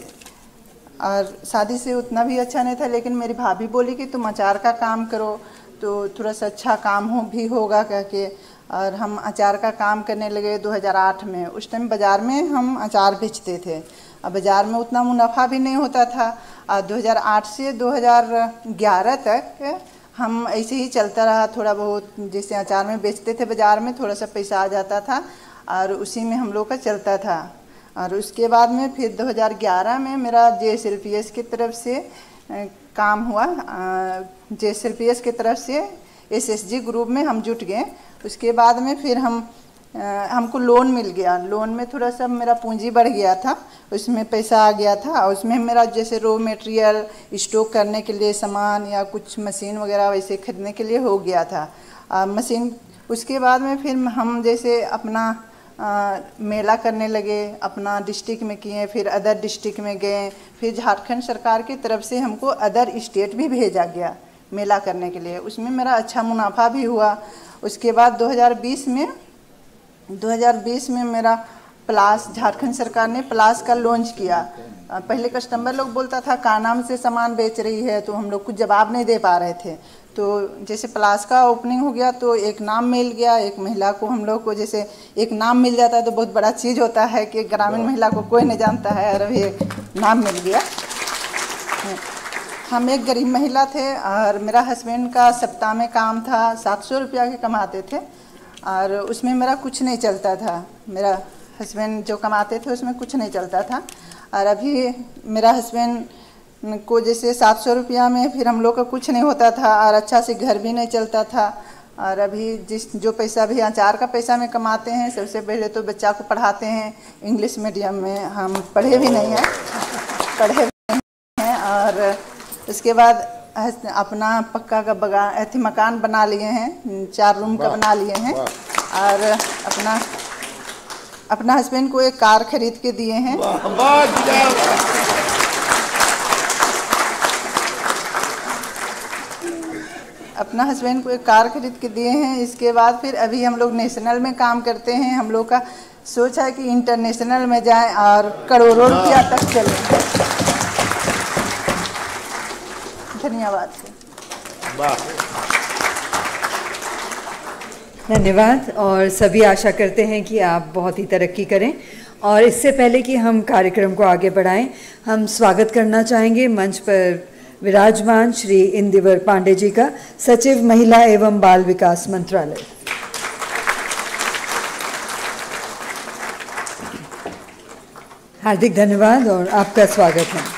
शादी से उतना भी अच्छा नहीं था। लेकिन मेरी भाभी बोली कि तुम अचार का काम करो, तो थोड़ा सा अच्छा काम भी होगा कह के, और हम अचार का काम करने लगे 2008 में। उस टाइम बाज़ार में हम अचार बेचते थे, अब बाज़ार में उतना मुनाफा भी नहीं होता था। और 2008 से 2011 तक हम ऐसे ही चलता रहा, थोड़ा बहुत जैसे अचार में बेचते थे बाज़ार में, थोड़ा सा पैसा आ जाता था और उसी में हम लोग का चलता था। और उसके बाद में फिर 2011 में मेरा JSLPS की तरफ से काम हुआ। JSLPS की तरफ से SSG ग्रुप में हम जुट गए। उसके बाद में फिर हमको लोन मिल गया। लोन में थोड़ा सा मेरा पूंजी बढ़ गया था, उसमें पैसा आ गया था, और उसमें मेरा जैसे रॉ मटेरियल स्टॉक करने के लिए सामान या कुछ मशीन वगैरह वैसे खरीदने के लिए हो गया था मशीन। उसके बाद में फिर हम जैसे अपना मेला करने लगे, अपना डिस्ट्रिक्ट में किए, फिर अदर डिस्ट्रिक्ट में गए, फिर झारखंड सरकार की तरफ से हमको अदर स्टेट भी भेजा गया मेला करने के लिए। उसमें मेरा अच्छा मुनाफा भी हुआ। उसके बाद 2020 में मेरा प्लास, झारखंड सरकार ने प्लास का लॉन्च किया। पहले कस्टमर लोग बोलता था का नाम से सामान बेच रही है, तो हम लोग कुछ जवाब नहीं दे पा रहे थे। तो जैसे प्लास का ओपनिंग हो गया तो एक नाम मिल गया, एक महिला को हम लोग को जैसे एक नाम मिल जाता है तो बहुत बड़ा चीज़ होता है कि ग्रामीण महिला को कोई नहीं जानता है, और अभी एक नाम मिल गया। हम एक गरीब महिला थे और मेरा हस्बैंड का सप्ताह में काम था, 700 रुपया के कमाते थे, और उसमें मेरा कुछ नहीं चलता था। मेरा हस्बैंड जो कमाते थे उसमें कुछ नहीं चलता था। और अभी मेरा हस्बैंड को जैसे 700 रुपया में फिर हम लोग का कुछ नहीं होता था, और अच्छा से घर भी नहीं चलता था। और अभी जो पैसा भी अचार का पैसा में कमाते हैं, सबसे पहले तो बच्चा को पढ़ाते हैं इंग्लिश मीडियम में। हम पढ़े भी नहीं हैं, और उसके बाद अपना पक्का का मकान बना लिए हैं, 4 रूम का बना लिए हैं। और अपना हस्बैंड को एक कार खरीद के दिए हैं। अपना हस्बैंड को एक कार खरीद के दिए हैं। इसके बाद फिर अभी हम लोग नेशनल में काम करते हैं। हम लोग का सोच है कि इंटरनेशनल में जाएं और करोड़ों रुपया तक चलें। धन्यवाद। धन्यवाद। और सभी आशा करते हैं कि आप बहुत ही तरक्की करें। और इससे पहले कि हम कार्यक्रम को आगे बढ़ाएं, हम स्वागत करना चाहेंगे मंच पर विराजमान श्री इंदिवर पांडे जी का, सचिव महिला एवं बाल विकास मंत्रालय। हार्दिक धन्यवाद और आपका स्वागत है।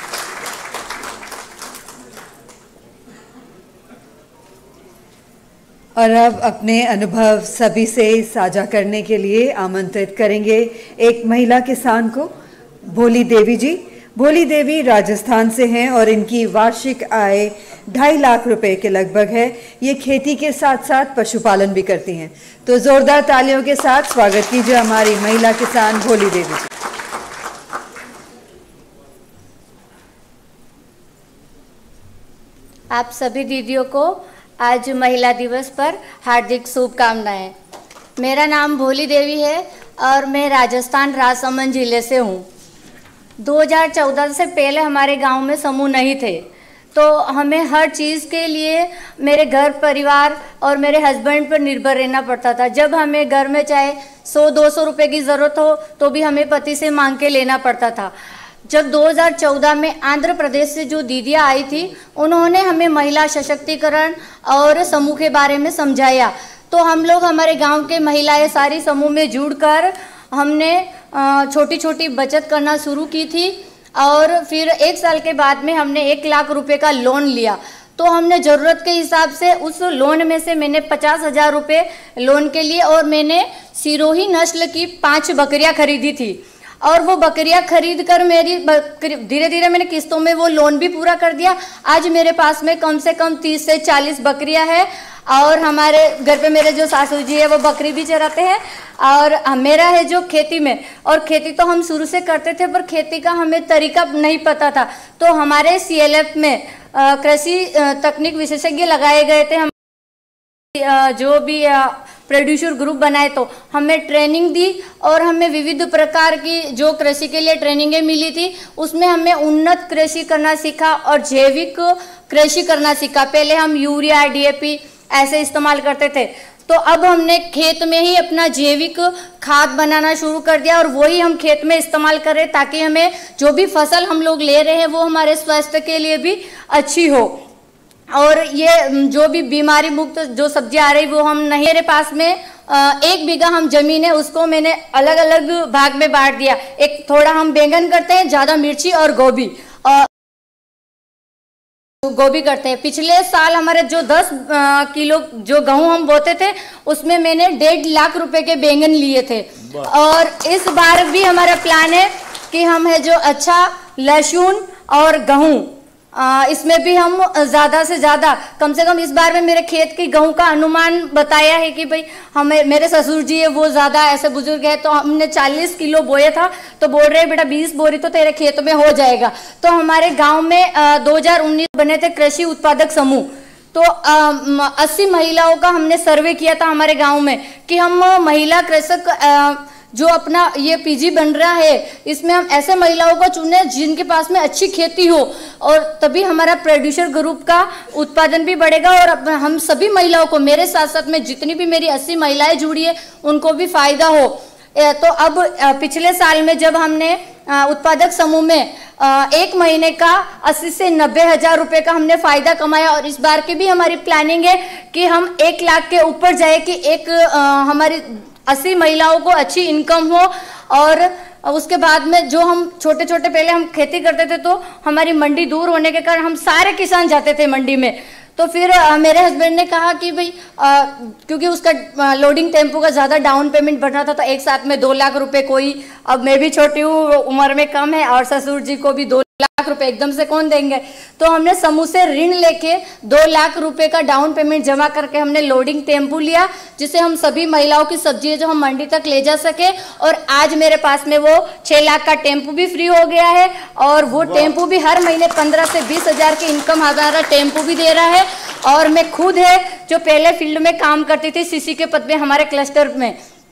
और अब अपने अनुभव सभी से साझा करने के लिए आमंत्रित करेंगे एक महिला किसान को, भोली देवी जी। भोली देवी राजस्थान से हैं और इनकी वार्षिक आय 2.5 लाख रुपए के लगभग है। ये खेती के साथ साथ पशुपालन भी करती हैं। तो जोरदार तालियों के साथ स्वागत कीजिए हमारी महिला किसान भोली देवी। आप सभी दीदियों को आज महिला दिवस पर हार्दिक शुभकामनाएं। मेरा नाम भोली देवी है और मैं राजस्थान राजसमंद जिले से हूँ। 2014 से पहले हमारे गांव में समूह नहीं थे, तो हमें हर चीज़ के लिए मेरे घर परिवार और मेरे हस्बैंड पर निर्भर रहना पड़ता था। जब हमें घर में चाहे 100-200 रुपये की ज़रूरत हो तो भी हमें पति से मांग के लेना पड़ता था। जब 2014 में आंध्र प्रदेश से जो दीदियाँ आई थी, उन्होंने हमें महिला सशक्तिकरण और समूह के बारे में समझाया। तो हम लोग हमारे गांव के महिलाएं सारी समूह में जुड़कर हमने छोटी छोटी बचत करना शुरू की थी। और फिर 1 साल के बाद में हमने 1 लाख रुपए का लोन लिया। तो हमने ज़रूरत के हिसाब से उस लोन में से मैंने 50,000 रुपये लोन के लिए, और मैंने सिरोही नस्ल की 5 बकरियां खरीदी थी। और वो बकरियां खरीद कर मेरी धीरे धीरे मैंने किस्तों में वो लोन भी पूरा कर दिया। आज मेरे पास में कम से कम 30 से 40 बकरियां हैं। और हमारे घर पे मेरे जो सासू जी है वो बकरी भी चराते हैं। और मेरा है जो खेती में, और खेती तो हम शुरू से करते थे, पर खेती का हमें तरीका नहीं पता था। तो हमारे CLF में कृषि तकनीक विशेषज्ञ लगाए गए थे। हम जो भी प्रोड्यूसर ग्रुप बनाए तो हमें ट्रेनिंग दी, और हमें विविध प्रकार की जो कृषि के लिए ट्रेनिंगें मिली थी उसमें हमें उन्नत कृषि करना सीखा और जैविक कृषि करना सीखा। पहले हम यूरिया, DAP ऐसे इस्तेमाल करते थे। तो अब हमने खेत में ही अपना जैविक खाद बनाना शुरू कर दिया और वही हम खेत में इस्तेमाल कर रहे हैं, ताकि हमें जो भी फसल हम लोग ले रहे हैं वो हमारे स्वास्थ्य के लिए भी अच्छी हो। और ये जो भी बीमारी मुक्त जो सब्जियां आ रही वो हम नहीं, मेरे पास में 1 बीघा हम जमीन है, उसको मैंने अलग अलग भाग में बांट दिया। एक थोड़ा हम बैंगन करते हैं, ज़्यादा मिर्ची और गोभी करते हैं। पिछले साल हमारे जो 10 किलो जो गेहूं हम बोते थे उसमें मैंने 1.5 लाख रुपए के बैंगन लिए थे। और इस बार भी हमारा प्लान है कि हम है जो अच्छा लहसुन और गेहूं, इसमें भी हम ज़्यादा से ज़्यादा, कम से कम इस बार में मेरे खेत की गेहूं का अनुमान बताया है कि भाई हमें, मेरे ससुर जी है वो ज़्यादा ऐसे बुजुर्ग है, तो हमने 40 किलो बोया था, तो बोल रहे बेटा 20 बोरी तो तेरे खेत में हो जाएगा। तो हमारे गांव में 2019 बने थे कृषि उत्पादक समूह, तो 80 महिलाओं का हमने सर्वे किया था हमारे गाँव में कि हम महिला कृषक जो अपना ये पीजी बन रहा है इसमें हम ऐसे महिलाओं को चुने जिनके पास में अच्छी खेती हो, और तभी हमारा प्रोड्यूसर ग्रुप का उत्पादन भी बढ़ेगा और हम सभी महिलाओं को, मेरे साथ साथ में जितनी भी मेरी 80 महिलाएं जुड़ी है उनको भी फायदा हो। तो अब पिछले साल में जब हमने उत्पादक समूह में 1 महीने का 80 से 90 हज़ार रुपए का हमने फायदा कमाया, और इस बार की भी हमारी प्लानिंग है कि हम 1 लाख के ऊपर जाए कि हमारी 80 महिलाओं को अच्छी इनकम हो। और उसके बाद में जो हम छोटे छोटे पहले हम खेती करते थे, तो हमारी मंडी दूर होने के कारण हम सारे किसान जाते थे मंडी में। तो फिर मेरे हस्बैंड ने कहा कि भाई क्योंकि उसका लोडिंग टेम्पो का ज़्यादा डाउन पेमेंट बढ़ रहा था, तो एक साथ में 2 लाख रुपए कोई, अब मैं भी छोटी हूँ, उम्र में कम है, और ससुर जी को भी 2 लाख रुपए एकदम से कौन देंगे। तो हमने समूह से ऋण लेके 2 लाख रुपए का डाउन पेमेंट जमा करके हमने लोडिंग टेम्पो लिया, जिससे हम सभी महिलाओं की सब्जी जो हम मंडी तक ले जा सके। और आज मेरे पास में वो 6 लाख का टेम्पो भी फ्री हो गया है, और वो टेम्पो भी हर महीने 15 से 20 हज़ार की इनकम हमारा टेम्पो भी दे रहा है। और मैं खुद है जो पहले फील्ड में काम करती थी सीसी के पद पे हमारे क्लस्टर में,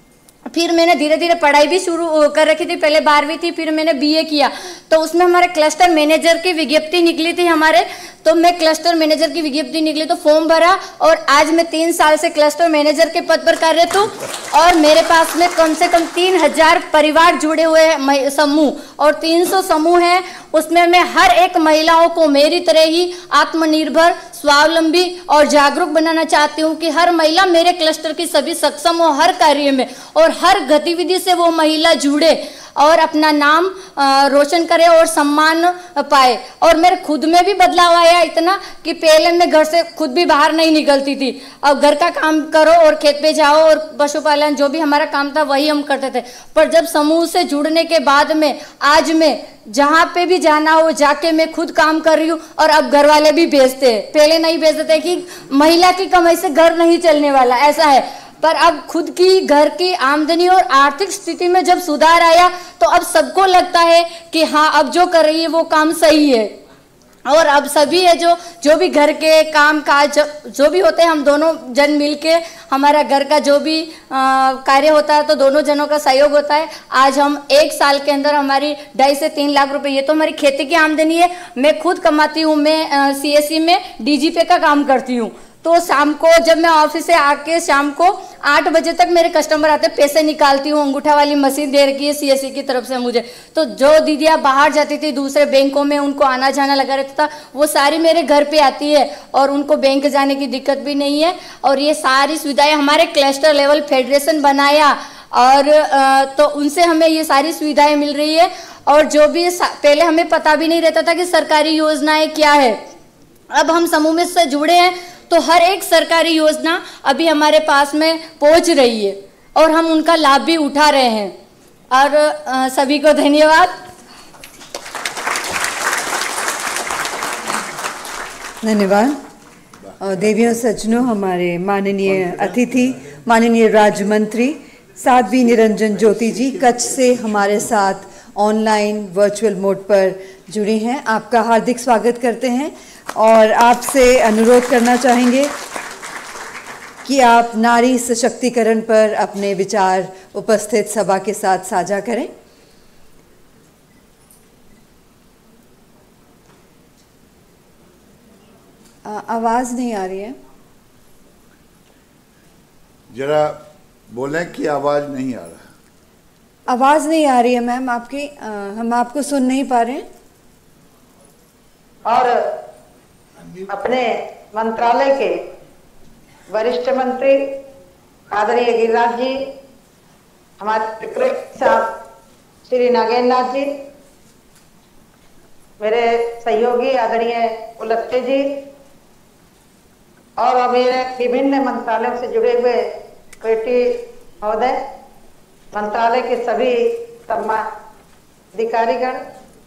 फिर मैंने धीरे धीरे पढ़ाई भी शुरू कर रखी थी, पहले 12वीं थी, फिर मैंने बीए किया, तो उसमें हमारे क्लस्टर मैनेजर की विज्ञप्ति निकली थी हमारे, तो मैं क्लस्टर मैनेजर की विज्ञप्ति निकली तो फॉर्म भरा, और आज मैं 3 साल से क्लस्टर मैनेजर के पद पर कार्यरत हूँ। और मेरे पास में कम से कम 3000 परिवार जुड़े हुए हैं समूह, और 300 समूह हैं, उसमें मैं हर एक महिलाओं को मेरी तरह ही आत्मनिर्भर, स्वावलंबी और जागरूक बनाना चाहती हूँ कि हर महिला मेरे क्लस्टर की सभी सक्षम हो हर कार्य में, और हर गतिविधि से वो महिला जुड़े और अपना नाम रोशन करे और सम्मान पाए। और मेरे खुद में भी बदलाव आया इतना कि पहले मैं घर से खुद भी बाहर नहीं निकलती थी, अब घर का काम करो और खेत पे जाओ और पशुपालन जो भी हमारा काम था वही हम करते थे। पर जब समूह से जुड़ने के बाद में आज मैं जहाँ पे भी जाना हो जाके मैं खुद काम कर रही हूँ, और अब घर वाले भी भेजते हैं, पहले नहीं भेजते थे कि महिला की कमाई से घर नहीं चलने वाला, ऐसा है। पर अब खुद की घर की आमदनी और आर्थिक स्थिति में जब सुधार आया, तो अब सबको लगता है कि हाँ अब जो कर रही है वो काम सही है। और अब सभी है जो भी घर के काम काज जो भी होते हैं, हम दोनों जन मिलके हमारा घर का जो भी कार्य होता है तो दोनों जनों का सहयोग होता है। आज हम 1 साल के अंदर हमारी 2.5 से 3 लाख रुपए, ये तो हमारी खेती की आमदनी है, मैं खुद कमाती हूँ। मैं सीएससी में डीजीपी का काम करती हूँ, तो शाम को जब मैं ऑफिस से आके शाम को 8 बजे तक मेरे कस्टमर आते, पैसे निकालती हूँ, अंगूठा वाली मशीन दे रखी है सीएससी की तरफ से मुझे। तो जो दीदियाँ बाहर जाती थी दूसरे बैंकों में, उनको आना जाना लगा रहता था, वो सारी मेरे घर पे आती है और उनको बैंक जाने की दिक्कत भी नहीं है। और ये सारी सुविधाएं हमारे क्लस्टर लेवल फेडरेशन बनाया, और तो उनसे हमें ये सारी सुविधाएं मिल रही है। और जो भी पहले हमें पता भी नहीं रहता था कि सरकारी योजनाएं क्या है, अब हम समूह में से जुड़े हैं तो हर एक सरकारी योजना अभी हमारे पास में पहुंच रही है और हम उनका लाभ भी उठा रहे हैं। और सभी को धन्यवाद। धन्यवाद। और देवियों सज्जनों, हमारे माननीय अतिथि माननीय राज्य मंत्री साध्वी निरंजन ज्योति जी कच्छ से हमारे साथ ऑनलाइन वर्चुअल मोड पर जुड़ी हैं। आपका हार्दिक स्वागत करते हैं और आपसे अनुरोध करना चाहेंगे कि आप नारी सशक्तिकरण पर अपने विचार उपस्थित सभा के साथ साझा करें। आवाज़ नहीं आ रही है। जरा बोलें कि आवाज नहीं आ रहा। आवाज नहीं आ रही है मैम आपकी, हम आपको सुन नहीं पा रहे हैं। और अपने मंत्रालय के वरिष्ठ मंत्री आदरणीय गिरिराज जी, हमारे विक्रेता साहब श्री नागेंद्र नाथ जी, मेरे सहयोगी आदरणीय कुलस्ते जी और मेरे विभिन्न मंत्रालयों से जुड़े हुए बेटी महोदय, मंत्रालय के सभी अधिकारीगण,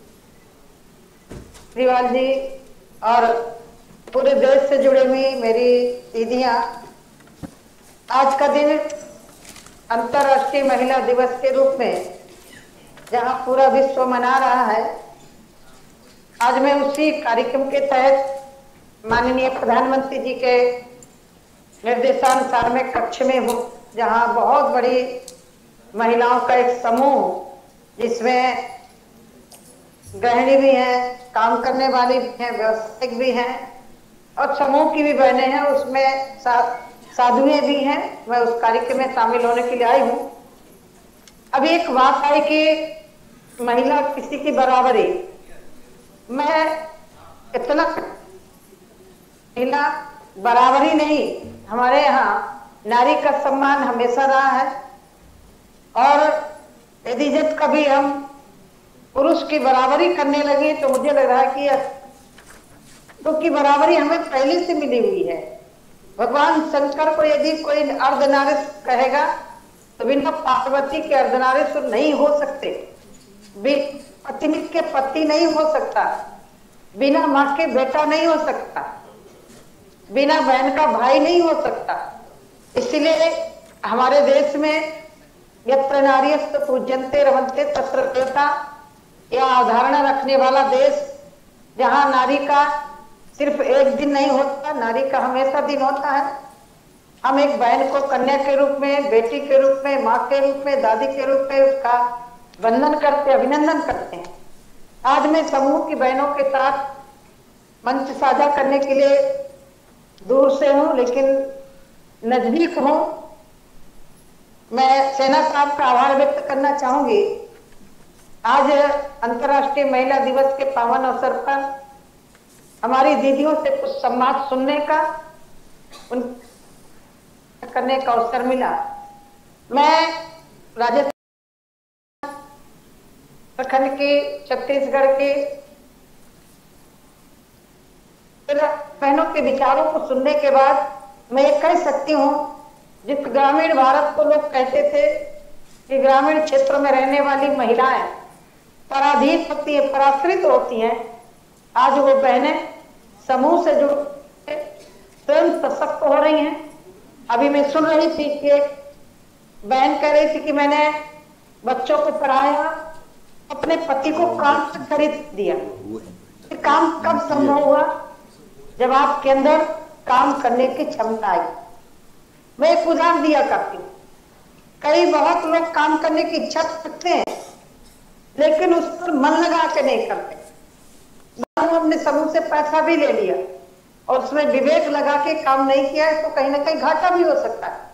श्रीवाल जी और पूरे देश से जुड़ी हुई मेरी दीदियां, आज का दिन अंतर्राष्ट्रीय महिला दिवस के रूप में जहां पूरा विश्व मना रहा है, आज मैं उसी कार्यक्रम के तहत माननीय प्रधानमंत्री जी के निर्देशानुसार में कक्ष में हूँ, जहां बहुत बड़ी महिलाओं का एक समूह, जिसमें गृहिणी भी हैं, काम करने वाली भी हैं, व्यवसायिक भी हैं और समूह की भी बहनें हैं, उसमें साधुएं भी हैं। मैं उस कार्यक्रम में शामिल होने के लिए आई हूँ। अभी एक बात आई कि महिला किसी की बराबरी, मैं इतना महिला बराबरी नहीं, हमारे यहाँ नारी का सम्मान हमेशा रहा है और यदि जब कभी हम पुरुष की बराबरी करने लगे तो मुझे लग रहा है कि तो की बराबरी हमें पहले से मिली हुई है। भगवान शंकर को यदि कोई अर्धनारीश्वर कहेगा तो बिना पार्वती के अर्धनारीश्वर नहीं हो सकते, पत्नी के पति नहीं हो सकता, बिना माँ के बेटा नहीं हो सकता, बिना बहन का भाई नहीं हो सकता। इसलिए हमारे देश में यत्र नार्यस्तु पूज्यन्ते रमन्ते तत्र देवता, यह अवधारणा रखने वाला देश, जहाँ नारी का सिर्फ एक दिन नहीं होता, नारी का हमेशा दिन होता है। हम एक बहन को कन्या के रूप में, बेटी के रूप में, माँ के रूप में, दादी के रूप में उसका वंदन करते, अभिनंदन करते हैं। आज मैं समूह की बहनों के साथ मंच साझा करने के लिए दूर से हूँ, लेकिन नजदीक हूँ। मैं सेना साहब का आभार व्यक्त करना चाहूंगी। आज अंतर्राष्ट्रीय महिला दिवस के पावन अवसर पर हमारी दीदियों से कुछ संवाद सुनने का, उन करने का अवसर मिला। मैं राजस्थान प्रखंड की, छत्तीसगढ़ की बहनों के विचारों को सुनने के बाद मैं ये कह सकती हूँ, जिस ग्रामीण भारत को लोग कहते थे कि ग्रामीण क्षेत्र में रहने वाली महिलाएं पराधीन होती है, पराश्रित होती हैं, आज वो बहनें समूह से जुड़ स्वयं सशक्त हो रही हैं। अभी मैं सुन रही थी कि एक बहन कह रही थी कि मैंने बच्चों को पढ़ाया, अपने पति को काम से खरीद दिया। काम कब संभव हुआ? जब आपके अंदर काम करने की क्षमता आई। मैं एक उदाहरण दिया करती हूँ। कई बहुत लोग काम करने की इच्छा रखते हैं, लेकिन उस पर मन लगा के नहीं करते। हमने समूह से पैसा भी ले लिया और उसमें विवेक लगा के काम नहीं किया तो कहीं ना कहीं घाटा भी हो सकता है।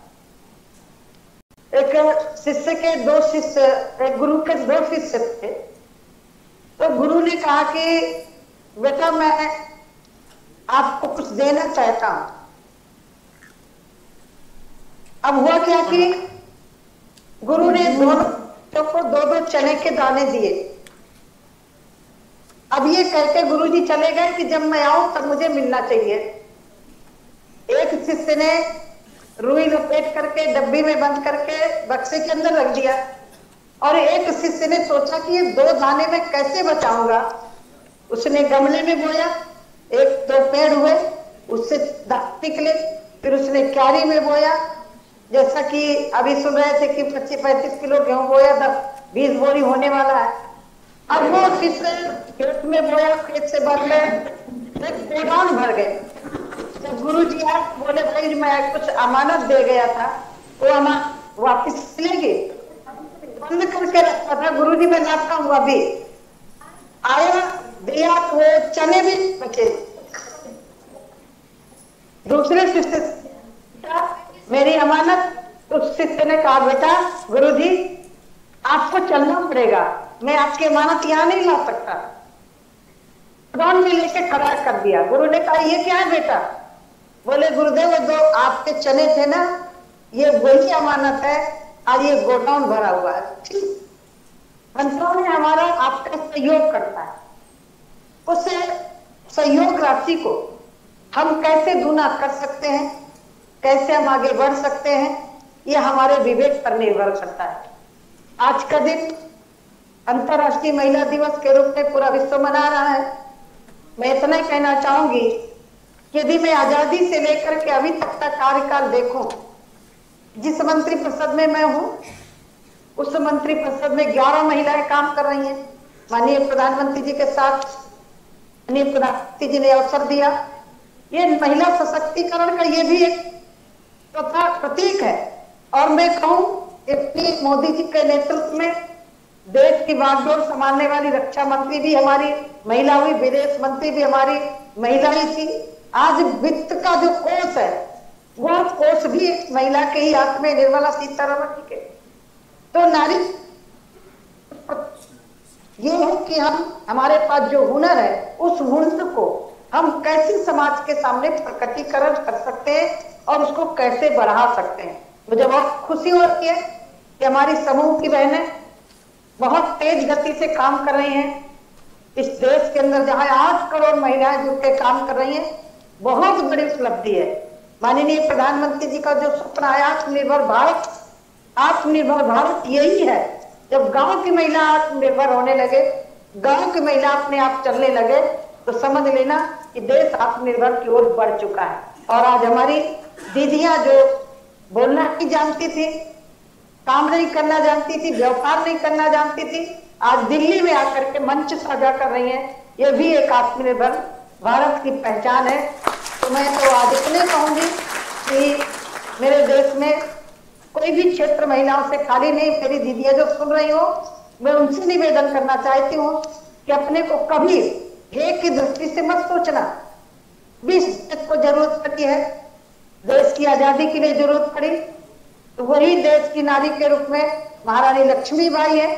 एक शिष्य के दो शिष्य, एक गुरु के दो शिष्य थे, तो गुरु ने कहा कि बेटा मैं आपको कुछ देना चाहता हूं। अब हुआ क्या कि गुरु ने दोनों को दो दो चने के दाने दिए। अब ये कहते गुरुजी चले गए कि जब मैं आऊं तब मुझे मिलना चाहिए। एक शिष्य ने रुई लपेट करके डब्बी में बंद करके बक्से के अंदर रख दिया और एक शिष्य ने सोचा कि ये दो दाने में कैसे बचाऊंगा। उसने गमले में बोया, एक दो पेड़ हुए, उससे दाने निकले, फिर उसने क्यारी में बोया। जैसा कि अभी सुन रहे थे कि 25-35 किलो गेहूं बोया, 10-20 बोरी होने वाला है। अब वो शिष्य खेत में बोया, खेत से भर गए, गोदाम भर गए। जब गुरु जी आए बोले भाई मैं कुछ अमानत दे गया था, वो अमानत वापिस लेंगे। बंद करके रखा था, गुरु जी मैं लाता हूँ। अभी आया दिया तो वो चने भी बचे। दूसरे शिष्य मेरी अमानत तो उस शिष्य ने कहा, बेटा गुरुजी आपको चलना पड़ेगा, मैं आपकी अमानत यहाँ नहीं ला सकता। ड्रोन में लेके खड़ा कर दिया। गुरु ने कहा, ये क्या है बेटा? बोले, गुरुदेव वो जो आपके चने थे ना, ये वही अमानत है और ये गोडाउन भरा हुआ है। ठीक, मंत्रों में हमारा आपका सहयोग करता है, उस सहयोग राशि को हम कैसे दूना कर सकते हैं, कैसे हम आगे बढ़ सकते हैं, ये हमारे विवेक पर निर्भर करता है। आज का दिन अंतर्राष्ट्रीय महिला दिवस के रूप में पूरा विश्व मना रहा है। मैं इतना ही कहना चाहूंगी कि यदि मैं आजादी से लेकर के अभी तक का कार्यकाल देखूं, जिस मंत्री परिषद में मैं हूं, उस मंत्री परिषद में 11 महिलाएं काम कर रही हैं। माननीय प्रधानमंत्री जी के साथ माननीय प्रधानमंत्री जी ने अवसर दिया। ये महिला सशक्तिकरण का ये भी एक प्रतीक है। और मैं कहूं, इतनी मोदी जी के नेतृत्व में देश की बागडोर संभालने वाली रक्षा मंत्री भी हमारी महिला हुई, विदेश मंत्री भी हमारी महिला ही थी। आज वित्त का जो कोष है, वो कोष भी एक महिला के ही हाथ में, निर्मला सीतारमण जी के। तो नारी ये है कि हम हमारे पास जो हुनर है, उस हुनर को हम कैसे समाज के सामने प्रकटीकरण कर सकते हैं और उसको कैसे बढ़ा सकते हैं। मुझे बहुत खुशी होती है कि हमारी समूह की बहनें बहुत तेज गति से काम कर रही हैं। इस देश के अंदर जहां 8 करोड़ महिलाएं जुट के काम कर रही हैं, बहुत बड़ी उपलब्धि है। माननीय प्रधानमंत्री जी का जो सपना है आत्मनिर्भर भारत, आत्मनिर्भर भारत यही है। जब गांव की महिला आत्मनिर्भर होने लगे, गांव की महिला अपने आप चलने लगे, तो समझ लेना कि देश आत्मनिर्भर की ओर बढ़ चुका है। और आज हमारी दीदियां जो बोलना नहीं जानती थी, काम नहीं करना जानती थी, व्यापार नहीं करना जानती थी, आज दिल्ली में आकर के मंच साझा कर रही हैं। ये भी एक आत्मनिर्भर भारत की पहचान है। तो मैं तो आज इतने कहूंगी कि मेरे देश में कोई भी क्षेत्र महिलाओं से खाली नहीं। मेरी दीदियां जो सुन रही हो, मैं उनसे निवेदन करना चाहती हूँ कि अपने को कभी एक की दृष्टि से मत सोचना। 20 को जरूरत पड़ी है, देश की आजादी के लिए जरूरत पड़ी, तो वही देश की नारी के रूप में महारानी लक्ष्मीबाई है,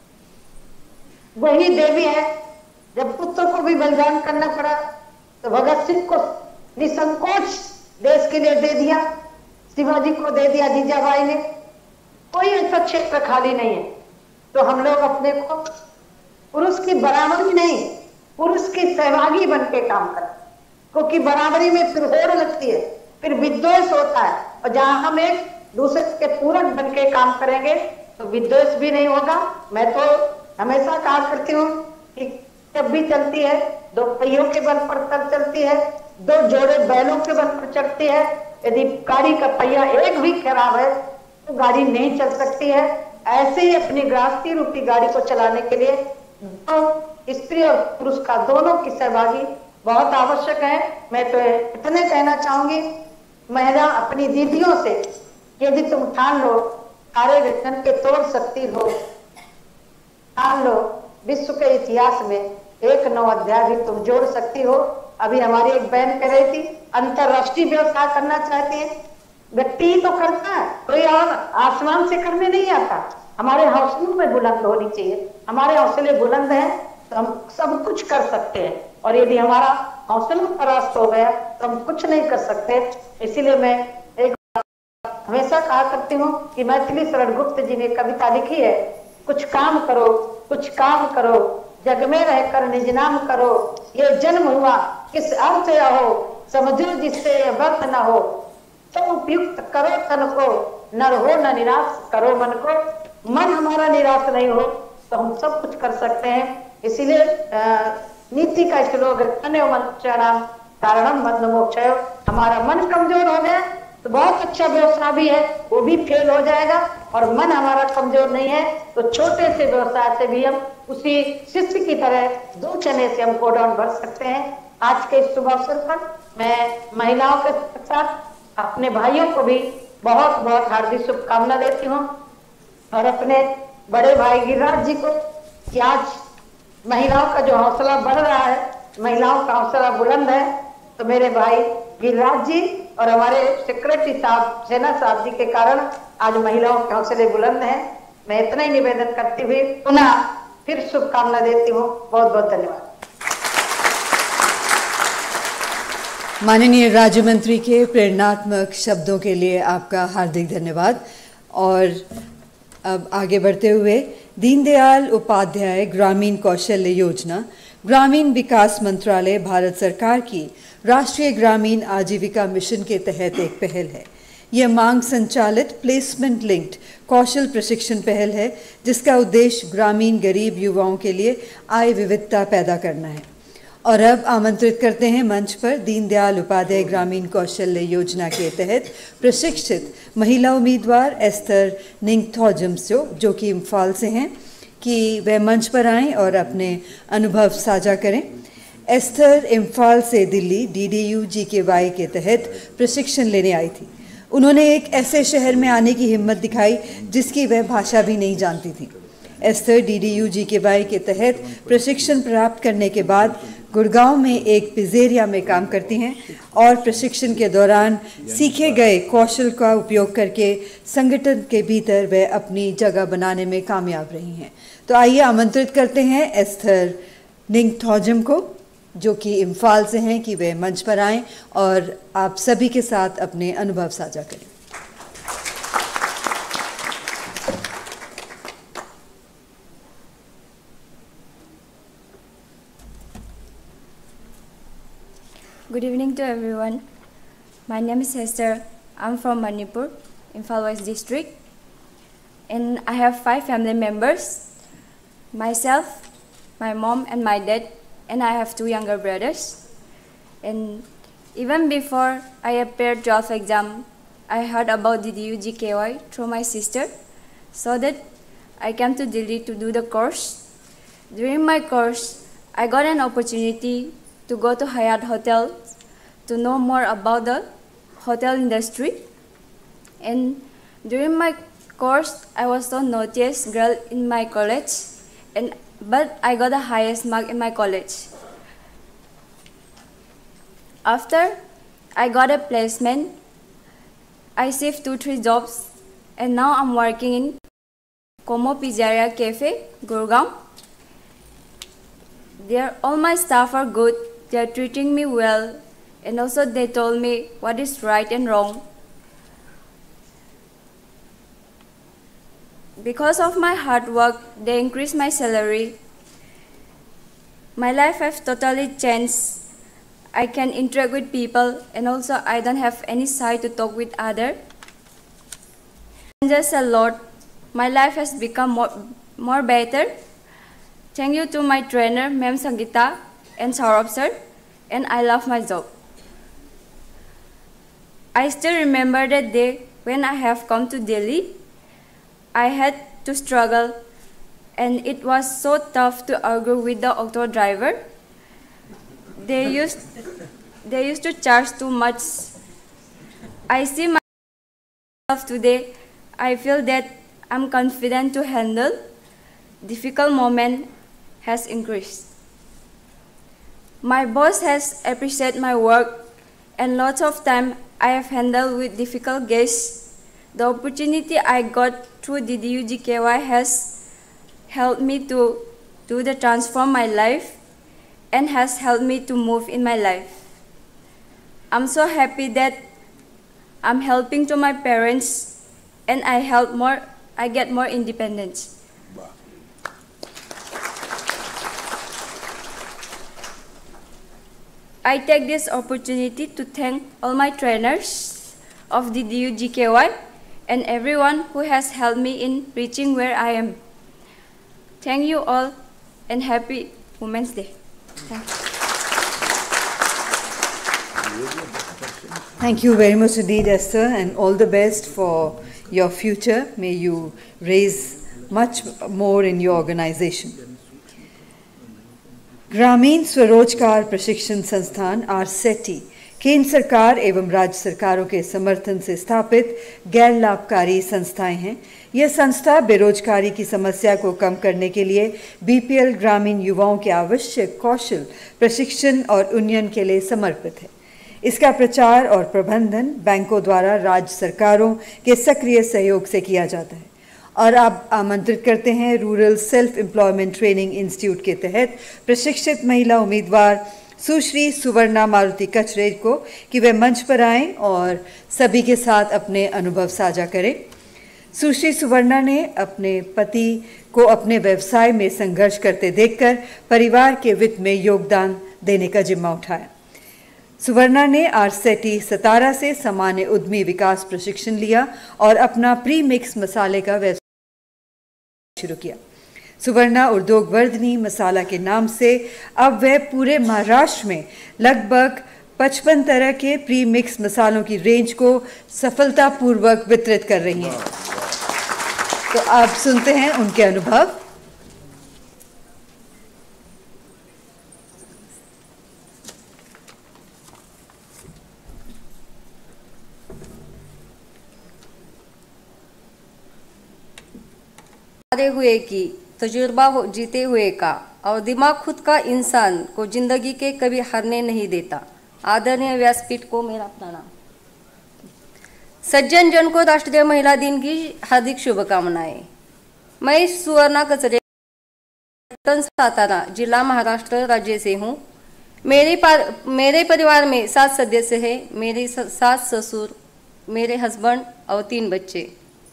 वही देवी है। जब पुत्र को भी बलिदान करना पड़ा तो भगत सिंह को निसंकोच देश के लिए दे दिया, शिवाजी को दे दिया जीजाबाई ने। कोई ऐसा क्षेत्र खाली नहीं है। तो हम लोग अपने को पुरुष की बराबरी नहीं, पुरुष की सहभागी बन के काम करें, क्योंकि बराबरी में फिर होड़ लगती है, फिर विद्वेष होता है। और जहां हम एक दूसरे के पूरक बन के काम करेंगे तो विद्वेष भी नहीं होगा। मैं तो हमेशा कहा करती हूँ कि जब भी चलती है, 2 पहियों के बल पर चलती है, 2 जोड़े बैलों के बल पर चलती है। यदि गाड़ी का पहिया एक भी खराब है तो गाड़ी नहीं चल सकती है। ऐसे ही अपनी गृहस्थी रूपी गाड़ी को चलाने के लिए स्त्री और पुरुष का दोनों की सहभागी बहुत आवश्यक है। मैं तो इतने कहना चाहूंगी, महिला अपनी दीदियों से, यदि तुम ठान लो सारे विज्ञान के तोड़ सकती हो, ठान लो विश्व के इतिहास में एक 9 अध्याय भी तुम जोड़ सकती हो। अभी हमारी एक बहन कह रही थी, अंतरराष्ट्रीय व्यवसाय करना चाहती है। व्यक्ति ही तो करता है, कोई और आसमान से करने नहीं आता। हमारे हौसलों में बुलंद होनी चाहिए। हमारे हौसले बुलंद हैं तो हम सब कुछ कर सकते हैं, और यदि हमारा हौसला परास्त हो गया तो हम कुछ नहीं कर सकते। इसीलिए मैं एक हमेशा कहा करती हूँ कि मैथिली शरण गुप्त जी ने कविता लिखी है, कुछ काम करो, कुछ काम करो, जग में रहकर निज नाम करो, ये जन्म हुआ किस अर्थ रहो, समझो जिससे व्यर्थ न हो, तो उपयुक्त करो तन को, नर हो न निराश करो मन को। मन हमारा निराश नहीं हो तो हम सब कुछ कर सकते हैं। इसीलिए नीति का श्लोक कारणम बंध मोक्षय। हमारा मन कमजोर हो गया तो बहुत अच्छा व्यवसाय भी है, वो भी फेल हो जाएगा। और मन हमारा कमजोर नहीं है तो छोटे से व्यवसाय से भी हम उसी शिष्य की तरह 2 चने से हम गोडाउन भर सकते हैं। आज के इस शुभ अवसर पर मैं महिलाओं के साथ अपने भाइयों को भी बहुत बहुत हार्दिक शुभकामना देती हूँ, और अपने बड़े भाई गिरिराज जी को कि आज महिलाओं का जो हौसला बढ़ रहा है, महिलाओं का हौसला बुलंद है। तो मेरे भाई गिरिराज जी और हमारे सेक्रेटरी साहब, सेना साहब जी के कारण आज महिलाओं के हौसले बुलंद हैं। मैं इतना ही निवेदन करती हुई पुनः फिर शुभकामना देती हूँ। बहुत बहुत धन्यवाद। माननीय राज्य मंत्री के प्रेरणात्मक शब्दों के लिए आपका हार्दिक धन्यवाद। और अब आगे बढ़ते हुए दीनदयाल उपाध्याय ग्रामीण कौशल्य योजना ग्रामीण विकास मंत्रालय भारत सरकार की राष्ट्रीय ग्रामीण आजीविका मिशन के तहत एक पहल है। यह मांग संचालित प्लेसमेंट लिंक्ड कौशल प्रशिक्षण पहल है, जिसका उद्देश्य ग्रामीण गरीब युवाओं के लिए आय विविधता पैदा करना है। और अब आमंत्रित करते हैं मंच पर दीनदयाल उपाध्याय ग्रामीण कौशल्य योजना के तहत प्रशिक्षित महिला उम्मीदवार एस्थर निंगथौजम्सो, जो कि इम्फाल से हैं, कि वह मंच पर आएं और अपने अनुभव साझा करें। एस्थर इम्फाल से दिल्ली DDU GKY के तहत प्रशिक्षण लेने आई थी। उन्होंने एक ऐसे शहर में आने की हिम्मत दिखाई जिसकी वह भाषा भी नहीं जानती थी। एस्थर DDU GKY के तहत प्रशिक्षण प्राप्त करने के बाद गुड़गांव में एक पिज़्ज़ेरिया में काम करती हैं और प्रशिक्षण के दौरान सीखे गए कौशल का उपयोग करके संगठन के भीतर वे अपनी जगह बनाने में कामयाब रही हैं। तो आइए आमंत्रित करते हैं एस्थर निंगथौजम को, जो कि इम्फाल से हैं, कि वे मंच पर आएं और आप सभी के साथ अपने अनुभव साझा करें। Good evening to everyone. My name is Esther. I'm from Manipur, Imphal West District, and I have 5 family members: myself, my mom, and my dad, and I have 2 younger brothers. And even before I appeared 12th exam, I heard about the DDU GKY through my sister, so that I came to Delhi to do the course. During my course, I got an opportunity to go to Hyatt Hotel to know more about the hotel industry. And during my course, I was the naughtiest girl in my college, but I got the highest mark in my college. After I got a placement, I saved 2-3 jobs, and now I'm working in Como Pizzeria Cafe, Gurgaon. All my staff are good. They are treating me well, and also they told me what is right and wrong. Because of my hard work, they increased my salary. My life has totally changed. I can interact with people, and also I don't have any shy to talk with others. Just a lot. My life has become more better. Thank you to my trainer, Ma'am Sangeeta and Saurabh sir, and I love my job. I still remember that day when I have come to Delhi. I had to struggle, and it was so tough to argue with the auto driver. They used to charge too much. I see myself today. I feel that I'm confident to handle difficult moments has increased. My boss has appreciated my work, and lots of time I have handled with difficult guests. The opportunity I got through DDU GKY has helped me to transform my life and has helped me to move in my life. I'm so happy that I'm helping to my parents, and I get more independence. I take this opportunity to thank all my trainers of the DDU GKY and everyone who has helped me in reaching where I am. Thank you all, and happy Women's Day. Thank you. Thank you very much indeed, Esther, and all the best for your future. May you raise much more in your organization. ग्रामीण स्वरोजगार प्रशिक्षण संस्थान RCETI केंद्र सरकार एवं राज्य सरकारों के समर्थन से स्थापित गैर लाभकारी संस्थाएं हैं। यह संस्था बेरोजगारी की समस्या को कम करने के लिए BPL ग्रामीण युवाओं के आवश्यक कौशल प्रशिक्षण और उन्नयन के लिए समर्पित है। इसका प्रचार और प्रबंधन बैंकों द्वारा राज्य सरकारों के सक्रिय सहयोग से किया जाता है। और अब आमंत्रित करते हैं rural self employment training institute के तहत प्रशिक्षित महिला उम्मीदवार सुश्री सुवर्णा मारुति कचरे को कि वे मंच पर आएं और सभी के साथ अपने अनुभव साझा करें। सुश्री सुवर्णा ने अपने पति को अपने व्यवसाय में संघर्ष करते देखकर परिवार के वित्त में योगदान देने का जिम्मा उठाया। सुवर्णा ने आरसेटी सतारा से सामान्य उद्यमी विकास प्रशिक्षण लिया और अपना प्री मिक्स मसाले का व्यवसाय शुरू किया। सुवर्णा उद्योग वर्धनी मसाला के नाम से अब वह पूरे महाराष्ट्र में लगभग 55 तरह के प्री मिक्स मसालों की रेंज को सफलतापूर्वक वितरित कर रही हैं। तो आप सुनते हैं उनके अनुभव। हुए की तजुर्बा जीते हुए का और दिमाग खुद का इंसान को जिंदगी के कभी हारने नहीं देता। आदरणीय व्यासपीठ को मेरा प्रणाम। सज्जन जन को राष्ट्रीय महिला दिन की हार्दिक शुभकामनाएं। मैं सुवर्णा कचरे सातारा जिला महाराष्ट्र राज्य से हूँ। मेरे परिवार में 7 सदस्य हैं। मेरी सास ससुर, मेरे हस्बैंड और 3 बच्चे।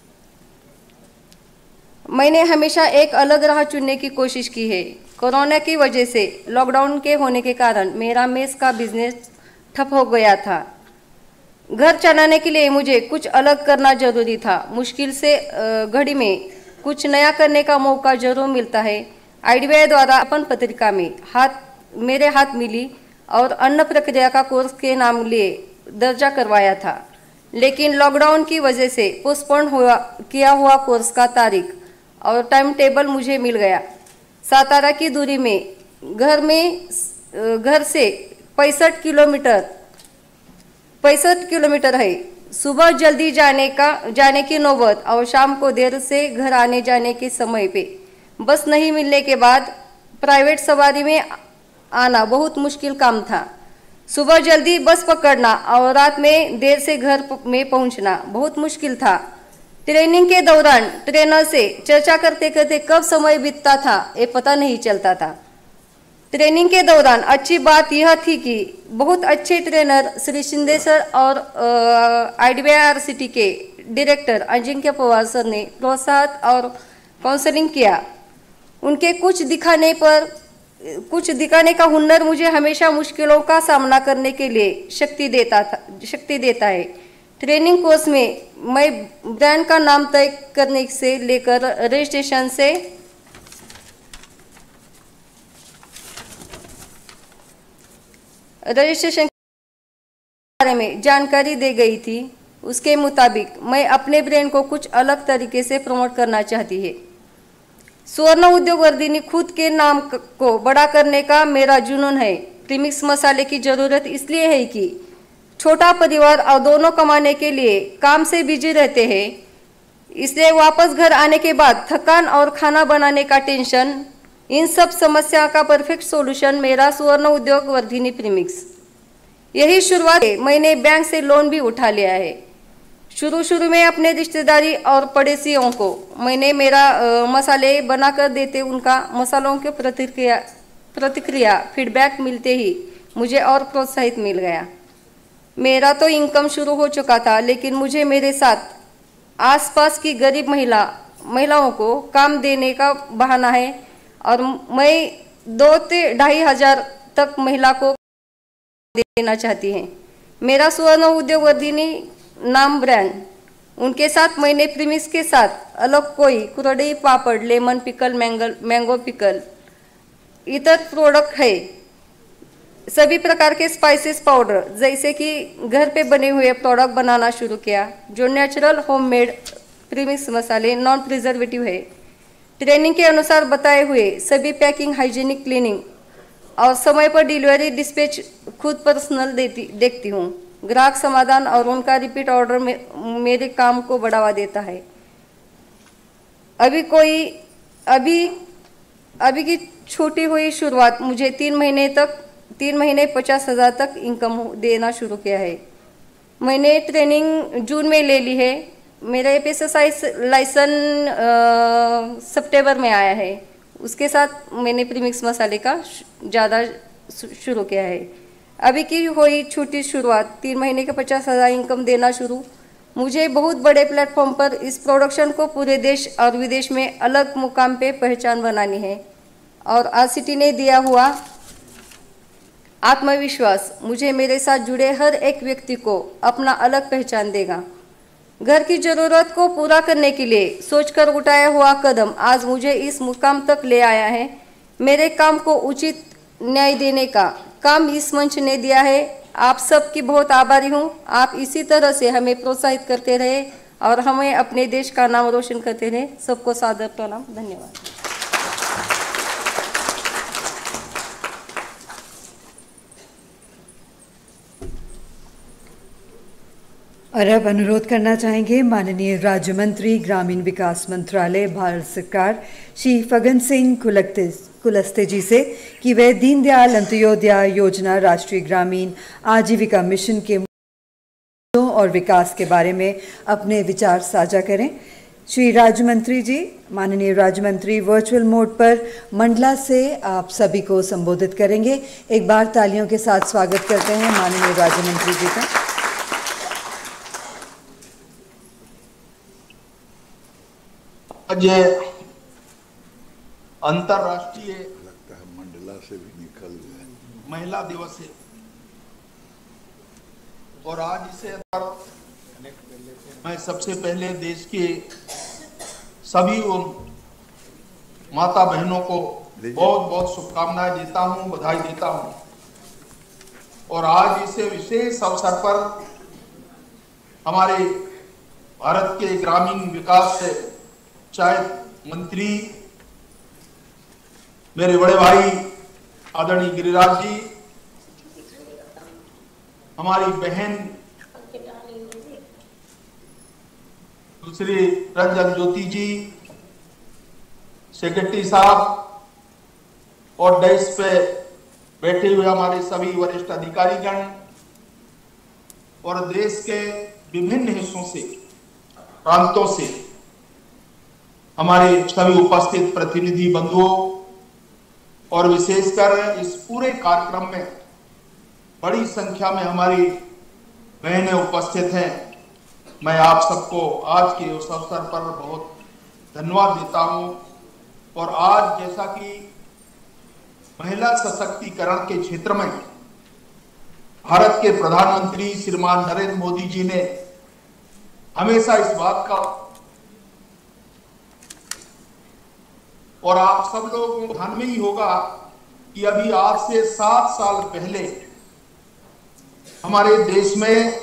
मैंने हमेशा एक अलग राह चुनने की कोशिश की है। कोरोना की वजह से लॉकडाउन के होने के कारण मेरा मेस का बिजनेस ठप हो गया था। घर चलाने के लिए मुझे कुछ अलग करना जरूरी था। मुश्किल से घड़ी में कुछ नया करने का मौका जरूर मिलता है। आईडीबीआई द्वारा अपन पत्रिका में मेरे हाथ मिली और अन्न प्रक्रिया का कोर्स के नाम लिए दर्जा करवाया था, लेकिन लॉकडाउन की वजह से पोस्टपोन किया हुआ कोर्स का तारीख और टाइम टेबल मुझे मिल गया। सातारा की दूरी में घर से 65 किलोमीटर है। सुबह जल्दी जाने की नौबत और शाम को देर से घर आने जाने के समय पे बस नहीं मिलने के बाद प्राइवेट सवारी में आना बहुत मुश्किल काम था। सुबह जल्दी बस पकड़ना और रात में देर से घर में पहुंचना बहुत मुश्किल था। ट्रेनिंग के दौरान ट्रेनर से चर्चा करते करते कब समय बीतता था ये पता नहीं चलता था। ट्रेनिंग के दौरान अच्छी बात यह थी कि बहुत अच्छे ट्रेनर श्री शिंदे सर और आईडीबीआई के डायरेक्टर अजिंक्य पवार सर ने प्रोत्साहन और काउंसलिंग किया। उनके कुछ दिखाने का हुनर मुझे हमेशा मुश्किलों का सामना करने के लिए शक्ति देता है। ट्रेनिंग कोर्स में मैं ब्रांड का नाम तय करने से लेकर रजिस्ट्रेशन के बारे में जानकारी दी गई थी। उसके मुताबिक मैं अपने ब्रांड को कुछ अलग तरीके से प्रमोट करना चाहती है। सुवर्ण उद्योग वर्धिनी खुद के नाम को बड़ा करने का मेरा जुनून है। प्रीमिक्स मसाले की जरूरत इसलिए है कि छोटा परिवार और दोनों कमाने के लिए काम से बिजी रहते हैं, इसलिए वापस घर आने के बाद थकान और खाना बनाने का टेंशन, इन सब समस्या का परफेक्ट सॉल्यूशन मेरा सुवर्ण उद्योग वर्धिनी प्रीमिक्स। यही शुरुआत है। मैंने बैंक से लोन भी उठा लिया है। शुरू में अपने रिश्तेदारी और पड़ोसियों को मैंने मेरा मसाले बनाकर देते उनका मसालों के प्रतिक्रिया फीडबैक मिलते ही मुझे और प्रोत्साहित मिल गया। मेरा तो इनकम शुरू हो चुका था, लेकिन मुझे मेरे साथ आसपास की गरीब महिलाओं को काम देने का बहाना है और मैं 2 से 2,500 हजार तक महिला को देना चाहती हैं। मेरा सुवर्ण उद्योग वर्धिनी नाम ब्रांड, उनके साथ मैंने प्रीमिक्स के साथ अलग कोई कुरड़ी पापड़, लेमन पिकल, मैंगो पिकल, इतर प्रोडक्ट है। सभी प्रकार के स्पाइसेस पाउडर जैसे कि घर पे बने हुए प्रोडक्ट बनाना शुरू किया, जो नेचुरल होममेड प्रीमिक्स मसाले नॉन प्रिजर्वेटिव है। ट्रेनिंग के अनुसार बताए हुए सभी पैकिंग, हाइजीनिक, क्लीनिंग और समय पर डिलीवरी डिस्पैच खुद पर्सनल देखती हूँ। ग्राहक समाधान और उनका रिपीट ऑर्डर में मेरे काम को बढ़ावा देता है। अभी की छोटी हुई शुरुआत मुझे 3 महीने तक 3 महीने 50,000 तक इनकम देना शुरू किया है। मैंने ट्रेनिंग जून में ले ली है। मेरा एपीएसएसआई लाइसेंस सितंबर में आया है। उसके साथ मैंने प्रीमिक्स मसाले का ज़्यादा शुरू किया है। अभी की हुई छोटी शुरुआत 3 महीने के 50,000 इनकम देना शुरू, मुझे बहुत बड़े प्लेटफॉर्म पर इस प्रोडक्शन को पूरे देश और विदेश में अलग मुकाम पे पहचान बनानी है। और आरसीटी ने दिया हुआ आत्मविश्वास मुझे मेरे साथ जुड़े हर एक व्यक्ति को अपना अलग पहचान देगा। घर की ज़रूरत को पूरा करने के लिए सोचकर उठाया हुआ कदम आज मुझे इस मुकाम तक ले आया है। मेरे काम को उचित न्याय देने का काम इस मंच ने दिया है। आप सबकी बहुत आभारी हूँ। आप इसी तरह से हमें प्रोत्साहित करते रहे और हमें अपने देश का नाम रोशन करते रहे। सबको सादर प्रणाम, धन्यवाद। और अब अनुरोध करना चाहेंगे माननीय राज्य मंत्री ग्रामीण विकास मंत्रालय भारत सरकार श्री फग्गन सिंह कुलस्ते जी से कि वे दीनदयाल अंत्योदय योजना राष्ट्रीय ग्रामीण आजीविका मिशन के मुद्दों और विकास के बारे में अपने विचार साझा करें। श्री राज्य मंत्री जी, माननीय राज्य मंत्री वर्चुअल मोड पर मंडला से आप सभी को संबोधित करेंगे। एक बार तालियों के साथ स्वागत करते हैं माननीय राज्य मंत्री जी का। आज अंतर्राष्ट्रीय लगता है मंडला से भी निकल गए महिला दिवस है और आज इसे मैं सबसे पहले देश के सभी माता बहनों को बहुत बहुत शुभकामनाएं देता हूं, बधाई देता हूं। और आज इसे विशेष अवसर पर हमारे भारत के ग्रामीण विकास से चाहे मंत्री मेरे बड़े भाई आदरणीय गिरिराज जी, हमारी बहन दूसरी रंजन ज्योति जी, सेक्रेटरी साहब और डेस्क पे बैठे हुए हमारे सभी वरिष्ठ अधिकारीगण और देश के विभिन्न हिस्सों से, प्रांतों से हमारे सभी उपस्थित प्रतिनिधि बंधुओं और विशेषकर इस पूरे कार्यक्रम में बड़ी संख्या में हमारी बहनें उपस्थित हैं। मैं आप सबको आज के उस अवसर पर बहुत धन्यवाद देता हूं। और आज जैसा कि महिला सशक्तिकरण के क्षेत्र में भारत के प्रधानमंत्री श्रीमान नरेंद्र मोदी जी ने हमेशा इस बात का और आप सब लोगों को ध्यान में ही होगा कि अभी आज से 7 साल पहले हमारे देश में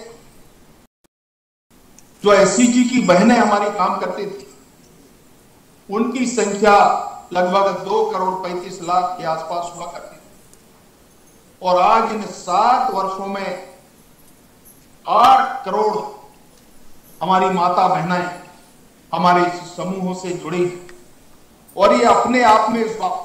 जो एससीजी की बहनें हमारी काम करती थी उनकी संख्या लगभग 2,35 लाख के आसपास हुआ करती थी। और आज इन 7 वर्षों में 8 करोड़ हमारी माता बहनें हमारे इस समूहों से जुड़ी हैं। और ये अपने आप में इस बात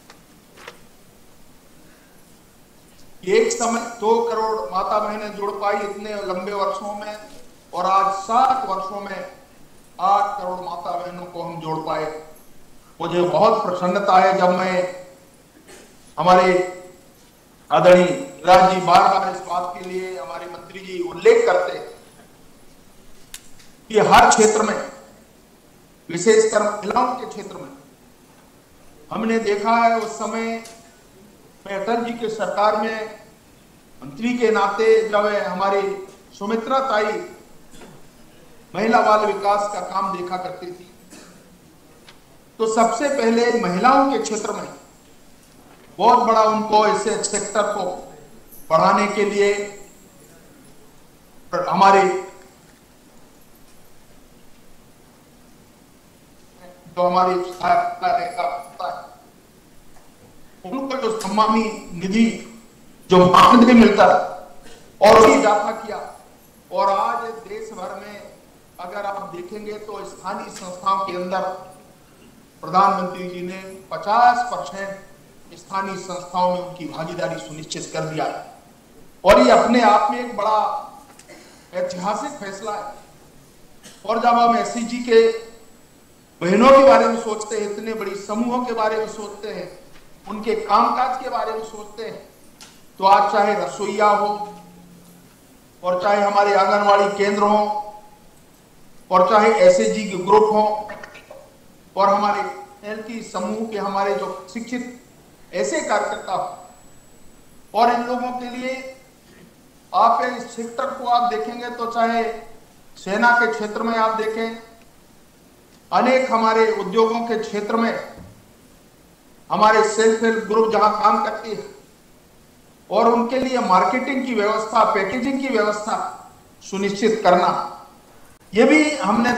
एक समय 2 करोड़ माता बहनें जुड़ पाई इतने लंबे वर्षों में, और आज 7 वर्षों में 8 करोड़ माता बहनों को हम जोड़ पाए। मुझे बहुत प्रसन्नता है जब मैं हमारे आदरणीय राज जी बार बार इस बात के लिए हमारे मंत्री जी उल्लेख करते कि हर क्षेत्र में, विशेषकर महिलाओं के क्षेत्र में हमने देखा है। उस समय मैं अटल जी के सरकार में मंत्री के नाते जब हमारी सुमित्रा ताई महिला बाल विकास का काम देखा करती थी, तो सबसे पहले महिलाओं के क्षेत्र में बहुत बड़ा उनको इस सेक्टर को बढ़ाने के लिए हमारे जो हमारी उनको जो सम्मानी निधि जो मानदेय मिलता है और भी इजाफा किया। और आज देश भर में अगर आप देखेंगे तो स्थानीय संस्थाओं के अंदर प्रधानमंत्री जी ने 50% स्थानीय संस्थाओं में उनकी भागीदारी सुनिश्चित कर दिया है। और ये अपने आप में एक बड़ा ऐतिहासिक फैसला है। और जब हम एससीजी के बहनों के बारे में सोचते हैं, इतने बड़ी समूहों के बारे में सोचते हैं, उनके कामकाज के बारे में सोचते हैं, तो आज चाहे रसोईया हो और चाहे हमारे आंगनवाड़ी केंद्र हो और चाहे एसएचजी के ग्रुप हो और हमारे एलटी समूह के हमारे जो शिक्षित ऐसे कार्यकर्ता हो, और इन लोगों के लिए आप इस सेक्टर को आप देखेंगे तो चाहे सेना के क्षेत्र में आप देखें, अनेक हमारे उद्योगों के क्षेत्र में हमारे सेल्फ हेल्प ग्रुप जहां काम करती है और उनके लिए मार्केटिंग की व्यवस्था, पैकेजिंग की व्यवस्था सुनिश्चित करना, ये भी हमने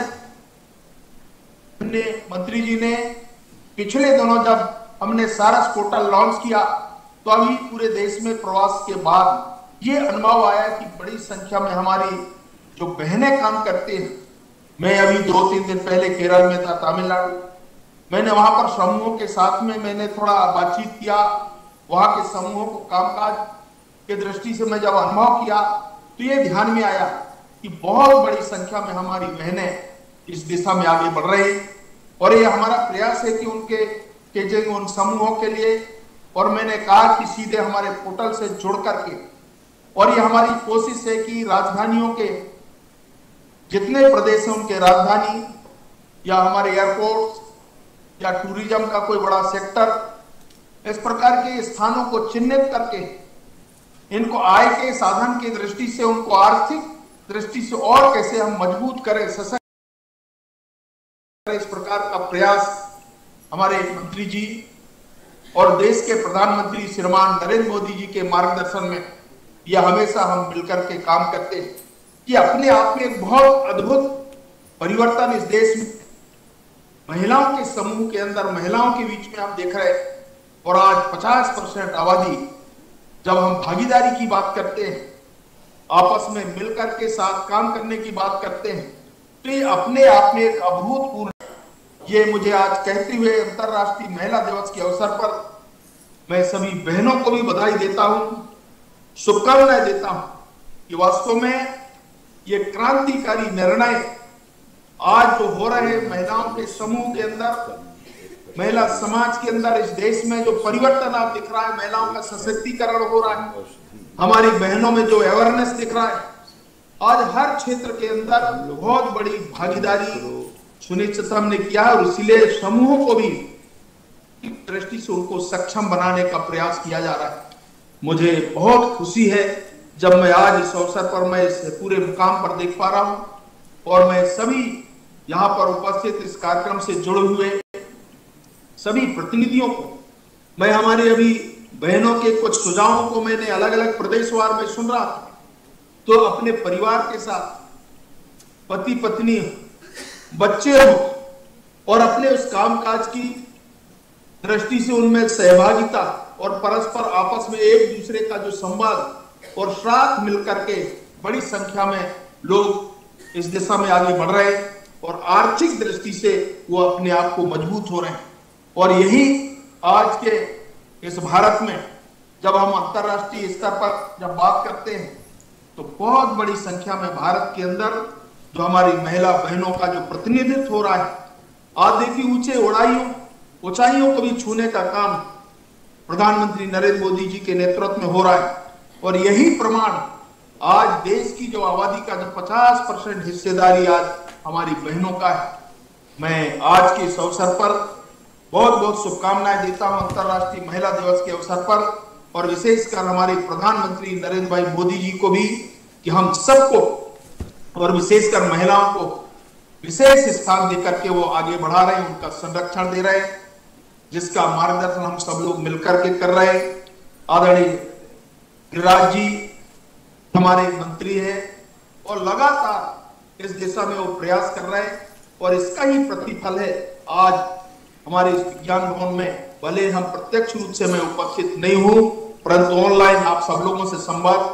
मंत्री जी ने पिछले दिनों जब हमने सारस पोर्टल लॉन्च किया तो अभी पूरे देश में प्रवास के बाद ये अनुभव आया कि बड़ी संख्या में हमारी जो बहनें काम करती हैं। मैं अभी 2-3 दिन पहले केरल में था, तमिलनाडु, मैंने वहां पर समूहों के साथ में मैंने थोड़ा बातचीत किया, वहां के समूहों को कामकाज के दृष्टि से मैं जब अनुभव किया तो ये ध्यान में आया कि बहुत बड़ी संख्या में हमारी बहनें इस दिशा में आगे बढ़ रही, और ये हमारा प्रयास है कि उन समूहों के लिए, और मैंने कहा कि सीधे हमारे पोर्टल से जुड़ करके, और ये हमारी कोशिश है कि राजधानियों के जितने प्रदेश हैं उनके राजधानी या हमारे एयरपोर्ट या टूरिज्म का कोई बड़ा सेक्टर, इस प्रकार के स्थानों को चिन्हित करके इनको आय के साधन की दृष्टि से, उनको आर्थिक दृष्टि से और कैसे हम मजबूत करें, सशक्त, इस प्रकार का प्रयास हमारे मंत्री जी और देश के प्रधानमंत्री श्रीमान नरेंद्र मोदी जी के मार्गदर्शन में यह हमेशा हम मिलकर के काम करते हैं कि अपने आप में एक बहुत अद्भुत परिवर्तन इस देश में महिलाओं के समूह के अंदर, महिलाओं के बीच में हम देख रहे हैं। और आज 50% आबादी, जब हम भागीदारी की बात करते हैं, आपस में मिलकर के साथ काम करने की बात करते हैं, तो ये अपने आप में एक अभूतपूर्व, ये मुझे आज कहते हुए अंतर्राष्ट्रीय महिला दिवस के अवसर पर मैं सभी बहनों को भी बधाई देता हूं, शुभकामनाएं देता हूं कि वास्तव में ये क्रांतिकारी निर्णय आज जो हो रहे हैं महिलाओं के समूह के अंदर, महिला समाज के अंदर, इस देश में जो परिवर्तन आप दिख रहा है, महिलाओं का सशक्तिकरण हो रहा है, हमारी बहनों में जो अवेयरनेस दिख रहा है, आज हर क्षेत्र के अंदर बहुत बड़ी भागीदारी सुनिश्चित हमने किया है, और इसलिए समूहों को भी दृष्टि से उनको सक्षम बनाने का प्रयास किया जा रहा है। मुझे बहुत खुशी है जब मैं आज इस अवसर पर मैं इस पूरे मुकाम पर देख पा रहा हूं, और मैं सभी यहाँ पर उपस्थित इस कार्यक्रम से जुड़े हुए सभी प्रतिनिधियों को, मैं हमारे अभी बहनों के कुछ सुझावों को मैंने अलग अलग प्रदेशवार में सुन रहा था, तो अपने परिवार के साथ, पति पत्नी, बच्चे हो, और अपने उस कामकाज की दृष्टि से उनमें सहभागिता और परस्पर आपस में एक दूसरे का जो संवाद और साथ मिलकर के बड़ी संख्या में लोग इस दिशा में आगे बढ़ रहे हैं, और आर्थिक दृष्टि से वो अपने आप को मजबूत हो रहे हैं। और यही आज के इस भारत में जब हम अंतर्राष्ट्रीय स्तर पर जब बात करते हैं, तो बहुत बड़ी संख्या में भारत के अंदर जो हमारी महिला बहनों का जो प्रतिनिधित्व हो रहा है, आज देखिए ऊंचे ऊंचाइयों को भी छूने का काम प्रधानमंत्री नरेंद्र मोदी जी के नेतृत्व में हो रहा है। और यही प्रमाण आज देश की जो आबादी का जो 50% हिस्सेदारी आज हमारी बहनों का है। मैं आज के इस अवसर पर बहुत बहुत शुभकामनाएं देता हूं अंतर्राष्ट्रीय महिला दिवस के अवसर पर, और विशेषकर हमारे प्रधानमंत्री नरेंद्र भाई मोदी जी को भी, कि हम सबको और विशेषकर महिलाओं को विशेष स्थान देकर के वो आगे बढ़ा रहे हैं, उनका संरक्षण दे रहे हैं, जिसका मार्गदर्शन हम सब लोग मिलकर के कर रहे हैं। आदरणीय गिरिराज जी हमारे मंत्री हैं और लगातार इस दिशा में वो प्रयास कर रहे हैं, और इसका ही प्रतिफल है आज हमारे इस विज्ञान भवन में, भले हम प्रत्यक्ष रूप से मैं उपस्थित नहीं हूं, परंतु ऑनलाइन आप सब लोगों से संवाद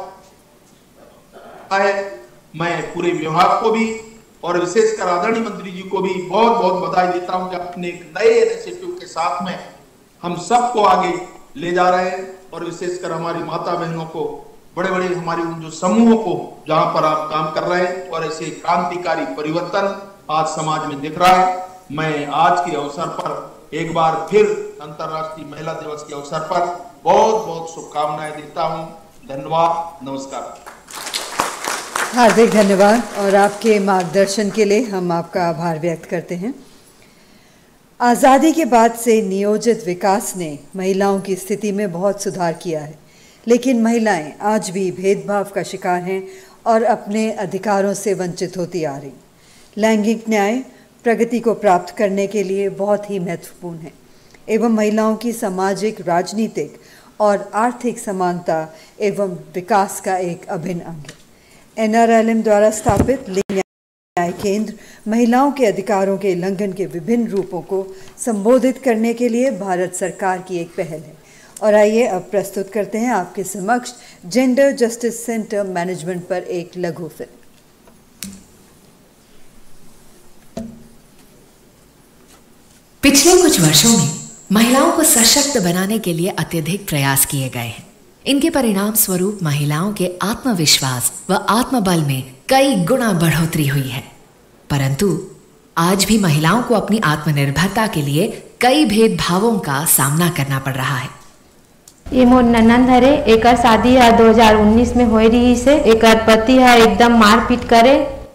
है। मैं पूरे विभाग को भी और विशेषकर आदरणीय मंत्री जी को भी बहुत बहुत बधाई देता हूं कि अपने एक नए इनिशिएटिव के साथ में हम सबको आगे ले जा रहे हैं और विशेषकर हमारी माता बहनों को, बड़े बड़े हमारी उन जो समूहों को जहां पर आप काम कर रहे हैं और ऐसे क्रांतिकारी परिवर्तन आज समाज में दिख रहा है। मैं आज के अवसर पर एक बार फिर अंतर्राष्ट्रीय महिला दिवस के अवसर पर बहुत बहुत शुभकामनाएं देता हूं। धन्यवाद, नमस्कार। हार्दिक धन्यवाद और आपके मार्गदर्शन के लिए हम आपका आभार व्यक्त करते हैं। आज़ादी के बाद से नियोजित विकास ने महिलाओं की स्थिति में बहुत सुधार किया है, लेकिन महिलाएं आज भी भेदभाव का शिकार हैं और अपने अधिकारों से वंचित होती आ रही। लैंगिक न्याय प्रगति को प्राप्त करने के लिए बहुत ही महत्वपूर्ण है एवं महिलाओं की सामाजिक, राजनीतिक और आर्थिक समानता एवं विकास का एक अभिन्न अंग है। NRLM द्वारा स्थापित लिंग न्याय केंद्र महिलाओं के अधिकारों के उल्लंघन के विभिन्न रूपों को संबोधित करने के लिए भारत सरकार की एक पहल है। और आइए अब प्रस्तुत करते हैं आपके समक्ष जेंडर जस्टिस सेंटर मैनेजमेंट पर एक लघु फिल्म। पिछले कुछ वर्षों में महिलाओं को सशक्त बनाने के लिए अत्यधिक प्रयास किए गए हैं। इनके परिणाम स्वरूप महिलाओं के आत्मविश्वास व आत्मबल में कई गुना बढ़ोतरी हुई है, परंतु आज भी महिलाओं को अपनी आत्मनिर्भरता के लिए कई भेदभावों का सामना करना पड़ रहा है। ये मोर ननंद हरे, एकर शादी 2019 में हो रही से, एकर पति है एकदम मारपीट करे।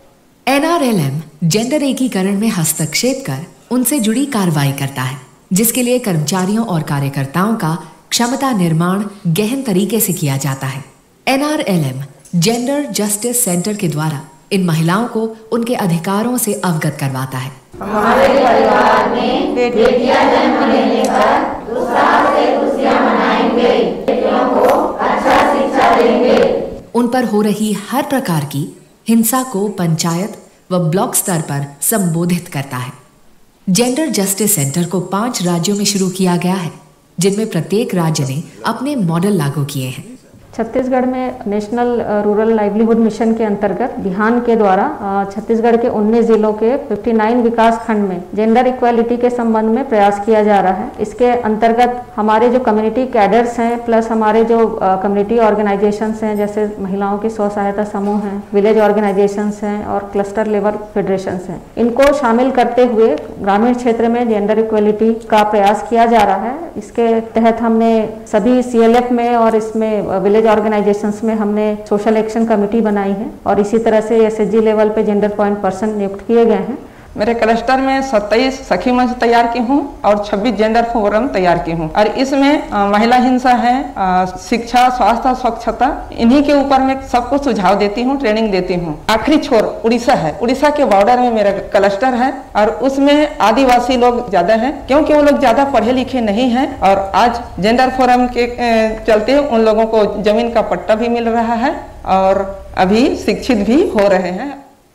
NRLM जेंडर एकीकरण में हस्तक्षेप कर उनसे जुड़ी कार्रवाई करता है, जिसके लिए कर्मचारियों और कार्यकर्ताओं का क्षमता निर्माण गहन तरीके से किया जाता है। NRLM जेंडर जस्टिस सेंटर के द्वारा इन महिलाओं को उनके अधिकारों से अवगत करवाता है। हमारे परिवार में बेटियां जन्म लेने पर उत्साह से खुशियां मनाएंगे, बेटियों को अच्छा शिक्षा देंगे। उन पर हो रही हर प्रकार की हिंसा को पंचायत व ब्लॉक स्तर पर संबोधित करता है। जेंडर जस्टिस सेंटर को 5 राज्यों में शुरू किया गया है, जिनमें प्रत्येक राज्य ने अपने मॉडल लागू किए हैं। छत्तीसगढ़ में नेशनल रूरल लाइवलीहुड मिशन के अंतर्गत बिहान के द्वारा छत्तीसगढ़ के 19 जिलों के 59 विकास खंड में जेंडर इक्वालिटी के संबंध में प्रयास किया जा रहा है। इसके अंतर्गत हमारे जो कम्युनिटी कैडर्स हैं प्लस हमारे जो कम्युनिटी ऑर्गेनाइजेशंस हैं, जैसे महिलाओं के स्व सहायता समूह हैं, विलेज ऑर्गेनाइजेशंस हैं और क्लस्टर लेवल फेडरेशंस हैं, इनको शामिल करते हुए ग्रामीण क्षेत्र में जेंडर इक्वालिटी का प्रयास किया जा रहा है। इसके तहत हमने सभी CLF में और इसमें विलेज ऑर्गेनाइजेशंस में हमने सोशल एक्शन कमेटी बनाई है और इसी तरह से SHG लेवल पे जेंडर पॉइंट पर्सन नियुक्त किए गए हैं। मेरे क्लस्टर में 27 सखी मंच तैयार की हूँ और 26 जेंडर फोरम तैयार की हूँ और इसमें महिला हिंसा है, शिक्षा, स्वास्थ्य, स्वच्छता, इन्हीं के ऊपर मैं सबको सुझाव देती हूँ, ट्रेनिंग देती हूँ। आखिरी छोर उड़ीसा है, उड़ीसा के बॉर्डर में मेरा क्लस्टर है और उसमें आदिवासी लोग ज्यादा हैं, क्योंकि वो लोग ज्यादा पढ़े लिखे नहीं हैं और आज जेंडर फोरम के चलते उन लोगों को जमीन का पट्टा भी मिल रहा है और अभी शिक्षित भी हो रहे हैं।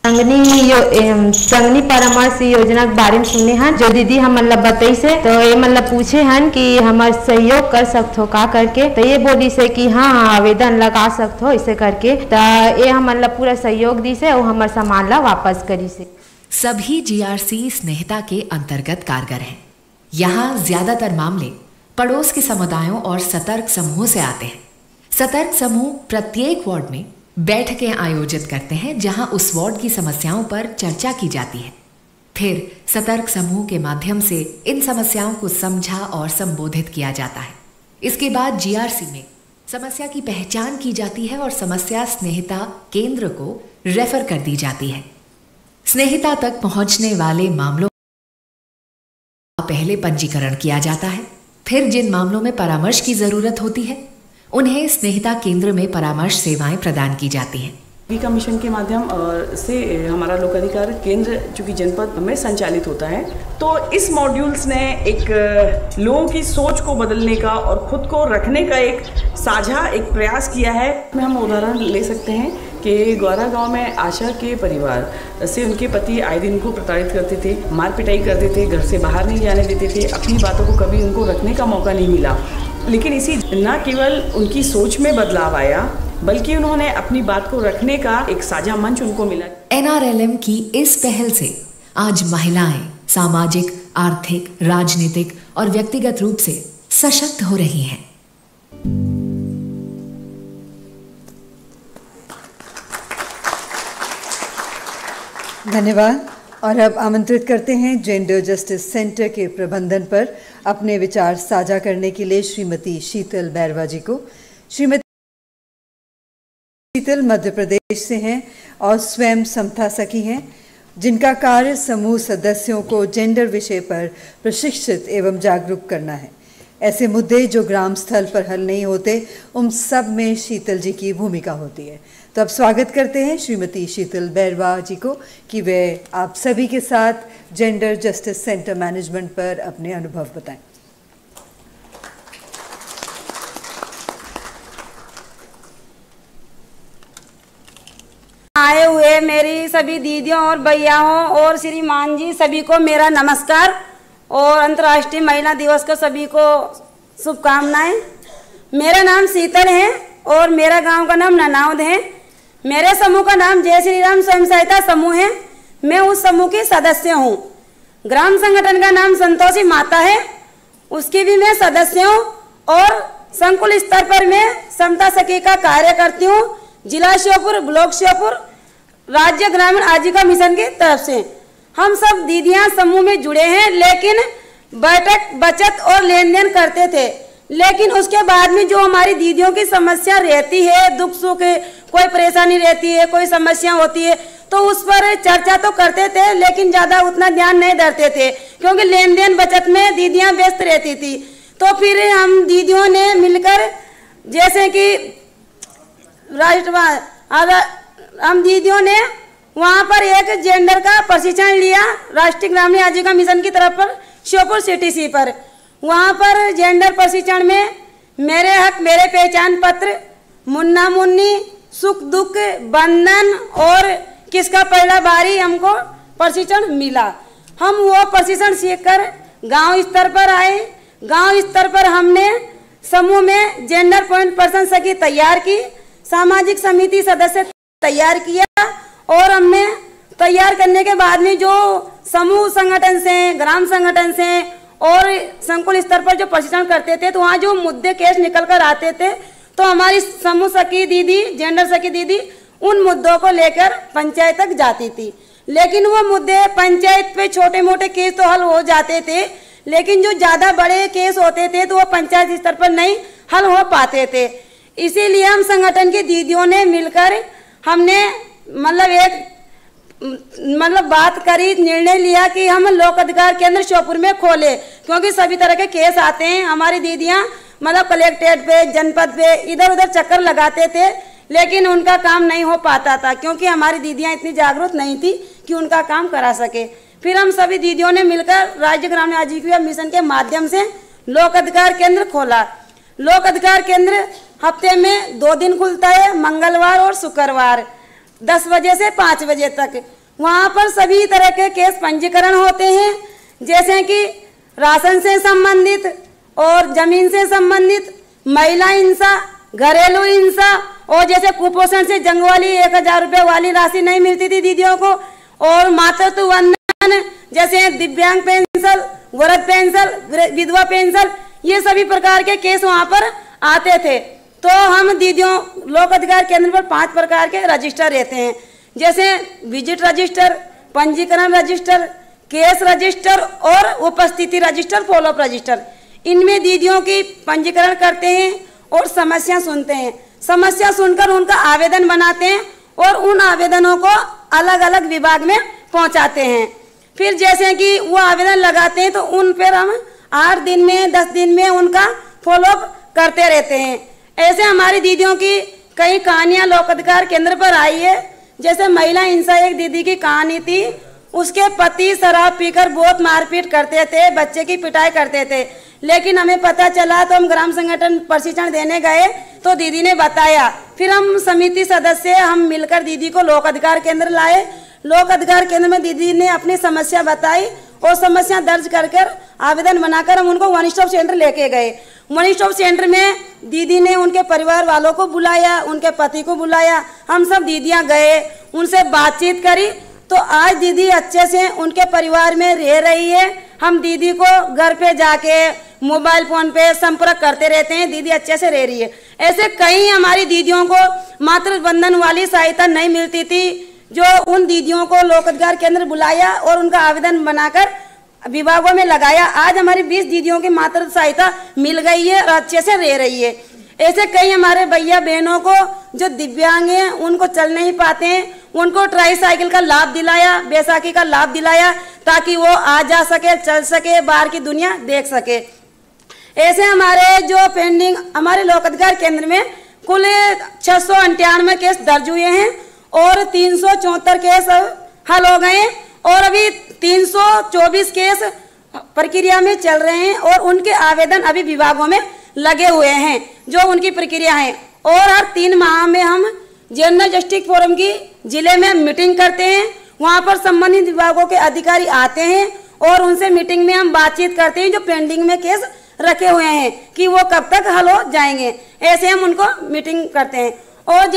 संगनी परामर्श योजना के बारे में सुने हैं, जो दीदी हम मतलब बताई से, तो ये मतलब पूछे हैं कि हमारे सहयोग कर सकते हो का करके, तो ये बोली से कि हाँ आवेदन लगा सकते हो इसे करके, तो ये हम मतलब पूरा सहयोग दी से और हमारे सामान ला वापस करी से। सभी GRC स्नेहिता के अंतर्गत कारगर हैं। यहाँ ज्यादातर मामले पड़ोस के समुदायों और सतर्क समूहों से आते हैं। सतर्क समूह प्रत्येक वार्ड में बैठकें आयोजित करते हैं, जहां उस वार्ड की समस्याओं पर चर्चा की जाती है। फिर सतर्क समूह के माध्यम से इन समस्याओं को समझा और संबोधित किया जाता है। इसके बाद GRC में समस्या की पहचान की जाती है और समस्या स्नेहिता केंद्र को रेफर कर दी जाती है। स्नेहिता तक पहुंचने वाले मामलों का पहले पंजीकरण किया जाता है। फिर जिन मामलों में परामर्श की जरूरत होती है उन्हें स्नेहिता केंद्र में परामर्श सेवाएं प्रदान की जाती हैं। जीविका मिशन के माध्यम से हमारा लोकाधिकार केंद्र चूँकि जनपद में संचालित होता है, तो इस मॉड्यूल्स ने एक लोगों की सोच को बदलने का और खुद को रखने का एक साझा एक प्रयास किया है। हम उदाहरण ले सकते हैं कि ग्वारा गांव में आशा के परिवार से उनके पति आए दिन उनको प्रताड़ित करते थे, मार पिटाई करते थे, घर से बाहर नहीं जाने देते थे, अपनी बातों को कभी उनको रखने का मौका नहीं मिला। लेकिन इसी न केवल उनकी सोच में बदलाव आया, बल्कि उन्होंने अपनी बात को रखने का एक साझा मंच उनको मिला। NRLM की इस पहल से आज महिलाएं सामाजिक, आर्थिक, राजनीतिक और व्यक्तिगत रूप से सशक्त हो रही हैं। धन्यवाद। और अब आमंत्रित करते हैं जेंडर जस्टिस सेंटर के प्रबंधन पर अपने विचार साझा करने के लिए श्रीमती शीतल बैरवा जी को। श्रीमती शीतल मध्य प्रदेश से हैं और स्वयं समता सखी हैं, जिनका कार्य समूह सदस्यों को जेंडर विषय पर प्रशिक्षित एवं जागरूक करना है। ऐसे मुद्दे जो ग्राम स्थल पर हल नहीं होते, उन सब में शीतल जी की भूमिका होती है। तो अब स्वागत करते हैं श्रीमती शीतल बैरवा जी को कि वे आप सभी के साथ जेंडर जस्टिस सेंटर मैनेजमेंट पर अपने अनुभव बताएं। आए हुए मेरी सभी दीदियों और भैयाओं और श्रीमान जी सभी को मेरा नमस्कार और अंतर्राष्ट्रीय महिला दिवस को सभी को शुभकामनाएं। मेरा नाम शीतल है और मेरा गांव का नाम ननावद है। मेरे समूह का नाम जय श्री राम स्वयं सहायता समूह है। मैं उस समूह की सदस्य हूँ। ग्राम संगठन का नाम संतोषी माता है, उसकी भी मैं सदस्य हूँ और संकुल स्तर पर मैं समता सखी का कार्य करती हूँ। जिला श्योपुर, ब्लॉक श्योपुर, राज्य ग्रामीण आजीविका मिशन की तरफ से हम सब दीदियां समूह में जुड़े हैं। लेकिन बैठक बचत और लेन देन करते थे, लेकिन उसके बाद में जो हमारी दीदियों की समस्या रहती है, दुख सुख कोई परेशानी रहती है, कोई समस्या होती है, तो उस पर चर्चा तो करते थे लेकिन ज़्यादा उतना ध्यान नहीं देते थे, क्योंकि लेन देन बचत में दीदियां व्यस्त रहती थी। तो फिर हम दीदियों ने मिलकर, जैसे कि हम दीदियों ने वहाँ पर एक जेंडर का प्रशिक्षण लिया राष्ट्रीय ग्रामीण आजीविका मिशन की तरफ पर श्योपुर CTC पर। वहाँ पर जेंडर प्रशिक्षण में मेरे हक मेरे पहचान पत्र, मुन्ना मुन्नी, सुख दुख, बंधन और किसका पहला बारी हमको प्रशिक्षण मिला। हम वो प्रशिक्षण सीखकर गांव स्तर पर आए। गांव स्तर पर हमने समूह में जेंडर पॉइंट पर्सन सखी तैयार की, सामाजिक समिति सदस्य तैयार किया और हमने तैयार करने के बाद में जो समूह संगठन से, ग्राम संगठन से और संकुल स्तर पर जो प्रशिक्षण करते थे, तो वहाँ जो मुद्दे केस निकल कर आते थे, तो हमारी समूह सखी दीदी, जेंडर सखी दीदी उन मुद्दों को लेकर पंचायत तक जाती थी। लेकिन वो मुद्दे पंचायत पे छोटे मोटे केस तो हल हो जाते थे, लेकिन जो ज़्यादा बड़े केस होते थे तो वो पंचायत स्तर पर नहीं हल हो पाते थे। इसीलिए हम संगठन की दीदियों ने मिलकर हमने बात करी, निर्णय लिया कि हम लोक अधिकार केंद्र श्योपुर में खोले, क्योंकि सभी तरह के केस आते हैं। हमारी दीदियां कलेक्ट्रेट पे, जनपद पे इधर उधर चक्कर लगाते थे, लेकिन उनका काम नहीं हो पाता था, क्योंकि हमारी दीदियां इतनी जागरूक नहीं थी कि उनका काम करा सके। फिर हम सभी दीदियों ने मिलकर राज्य ग्रामीण आजीविका मिशन के माध्यम से लोक अधिकार केंद्र खोला। लोक अधिकार केंद्र हफ्ते में 2 दिन खुलता है, मंगलवार और शुक्रवार 10 बजे से 5 बजे तक। वहाँ पर सभी तरह के केस पंजीकरण होते हैं, जैसे कि राशन से संबंधित और जमीन से संबंधित, महिला हिंसा, घरेलू हिंसा और जैसे कुपोषण से जंग वाली 1000 रुपये वाली राशि नहीं मिलती थी दीदियों को, और मातृत्व वंदन जैसे दिव्यांग पेंशन, वृद्ध पेंशन, विधवा पेंशन, ये सभी प्रकार के केस वहाँ पर आते थे। तो हम दीदियों लोक अधिकार केंद्र पर 5 प्रकार के रजिस्टर रहते हैं, जैसे विजिट रजिस्टर, पंजीकरण रजिस्टर, केस रजिस्टर और उपस्थिति रजिस्टर, फॉलोअप रजिस्टर। इनमें दीदियों की पंजीकरण करते हैं और समस्या सुनते हैं। समस्या सुनकर उनका आवेदन बनाते हैं और उन आवेदनों को अलग अलग विभाग में पहुंचाते हैं। फिर जैसे कि वो आवेदन लगाते हैं तो उन पर हम 8 दिन में 10 दिन में उनका फॉलोअप करते रहते हैं। ऐसे हमारी दीदियों की कई कहानियां लोक अधिकार केंद्र पर आई है। जैसे महिला हिंसा एक दीदी की कहानी थी, उसके पति शराब पीकर बहुत मारपीट करते थे, बच्चे की पिटाई करते थे, लेकिन हमें पता चला तो हम ग्राम संगठन प्रशिक्षण देने गए तो दीदी ने बताया। फिर हम समिति सदस्य हम मिलकर दीदी को लोक अधिकार केंद्र लाए। लोक अधिकार केंद्र में दीदी ने अपनी समस्या बताई और समस्या दर्ज कर आवेदन बनाकर हम उनको 1 स्टॉप सेंटर लेके गए। 1 स्टॉप सेंटर में दीदी ने उनके परिवार वालों को बुलाया, उनके पति को बुलाया, हम सब दीदियां गए, उनसे बातचीत करी। तो आज दीदी अच्छे से उनके परिवार में रह रही है। हम दीदी को घर पे जाके मोबाइल फोन पे संपर्क करते रहते हैं, दीदी अच्छे से रह रही है। ऐसे कई हमारी दीदियों को मातृ बंधन वाली सहायता नहीं मिलती थी, जो उन दीदियों को लोक अधिकार केंद्र बुलाया और उनका आवेदन बनाकर विभागों में लगाया। आज हमारी 20 दीदियों की मातृ सहायता मिल गई है और अच्छे से रह रही है। ऐसे कई हमारे भैया बहनों को जो दिव्यांग हैं, उनको चल नहीं पाते हैं, उनको ट्राईसाइकिल का लाभ दिलाया, बैसाखी का लाभ दिलाया, ताकि वो आ जा सके, चल सके, बाहर की दुनिया देख सके। ऐसे हमारे जो पेंडिंग हमारे लोक अधिकार केंद्र में कुल 698 केस दर्ज हुए हैं और 374 केस हल हो गए और अभी 324 केस प्रक्रिया में चल रहे हैं और उनके आवेदन अभी विभागों में लगे हुए हैं, जो उनकी प्रक्रिया है। और हर 3 माह में हम जनरल जस्टिस फोरम की जिले में मीटिंग करते हैं, वहां पर संबंधित विभागों के अधिकारी आते हैं और उनसे मीटिंग में हम बातचीत करते हैं, जो पेंडिंग में केस रखे हुए हैं कि वो कब तक हल हो जाएंगे। ऐसे हम उनको मीटिंग करते हैं। और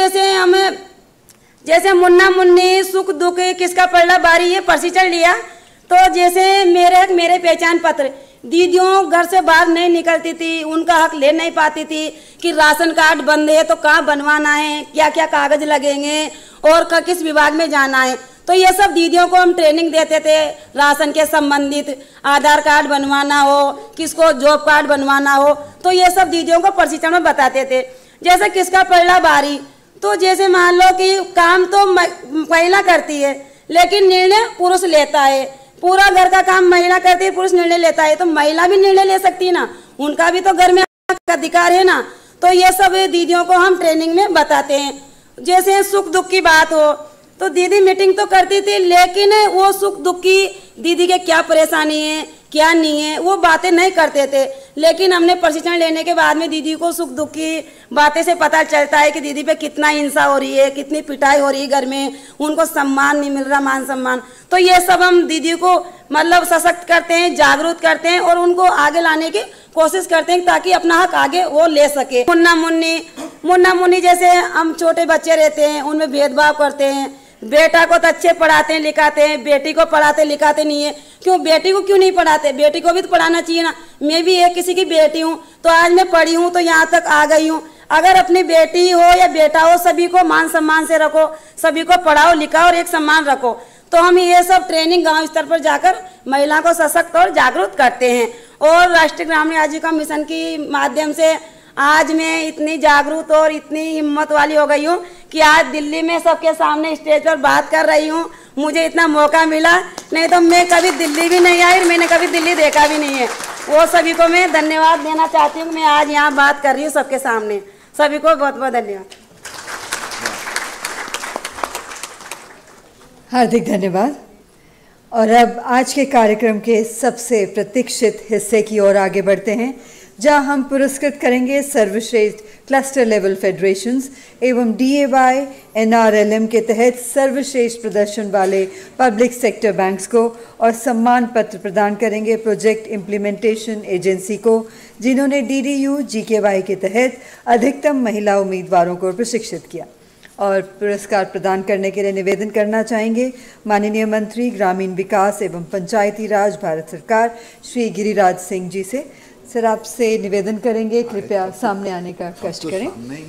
जैसे मुन्ना मुन्नी, सुख दुख, किसका पड़ला बारी, ये प्रशिक्षण लिया। तो जैसे मेरे पहचान पत्र, दीदियों घर से बाहर नहीं निकलती थी, उनका हक ले नहीं पाती थी कि राशन कार्ड बंद है तो कहाँ बनवाना है, क्या क्या कागज लगेंगे और किस विभाग में जाना है। तो ये सब दीदियों को हम ट्रेनिंग देते थे, राशन के संबंधित, आधार कार्ड बनवाना हो, किसको जॉब कार्ड बनवाना हो, तो ये सब दीदियों को प्रशिक्षण में बताते थे। जैसे किसका पड़ला बारी, तो जैसे मान लो कि काम तो महिला करती है लेकिन निर्णय पुरुष लेता है, पूरा घर का काम महिला करती है, पुरुष निर्णय लेता है, तो महिला भी निर्णय ले सकती है ना, उनका भी तो घर में अधिकार है ना। तो ये सब दीदियों को हम ट्रेनिंग में बताते हैं। जैसे सुख दुख की बात हो तो दीदी मीटिंग तो करती थी, लेकिन वो सुख दुख की दीदी के क्या परेशानी है, क्या नहीं है, वो बातें नहीं करते थे। लेकिन हमने प्रशिक्षण लेने के बाद में दीदी को सुख दुख की बातें से पता चलता है कि दीदी पे कितना हिंसा हो रही है, कितनी पिटाई हो रही है घर में, उनको सम्मान नहीं मिल रहा, मान सम्मान। तो ये सब हम दीदी को मतलब सशक्त करते हैं, जागरूक करते हैं और उनको आगे लाने की कोशिश करते हैं ताकि अपना हक आगे वो ले सके। मुन्ना मुन्नी जैसे हम छोटे बच्चे रहते हैं, उनमें भेदभाव करते हैं। बेटा को तो अच्छे पढ़ाते हैं लिखाते हैं, बेटी को पढ़ाते लिखाते नहीं है। क्यों बेटी को क्यों नहीं पढ़ाते, बेटी को भी तो पढ़ाना चाहिए ना। मैं भी एक किसी की बेटी हूँ, तो आज मैं पढ़ी हूँ तो यहाँ तक आ गई हूँ। अगर अपनी बेटी हो या बेटा हो, सभी को मान सम्मान से रखो, सभी को पढ़ाओ लिखाओ और एक सम्मान रखो। तो हम ये सब ट्रेनिंग गांव स्तर पर जाकर महिला को सशक्त और जागरूक करते हैं। और राष्ट्रीय ग्रामीण आजीविका मिशन के माध्यम से आज मैं इतनी जागरूक और इतनी हिम्मत वाली हो गई हूँ कि आज दिल्ली में सबके सामने स्टेज पर बात कर रही हूँ। मुझे इतना मौका मिला, नहीं तो मैं कभी दिल्ली भी नहीं आई, मैंने कभी दिल्ली देखा भी नहीं है। वो सभी को मैं धन्यवाद देना चाहती हूँ। मैं आज यहाँ बात कर रही हूँ सबके सामने, सभी को बहुत बहुत धन्यवाद। हार्दिक धन्यवाद। और अब आज के कार्यक्रम के सबसे प्रतीक्षित हिस्से की ओर आगे बढ़ते हैं, जहां हम पुरस्कृत करेंगे सर्वश्रेष्ठ क्लस्टर लेवल फेडरेशंस एवं DAY NRLM के तहत सर्वश्रेष्ठ प्रदर्शन वाले पब्लिक सेक्टर बैंक्स को, और सम्मान पत्र प्रदान करेंगे प्रोजेक्ट इम्प्लीमेंटेशन एजेंसी को, जिन्होंने DDU GKY के तहत अधिकतम महिला उम्मीदवारों को प्रशिक्षित किया। और पुरस्कार प्रदान करने के लिए निवेदन करना चाहेंगे माननीय मंत्री ग्रामीण विकास एवं पंचायती राज भारत सरकार श्री गिरिराज सिंह जी से। सर, आपसे निवेदन करेंगे कृपया सामने आने का कष्ट करें।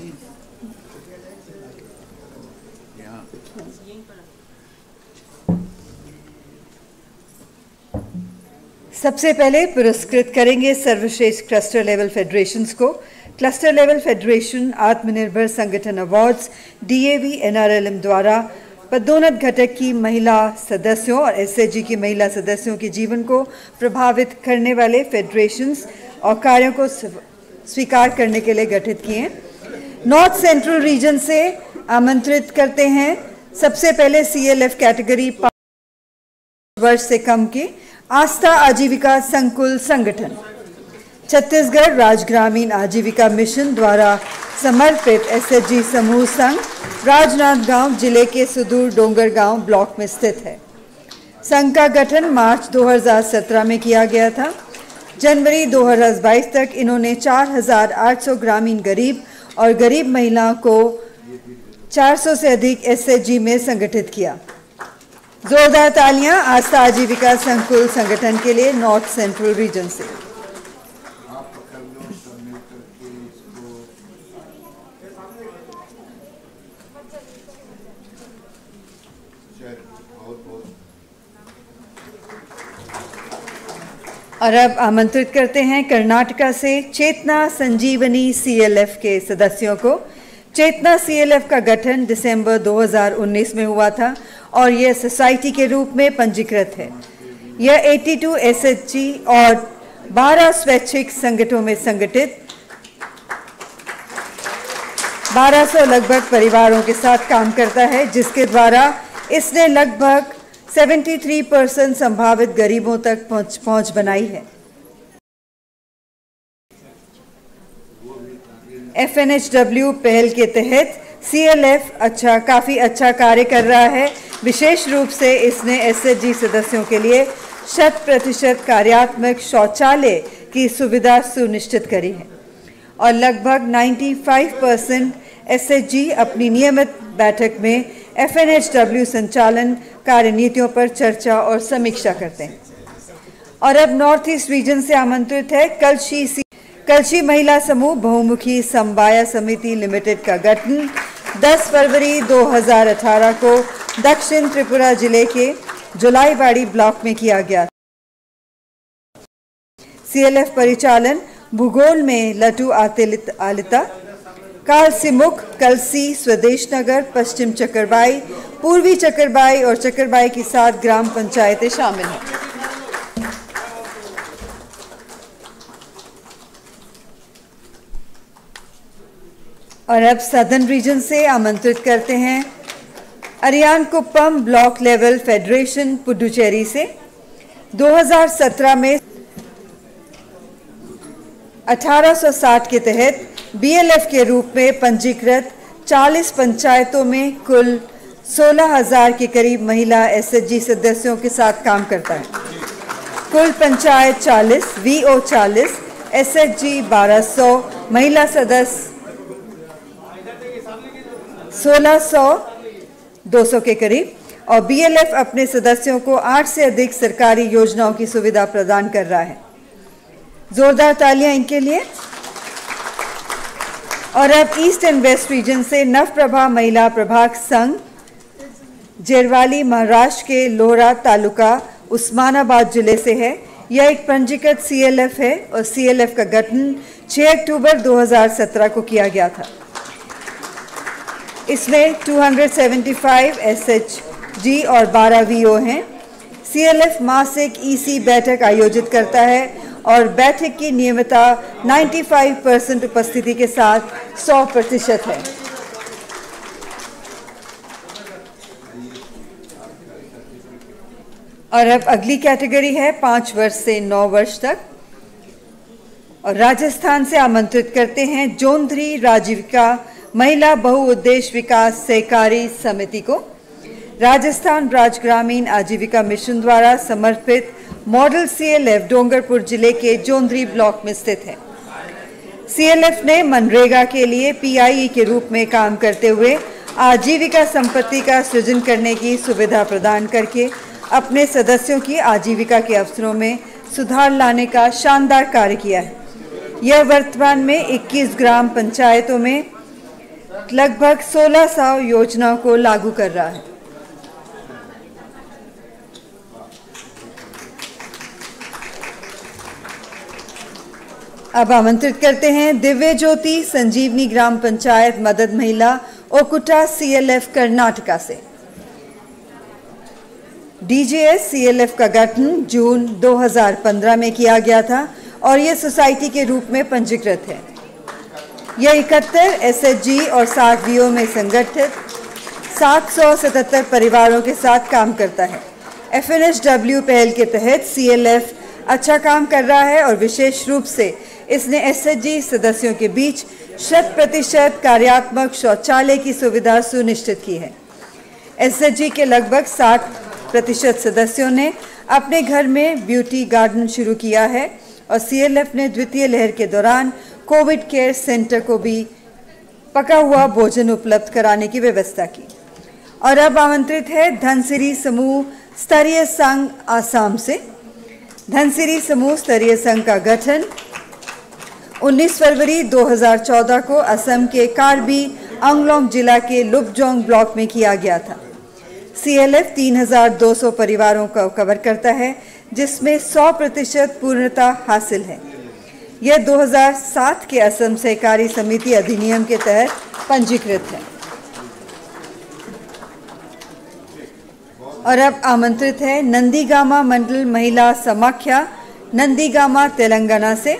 सबसे पहले पुरस्कृत करेंगे सर्वश्रेष्ठ क्लस्टर लेवल फेडरेशंस को। क्लस्टर लेवल फेडरेशन आत्मनिर्भर संगठन अवार्ड्स DAV NRLM द्वारा पदोन्नत घटक की महिला सदस्यों और SHG की महिला सदस्यों के जीवन को प्रभावित करने वाले फेडरेशंस और कार्यों को स्वीकार करने के लिए गठित किए हैं। नॉर्थ सेंट्रल रीजन से आमंत्रित करते हैं सबसे पहले CLF कैटेगरी 5 वर्ष से कम के आस्था आजीविका संकुल संगठन, छत्तीसगढ़ राज्य ग्रामीण आजीविका मिशन द्वारा समर्पित SHG समूह संघ राजनांदगांव जिले के सुदूर डोंगरगांव ब्लॉक में स्थित है। संघ का गठन मार्च 2017 में किया गया था। जनवरी 2022 तक इन्होंने 4,800 ग्रामीण गरीब और गरीब महिलाओं को 400 से अधिक SHG में संगठित किया। जोरदार तालियां आस्था आजीविका संकुल संगठन के लिए नॉर्थ सेंट्रल रीजन से। और अब आमंत्रित करते हैं कर्नाटका से चेतना संजीवनी सीएलएफ के सदस्यों को। चेतना सीएलएफ का गठन दिसंबर 2019 में हुआ था और यह सोसाइटी के रूप में पंजीकृत है। यह 82 एसएचजी और 12 स्वैच्छिक संगठनों में संगठित 1200 लगभग परिवारों के साथ काम करता है, जिसके द्वारा इसने लगभग 73% संभावित गरीबों तक पहुंच बनाई है। FNHW पहल के तहत CLF काफ़ी अच्छा कार्य कर रहा है। विशेष रूप से इसने SHG सदस्यों के लिए 100% कार्यात्मक शौचालय की सुविधा सुनिश्चित करी है और लगभग 95% SHG अपनी नियमित बैठक में FNHW संचालन कार्यनीतियों पर चर्चा और समीक्षा करते हैं। और अब नॉर्थ ईस्ट रीजन से आमंत्रित है कलशी महिला समूह बहुमुखी समबाया समिति लिमिटेड का गठन 10 फरवरी 2018 को दक्षिण त्रिपुरा जिले के जुलाईबाड़ी ब्लॉक में किया गया। CLF परिचालन भूगोल में लटू आलिता, कालसिमुख, कलसी, स्वदेश नगर, पश्चिम चकरबाई, पूर्वी चकरबाई और चकरबाई की 7 ग्राम पंचायतें शामिल हैं। और अब सदर्न रीजन से आमंत्रित करते हैं Ariyankuppam block level federation Puducherry से। 2017 में 1860 के तहत BLF के रूप में पंजीकृत 40 पंचायतों में कुल 16,000 के करीब महिला SHG सदस्यों के साथ काम करता है। कुल पंचायत 40, VO 40, SHG 1200, महिला सदस्य 200 के करीब और BLF अपने सदस्यों को 8 से अधिक सरकारी योजनाओं की सुविधा प्रदान कर रहा है। जोरदार तालियां इनके लिए। और अब ईस्ट एंड वेस्ट रीजन से नवप्रभा महिला प्रभाग संघ जेरवाली महाराष्ट्र के लोहरा तालुका उस्मानाबाद जिले से है। यह एक पंजीकृत CLF है और CLF का गठन 6 अक्टूबर 2017 को किया गया था। इसमें 275 SHG और 12 VO हैं। CLF मासिक EC बैठक आयोजित करता है और बैठक की नियमितता 95% उपस्थिति के साथ 100% है। और अब अगली कैटेगरी है 5 वर्ष से 9 वर्ष तक और राजस्थान से आमंत्रित करते हैं जोंधरी राजीविका महिला बहुउद्देश्य विकास सहकारी समिति को। राजस्थान राज्य ग्रामीण आजीविका मिशन द्वारा समर्पित मॉडल CLF डोंगरपुर जिले के जोंधरी ब्लॉक में स्थित है। CLF ने मनरेगा के लिए PIE के रूप में काम करते हुए आजीविका संपत्ति का सृजन करने की सुविधा प्रदान करके अपने सदस्यों की आजीविका के अवसरों में सुधार लाने का शानदार कार्य किया है। यह वर्तमान में 21 ग्राम पंचायतों में लगभग 1600 योजनाओं को लागू कर रहा है। अब आमंत्रित करते हैं दिव्य ज्योति संजीवनी ग्राम पंचायत मदद महिला ओकुटा CLF कर्नाटका से। DJS CLF का गठन जून 2015 में किया गया था और यह सोसाइटी के रूप में पंजीकृत है। यह 71 SHG और 7 VO में संगठित 777 परिवारों के साथ काम करता है। FNHW पहल के तहत CLF अच्छा काम कर रहा है और विशेष रूप से इसने SHG सदस्यों के बीच 100% कार्यात्मक शौचालय की सुविधा सुनिश्चित की है। SHG के लगभग 60% सदस्यों ने अपने घर में ब्यूटी गार्डन शुरू किया है और CLF ने द्वितीय लहर के दौरान कोविड केयर सेंटर को भी पका हुआ भोजन उपलब्ध कराने की व्यवस्था की। और अब आमंत्रित है धनसिरी समूह स्तरीय संघ आसाम से। धनसिरी समूह स्तरीय संघ का गठन 19 फरवरी 2014 को असम के कार्बी आंगलोंग जिला के लुपजोंग ब्लॉक में किया गया था। CLF 3200 परिवारों को कवर करता है। जिसमें 100% पूर्णता हासिल है। यह 2007 के असम सहकारी समिति अधिनियम के तहत पंजीकृत है। और अब आमंत्रित है नंदीगामा मंडल महिला समाख्या, नंदीगामा, तेलंगाना से।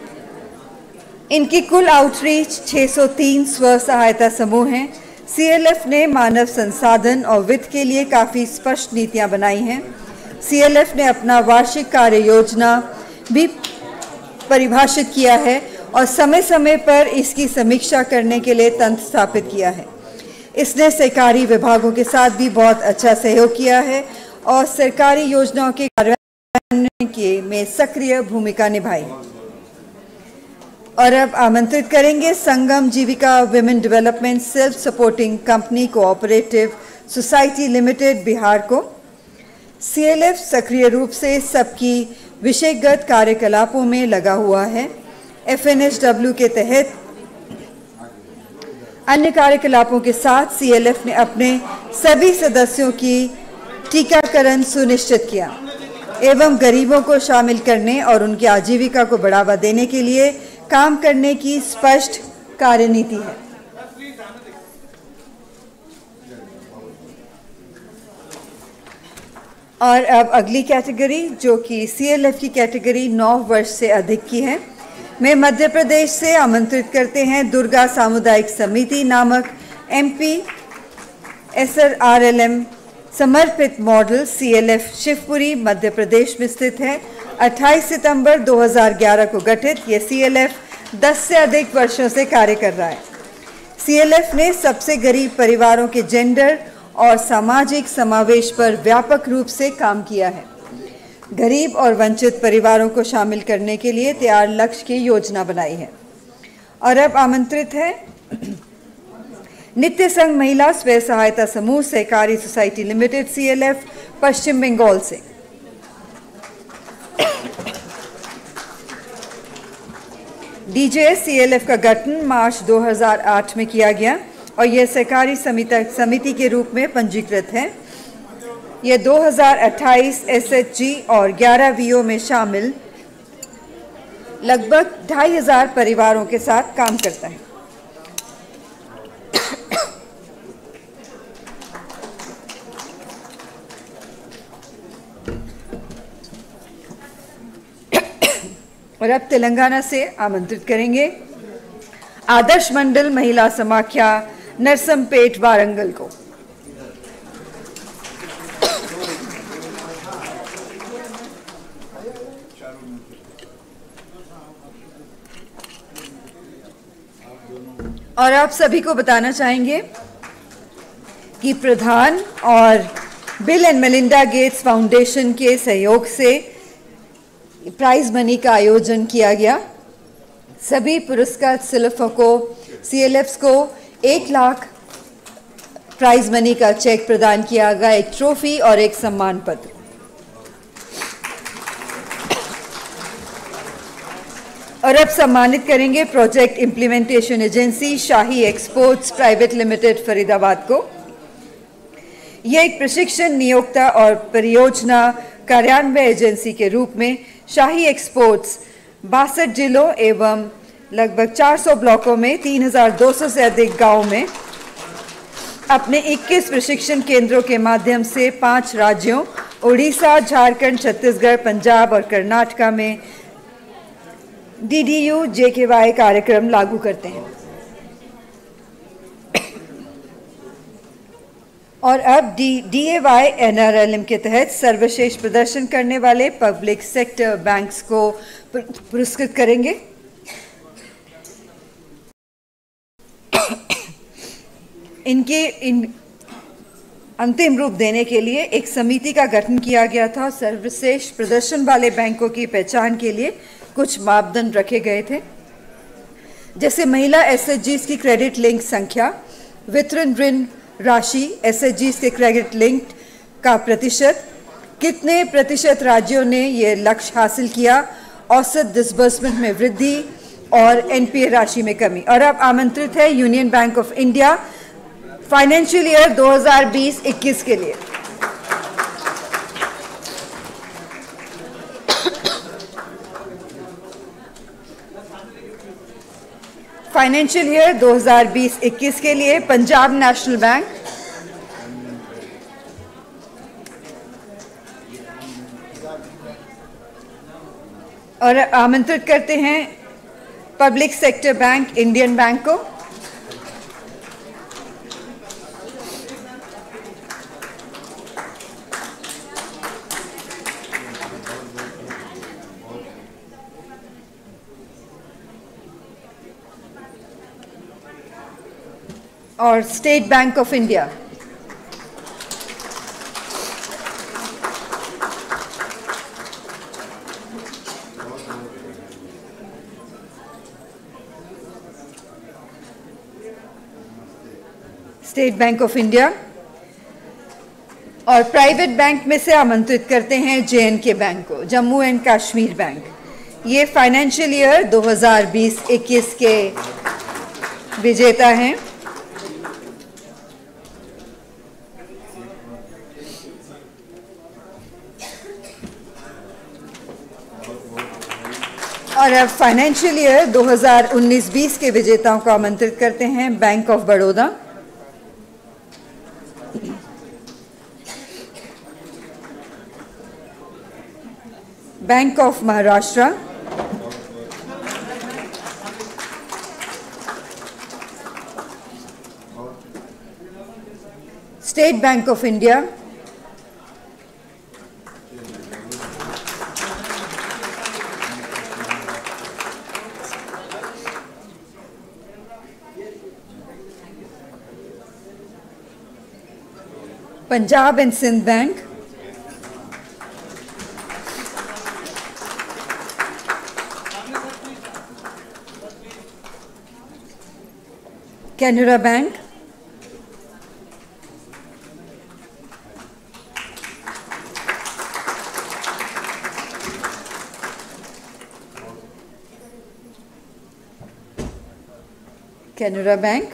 इनकी कुल आउटरीच 603 स्व सहायता समूह हैं। CLF ने मानव संसाधन और वित्त के लिए काफ़ी स्पष्ट नीतियां बनाई हैं। CLF ने अपना वार्षिक कार्य योजना भी परिभाषित किया है और समय समय पर इसकी समीक्षा करने के लिए तंत्र स्थापित किया है। इसने सरकारी विभागों के साथ भी बहुत अच्छा सहयोग किया है और सरकारी योजनाओं के कार्यान्वयन में सक्रिय भूमिका निभाई। और अब आमंत्रित करेंगे Sangam Jeevika women development self supporting company cooperative society limited Bihar को। CLF सक्रिय रूप से सबकी विषयगत कार्यकलापों में लगा हुआ है। FNSW के तहत अन्य कार्यकलापों के साथ CLF ने अपने सभी सदस्यों की टीकाकरण सुनिश्चित किया एवं गरीबों को शामिल करने और उनकी आजीविका को बढ़ावा देने के लिए काम करने की स्पष्ट कार्यनीति है। और अब अगली कैटेगरी जो कि CLF की कैटेगरी 9 वर्ष से अधिक की है, मैं मध्य प्रदेश से आमंत्रित करते हैं दुर्गा सामुदायिक समिति नामक MP SRLM समर्पित मॉडल। CLF शिवपुरी मध्य प्रदेश में स्थित है। 28 सितंबर 2011 को गठित यह CLF 10 से अधिक वर्षों से कार्य कर रहा है। CLF ने सबसे गरीब परिवारों के जेंडर और सामाजिक समावेश पर व्यापक रूप से काम किया है। गरीब और वंचित परिवारों को शामिल करने के लिए तैयार लक्ष्य की योजना बनाई है। और अब आमंत्रित है नित्य संघ महिला स्वयं सहायता समूह सहकारी society limited CLF Paschim Bengal से। DJS CLF का गठन मार्च 2008 में किया गया और यह सहकारी समिति के रूप में पंजीकृत है। यह 2028 SHG और 11 VO में शामिल लगभग 2500 परिवारों के साथ काम करता है। और अब तेलंगाना से आमंत्रित करेंगे आदर्श मंडल महिला समाख्या नरसमपेट वारंगल को। और आप सभी को बताना चाहेंगे कि प्रधान और Bill and Melinda Gates Foundation के सहयोग से प्राइज मनी का आयोजन किया गया। सभी पुरस्कार सिल्फों को CLFs को 1 लाख प्राइज मनी का चेक प्रदान किया गया, एक ट्रॉफी और एक सम्मान पत्र। और अब सम्मानित करेंगे project implementation agency Shahi exports private limited Faridabad को। यह एक प्रशिक्षण नियोक्ता और परियोजना कार्यान्वयन एजेंसी के रूप में शाही एक्सपोर्ट्स 62 जिलों एवं लगभग 400 ब्लॉकों में 3200 से अधिक गांवों में अपने 21 प्रशिक्षण केंद्रों के माध्यम से 5 राज्यों उड़ीसा, झारखंड, छत्तीसगढ़, पंजाब और कर्नाटका में DDU JKY कार्यक्रम लागू करते हैं। और अब DAY NRLM के तहत सर्वश्रेष्ठ प्रदर्शन करने वाले पब्लिक सेक्टर बैंक्स को पुरस्कृत करेंगे। इनके अंतिम रूप देने के लिए एक समिति का गठन किया गया था। सर्वश्रेष्ठ प्रदर्शन वाले बैंकों की पहचान के लिए कुछ मापदंड रखे गए थे, जैसे महिला SHGs की क्रेडिट लिंक संख्या, वितरण ऋण राशि, SHGs के क्रेडिट लिंक का प्रतिशत, कितने प्रतिशत राज्यों ने ये लक्ष्य हासिल किया, औसत डिसबर्समेंट में वृद्धि और NPA राशि में कमी। और अब आमंत्रित है union bank of India financial year 2020-21 के लिए। फाइनेंशियल ईयर 2020-21 के लिए पंजाब नेशनल बैंक, और आमंत्रित करते हैं public sector bank Indian bank को। और state bank of India. State bank of India और प्राइवेट बैंक में से आमंत्रित करते हैं JNK बैंक को, जम्मू एंड कश्मीर बैंक। ये फाइनेंशियल ईयर 2020-21 के विजेता हैं। और अब फाइनेंशियल ईयर 2019-20 के विजेताओं को आमंत्रित करते हैं bank of Baroda, bank of Maharashtra, state bank of India, Punjab and Sind bank, Canara bank, Canara bank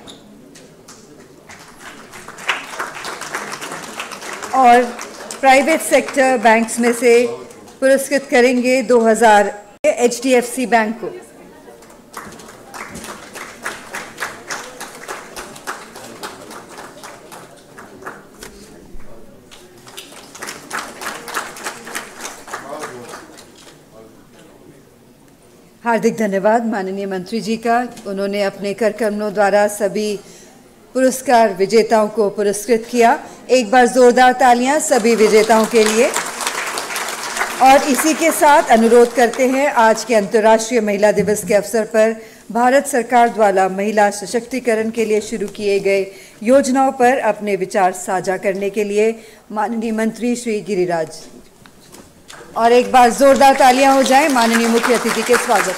और प्राइवेट सेक्टर बैंक्स में से पुरस्कृत करेंगे 2000 HDFC बैंक को। हार्दिक धन्यवाद माननीय मंत्री जी का। उन्होंने अपने कार्यक्रमों द्वारा सभी पुरस्कार विजेताओं को पुरस्कृत किया। एक बार जोरदार तालियां सभी विजेताओं के लिए। और इसी के साथ अनुरोध करते हैं आज के अंतर्राष्ट्रीय महिला दिवस के अवसर पर भारत सरकार द्वारा महिला सशक्तिकरण के लिए शुरू किए गए योजनाओं पर अपने विचार साझा करने के लिए माननीय मंत्री श्री गिरिराज। और एक बार जोरदार तालियां हो जाएं माननीय मुख्य अतिथि के स्वागत।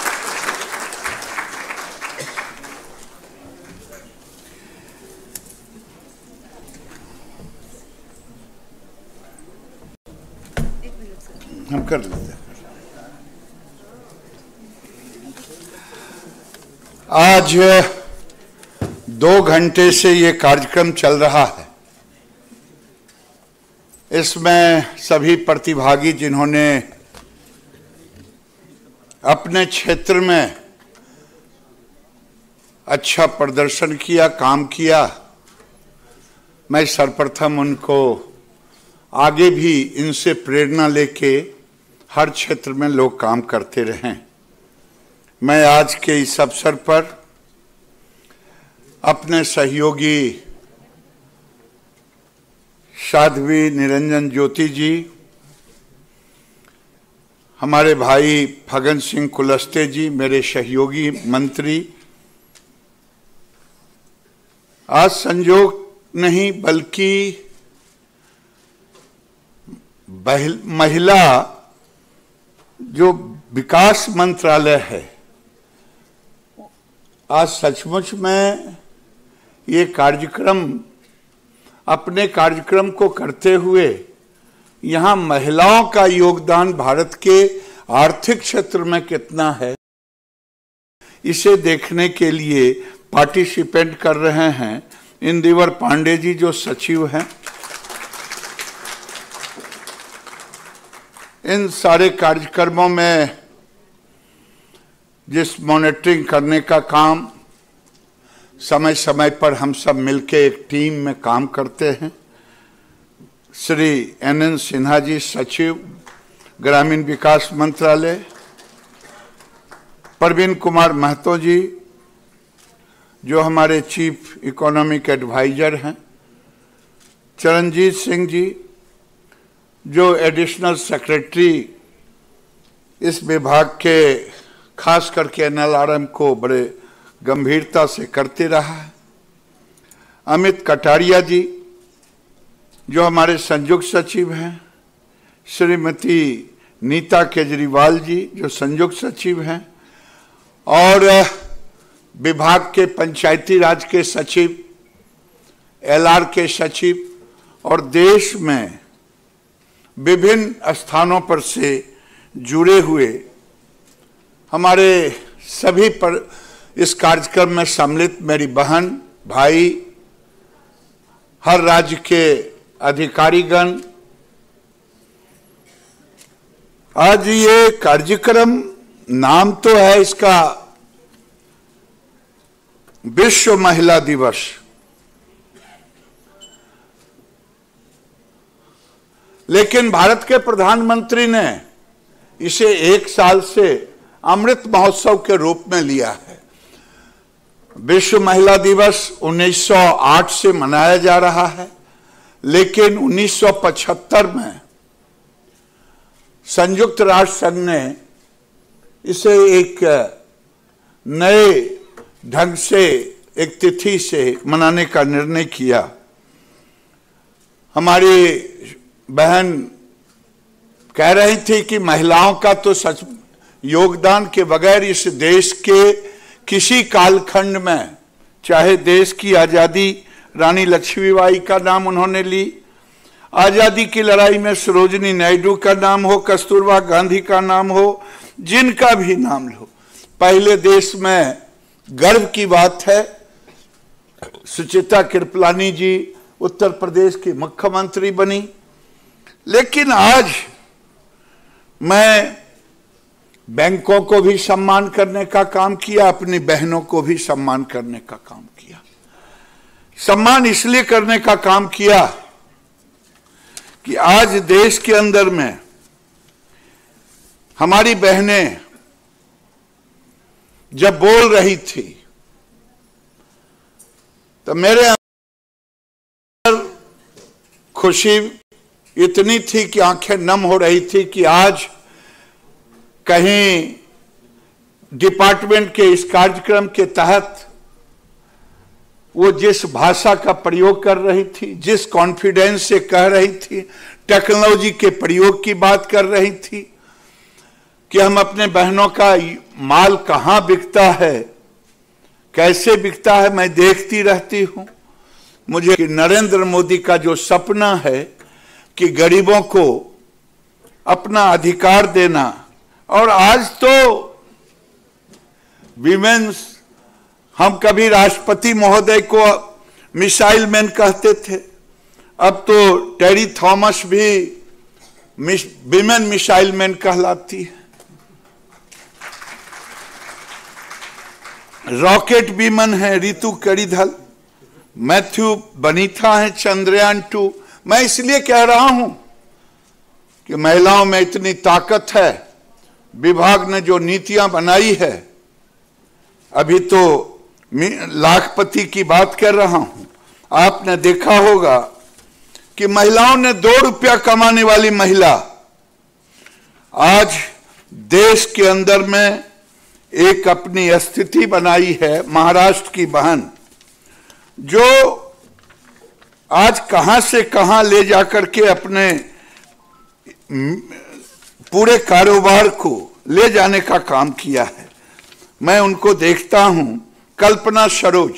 हम कर लेते हैं। आज 2 घंटे से ये कार्यक्रम चल रहा है। इसमें सभी प्रतिभागी जिन्होंने अपने क्षेत्र में अच्छा प्रदर्शन किया, काम किया, मैं सर्वप्रथम उनको आगे भी इनसे प्रेरणा लेके हर क्षेत्र में लोग काम करते रहें। मैं आज के इस अवसर पर अपने सहयोगी साध्वी निरंजन ज्योति जी, हमारे भाई फगन सिंह कुलस्ते जी, मेरे सहयोगी मंत्री, आज संजोग नहीं बल्कि महिला जो विकास मंत्रालय है, आज सचमुच में ये कार्यक्रम अपने कार्यक्रम को करते हुए यहाँ महिलाओं का योगदान भारत के आर्थिक क्षेत्र में कितना है, इसे देखने के लिए पार्टिसिपेट कर रहे हैं इंदिवर पांडे जी जो सचिव हैं। इन सारे कार्यक्रमों में जिस मॉनिटरिंग करने का काम समय समय पर हम सब मिलके एक टीम में काम करते हैं। श्री NN सिन्हा जी, सचिव ग्रामीण विकास मंत्रालय, प्रवीण कुमार महतो जी जो हमारे चीफ इकोनॉमिक एडवाइजर हैं, चरणजीत सिंह जी जो एडिशनल सेक्रेटरी इस विभाग के खास करके NLRM को बड़े गंभीरता से करते रहा है, अमित कटारिया जी जो हमारे संयुक्त सचिव हैं, श्रीमती नीता केजरीवाल जी जो संयुक्त सचिव हैं, और विभाग के पंचायती राज के सचिव, LR के सचिव, और देश में विभिन्न स्थानों पर से जुड़े हुए हमारे सभी पर इस कार्यक्रम में सम्मिलित मेरी बहन भाई, हर राज्य के अधिकारीगण। आज ये कार्यक्रम नाम तो है इसका विश्व महिला दिवस, लेकिन भारत के प्रधानमंत्री ने इसे एक साल से अमृत महोत्सव के रूप में लिया है। विश्व महिला दिवस 1908 से मनाया जा रहा है, लेकिन 1975 में संयुक्त राष्ट्र संघ ने इसे एक नए ढंग से एक तिथि से मनाने का निर्णय किया। हमारी बहन कह रही थी कि महिलाओं का तो सच योगदान के बगैर इस देश के किसी कालखंड में, चाहे देश की आज़ादी रानी लक्ष्मीबाई का नाम उन्होंने ली, आज़ादी की लड़ाई में सरोजिनी नायडू का नाम हो, कस्तूरबा गांधी का नाम हो, जिनका भी नाम लो, पहले देश में गर्व की बात है। सुचित्रा कृपलानी जी उत्तर प्रदेश की मुख्यमंत्री बनी, लेकिन आज मैं बैंकों को भी सम्मान करने का काम किया, अपनी बहनों को भी सम्मान करने का काम किया। सम्मान इसलिए करने का काम किया कि आज देश के अंदर में हमारी बहनें जब बोल रही थी तो मेरे अंदर खुशी इतनी थी कि आंखें नम हो रही थी कि आज कहीं डिपार्टमेंट के इस कार्यक्रम के तहत वो जिस भाषा का प्रयोग कर रही थी, जिस कॉन्फिडेंस से कह रही थी, टेक्नोलॉजी के प्रयोग की बात कर रही थी कि हम अपने बहनों का माल कहाँ बिकता है, कैसे बिकता है, मैं देखती रहती हूँ। मुझे नरेंद्र मोदी का जो सपना है कि गरीबों को अपना अधिकार देना, और आज तो विमेन्स, हम कभी राष्ट्रपति महोदय को मिसाइल मैन कहते थे, अब तो टेरी थॉमस भी विमेन मिसाइल मैन कहलाती है। रॉकेट विमन है रितु कड़ीधल, मैथ्यू बनीथा है चंद्रयान 2। मैं इसलिए कह रहा हूं कि महिलाओं में इतनी ताकत है। विभाग ने जो नीतियां बनाई है, अभी तो लाखपति की बात कर रहा हूं, आपने देखा होगा कि महिलाओं ने 2 रुपया कमाने वाली महिला आज देश के अंदर में एक अपनी स्थिति बनाई है। महाराष्ट्र की बहन जो आज कहां से कहां ले जाकर के अपने पूरे कारोबार को ले जाने का काम किया है। मैं उनको देखता हूं। कल्पना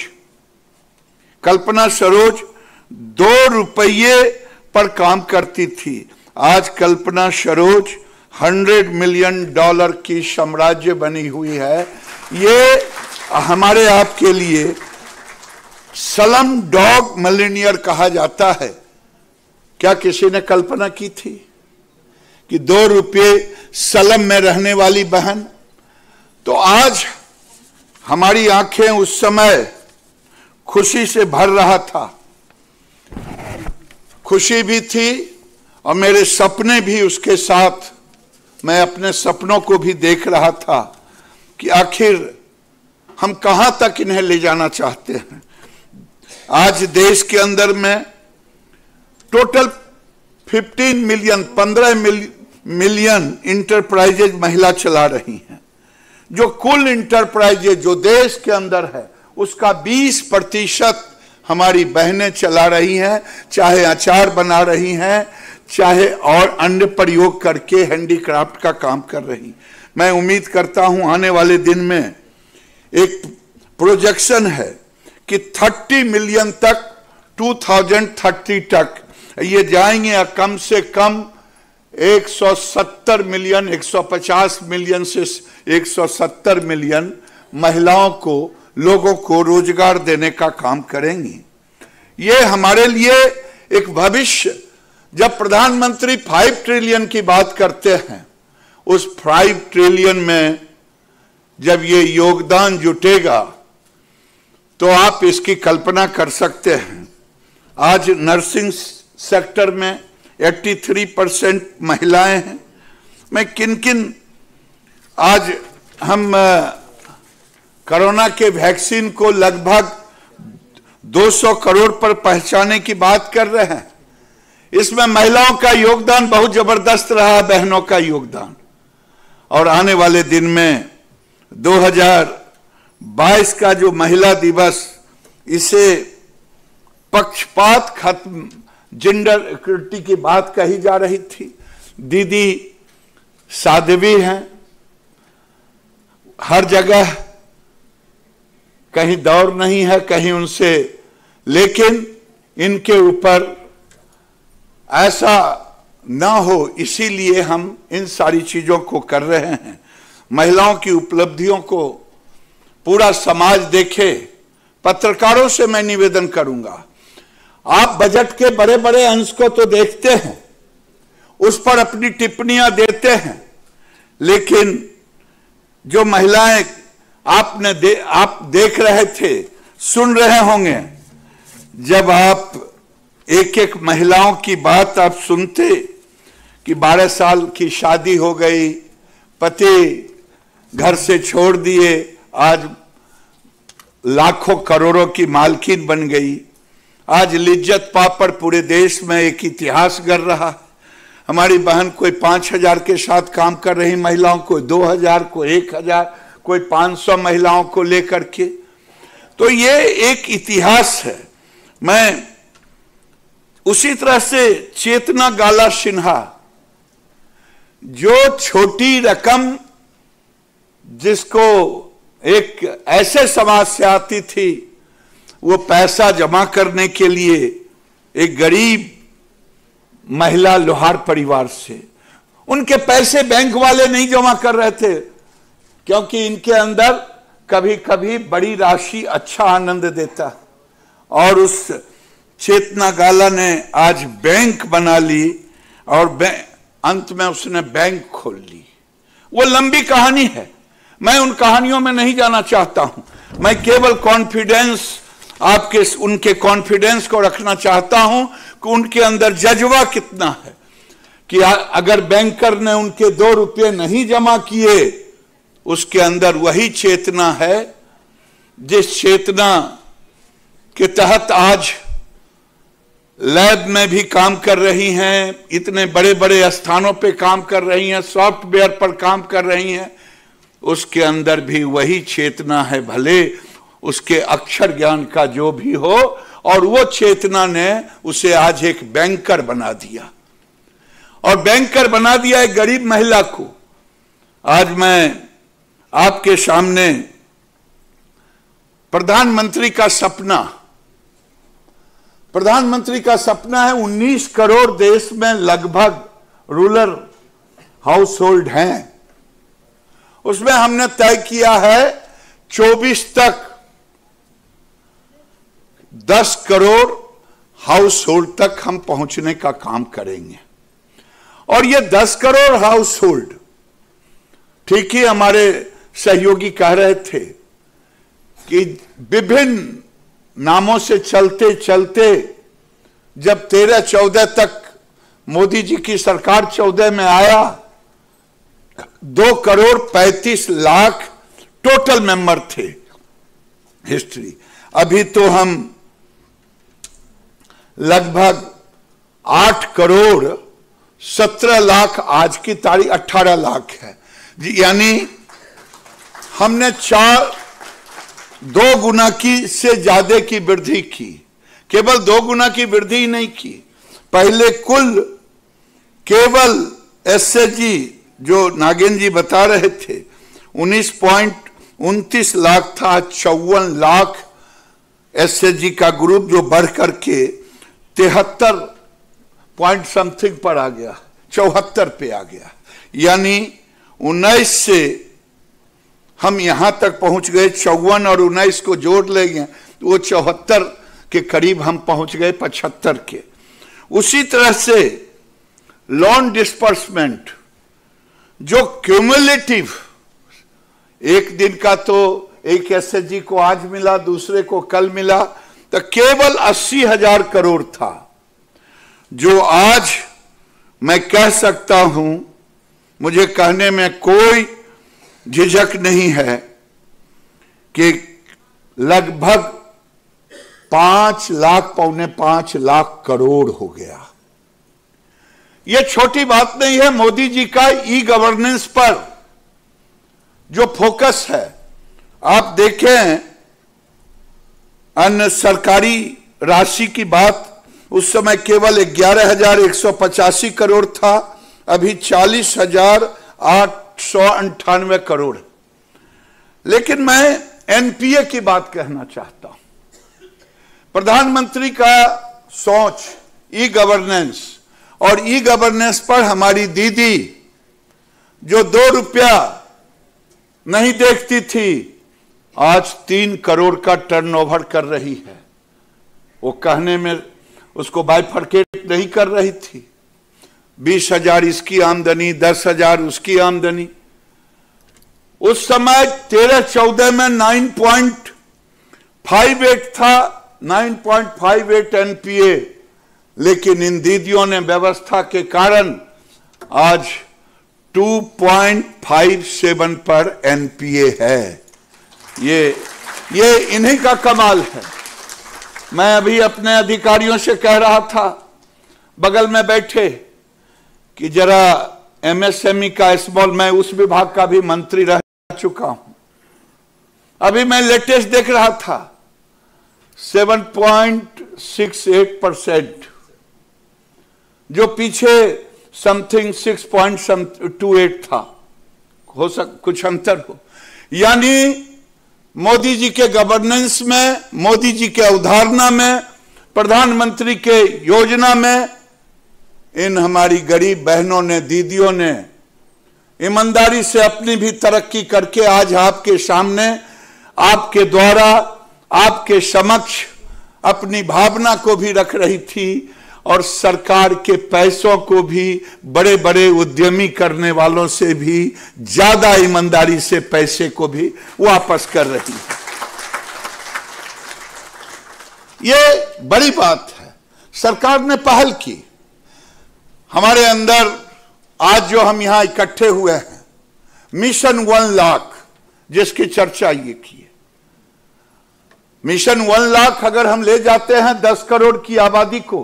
सरोज 2 रुपये पर काम करती थी, आज कल्पना सरोज $100 मिलियन की साम्राज्य बनी हुई है। ये हमारे आपके लिए स्लम डॉग मिलियनियर कहा जाता है। क्या किसी ने कल्पना की थी कि 2 रुपये स्लम में रहने वाली बहन? तो आज हमारी आंखें उस समय खुशी से भर रहा था। खुशी भी थी और मेरे सपने भी उसके साथ। मैं अपने सपनों को भी देख रहा था कि आखिर हम कहां तक इन्हें ले जाना चाहते हैं। आज देश के अंदर में टोटल 15 मिलियन इंटरप्राइजेज महिला चला रही हैं। जो कुल इंटरप्राइजेज जो देश के अंदर है उसका 20% हमारी बहनें चला रही हैं, चाहे अचार बना रही हैं, चाहे और अन्य प्रयोग करके हैंडीक्राफ्ट का काम कर रही। मैं उम्मीद करता हूं आने वाले दिन में एक प्रोजेक्शन है कि 30 मिलियन तक 2030 तक ये जाएंगे या कम से कम 170 मिलियन 150 मिलियन से 170 मिलियन महिलाओं को लोगों को रोजगार देने का काम करेंगी। ये हमारे लिए एक भविष्य, जब प्रधानमंत्री 5 ट्रिलियन की बात करते हैं, उस 5 ट्रिलियन में जब ये योगदान जुटेगा तो आप इसकी कल्पना कर सकते हैं। आज नर्सिंग सेक्टर में 83% महिलाएं हैं। मैं किन आज हम कोरोना के वैक्सीन को लगभग 200 करोड़ पर पहुंचाने की बात कर रहे हैं। इसमें महिलाओं का योगदान बहुत जबरदस्त रहा, बहनों का योगदान। और आने वाले दिन में 2022 का जो महिला दिवस, इसे पक्षपात खत्म, जेंडर इक्वलिटी की बात कही जा रही थी। दीदी साध्वी हैं हर जगह, कहीं दौर नहीं है कहीं उनसे, लेकिन इनके ऊपर ऐसा ना हो इसीलिए हम इन सारी चीजों को कर रहे हैं। महिलाओं की उपलब्धियों को पूरा समाज देखे। पत्रकारों से मैं निवेदन करूंगा, आप बजट के बड़े बड़े अंश को तो देखते हैं, उस पर अपनी टिप्पणियां देते हैं, लेकिन जो महिलाएं आप देख रहे थे, सुन रहे होंगे, जब आप एक एक महिलाओं की बात आप सुनते कि 12 साल की शादी हो गई, पति घर से छोड़ दिए, आज लाखों करोड़ों की मालकिन बन गई। आज लिज्जत पापड़ पूरे देश में एक इतिहास गढ़ रहा। हमारी बहन कोई 5000 के साथ काम कर रही महिलाओं को, 2000 को 1000, कोई 500 महिलाओं को लेकर के। तो ये एक इतिहास है। मैं उसी तरह से चेतना गाला सिन्हा, जो छोटी रकम जिसको एक ऐसे समाज से आती थी, वो पैसा जमा करने के लिए एक गरीब महिला लोहार परिवार से, उनके पैसे बैंक वाले नहीं जमा कर रहे थे, क्योंकि इनके अंदर कभी कभी बड़ी राशि अच्छा आनंद देता। और उस चेतना गाला ने आज बैंक बना ली और अंत में उसने बैंक खोल ली। वो लंबी कहानी है, मैं उन कहानियों में नहीं जाना चाहता हूं। मैं केवल कॉन्फिडेंस, आपके उनके कॉन्फिडेंस को रखना चाहता हूं कि उनके अंदर जज्बा कितना है कि अगर बैंकर ने उनके 2 रुपये नहीं जमा किए, उसके अंदर वही चेतना है जिस चेतना के तहत आज लैब में भी काम कर रही हैं, इतने बड़े बड़े स्थानों पे काम कर रही हैं, सॉफ्टवेयर पर काम कर रही हैं। उसके अंदर भी वही चेतना है, भले उसके अक्षर ज्ञान का जो भी हो, और वो चेतना ने उसे आज एक बैंकर बना दिया। और बैंकर बना दिया एक गरीब महिला को। आज मैं आपके सामने प्रधानमंत्री का सपना है। 19 करोड़ देश में लगभग रूरल हाउस होल्ड हैं। उसमें हमने तय किया है 24 तक 10 करोड़ हाउस होल्ड तक हम पहुंचने का काम करेंगे। और ये 10 करोड़ हाउस होल्ड, ठीक ही हमारे सहयोगी कह रहे थे कि विभिन्न नामों से चलते चलते जब 13-14 तक मोदी जी की सरकार 14 में आया, 2,35,00,000 टोटल मेंबर थे हिस्ट्री। अभी तो हम लगभग 8,17,00,000, आज की तारीख 18 लाख है जी, यानी हमने 2 गुना की से ज्यादा की वृद्धि की। केवल 2 गुना की वृद्धि ही नहीं की, पहले कुल केवल एसएचजी जो नागेंद्र जी बता रहे थे 19.29 लाख था, 54 लाख एसएचजी का ग्रुप जो बढ़ करके 73 पॉइंट समथिंग पर आ गया, 74 पे आ गया। यानी 19 से हम यहां तक पहुंच गए, 54 और 19 को जोड़ लेंगे तो वो 74 के करीब हम पहुंच गए, 75 के। उसी तरह से लोन डिस्पर्समेंट जो क्यूमुलेटिव, एक दिन का तो एक एसएचजी को आज मिला, दूसरे को कल मिला, तो केवल 80,000 करोड़ था, जो आज मैं कह सकता हूं, मुझे कहने में कोई झिझक नहीं है कि लगभग 5 लाख, 4.25 लाख करोड़ हो गया। यह छोटी बात नहीं है। मोदी जी का ई गवर्नेंस पर जो फोकस है, आप देखें अन्य सरकारी राशि की बात, उस समय केवल 11,185 करोड़ था, अभी 40,898 करोड़। लेकिन मैं एनपीए की बात कहना चाहता हूं। प्रधानमंत्री का सोच ई गवर्नेंस, और ई गवर्नेंस पर हमारी दीदी जो 2 रुपया नहीं देखती थी, आज 3 करोड़ का टर्नओवर कर रही है। वो कहने में उसको बाइफरकेट नहीं कर रही थी, 20,000 इसकी आमदनी, 10,000 उसकी आमदनी। उस समय 13-14 में 9.58 था, 9.58 एनपीए, लेकिन इन दीदियों ने व्यवस्था के कारण आज 2.57 पर एनपीए है। ये इन्हीं का कमाल है। मैं अभी अपने अधिकारियों से कह रहा था बगल में बैठे कि जरा एमएसएमई का स्मॉल, मैं उस विभाग का भी मंत्री रह चुका हूं, अभी मैं लेटेस्ट देख रहा था 7.68%, जो पीछे समथिंग 6.28 था, हो कुछ अंतर हो। यानी मोदी जी के गवर्नेंस में, मोदी जी के अवधारणा में, प्रधानमंत्री के योजना में इन हमारी गरीब बहनों ने, दीदियों ने ईमानदारी से अपनी भी तरक्की करके आज आपके सामने, आपके द्वारा, आपके समक्ष अपनी भावना को भी रख रही थी और सरकार के पैसों को भी बड़े बड़े उद्यमी करने वालों से भी ज्यादा ईमानदारी से पैसे को भी वापस कर रही है। ये बड़ी बात है। सरकार ने पहल की। हमारे अंदर आज जो हम यहां इकट्ठे हुए हैं, मिशन 1 लाख जिसकी चर्चा ये की है, मिशन 1 लाख अगर हम ले जाते हैं 10 करोड़ की आबादी को,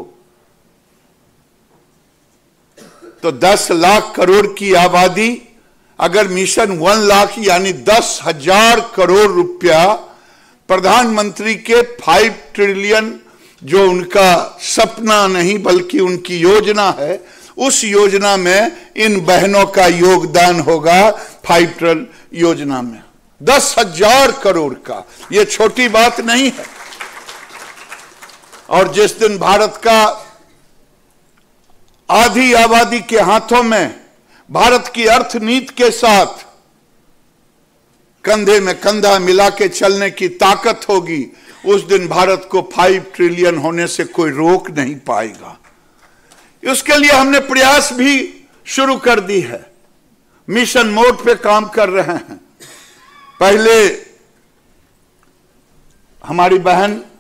तो 10 लाख करोड़ की आबादी अगर मिशन 1 लाख यानी 10,000 करोड़ रुपया प्रधानमंत्री के 5 ट्रिलियन जो उनका सपना नहीं बल्कि उनकी योजना है, उस योजना में इन बहनों का योगदान होगा 5 ट्रिलियन योजना में 10,000 करोड़ का। यह छोटी बात नहीं है। और जिस दिन भारत का आधी आबादी के हाथों में भारत की अर्थनीति के साथ कंधे में कंधा मिला के चलने की ताकत होगी, उस दिन भारत को 5 ट्रिलियन होने से कोई रोक नहीं पाएगा। उसके लिए हमने प्रयास भी शुरू कर दी है, मिशन मोड पे काम कर रहे हैं। पहले हमारी बहन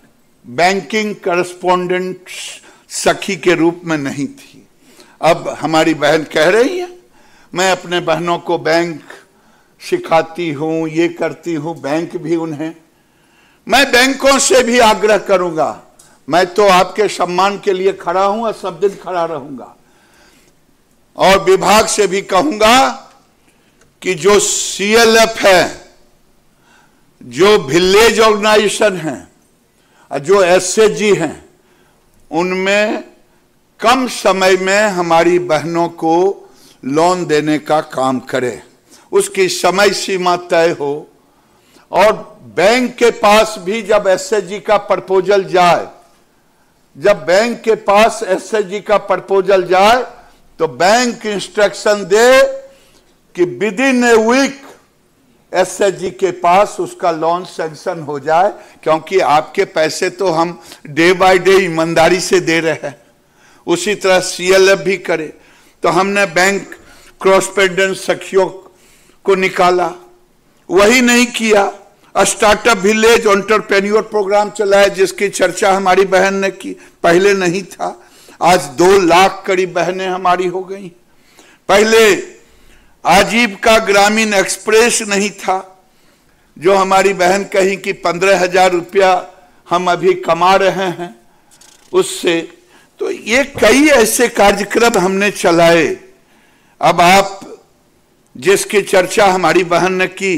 बैंकिंग करस्पॉन्डेंट सखी के रूप में नहीं थी। अब हमारी बहन कह रही है मैं अपने बहनों को बैंक सिखाती हूं, ये करती हूं, बैंक भी उन्हें। मैं बैंकों से भी आग्रह करूंगा, मैं तो आपके सम्मान के लिए खड़ा हूं और सब दिन खड़ा रहूंगा, और विभाग से भी कहूंगा कि जो CLF है, जो विलेज ऑर्गेनाइजेशन है और जो SHG हैं, उनमें कम समय में हमारी बहनों को लोन देने का काम करे, उसकी समय सीमा तय हो। और बैंक के पास भी जब SHG का प्रपोजल जाए, जब बैंक के पास SHG का प्रपोजल जाए तो बैंक इंस्ट्रक्शन दे कि within a week SHG के पास उसका लोन सैंक्शन हो जाए, क्योंकि आपके पैसे तो हम डे बाय डे ईमानदारी से दे रहे हैं। उसी तरह CLF भी करे। तो हमने बैंक क्रॉसपेंडेंट सखियों को निकाला, वही नहीं किया। स्टार्टअप विलेज एंटरप्रेन्योर प्रोग्राम चलाया, जिसकी चर्चा हमारी बहन ने की, पहले नहीं था। आज 2 लाख करीब बहनें हमारी हो गई। पहले आजीविका ग्रामीण एक्सप्रेस नहीं था, जो हमारी बहन कही कि 15,000 रुपया हम अभी कमा रहे हैं उससे। तो ये कई ऐसे कार्यक्रम हमने चलाए। अब आप जिसकी चर्चा हमारी बहन ने की,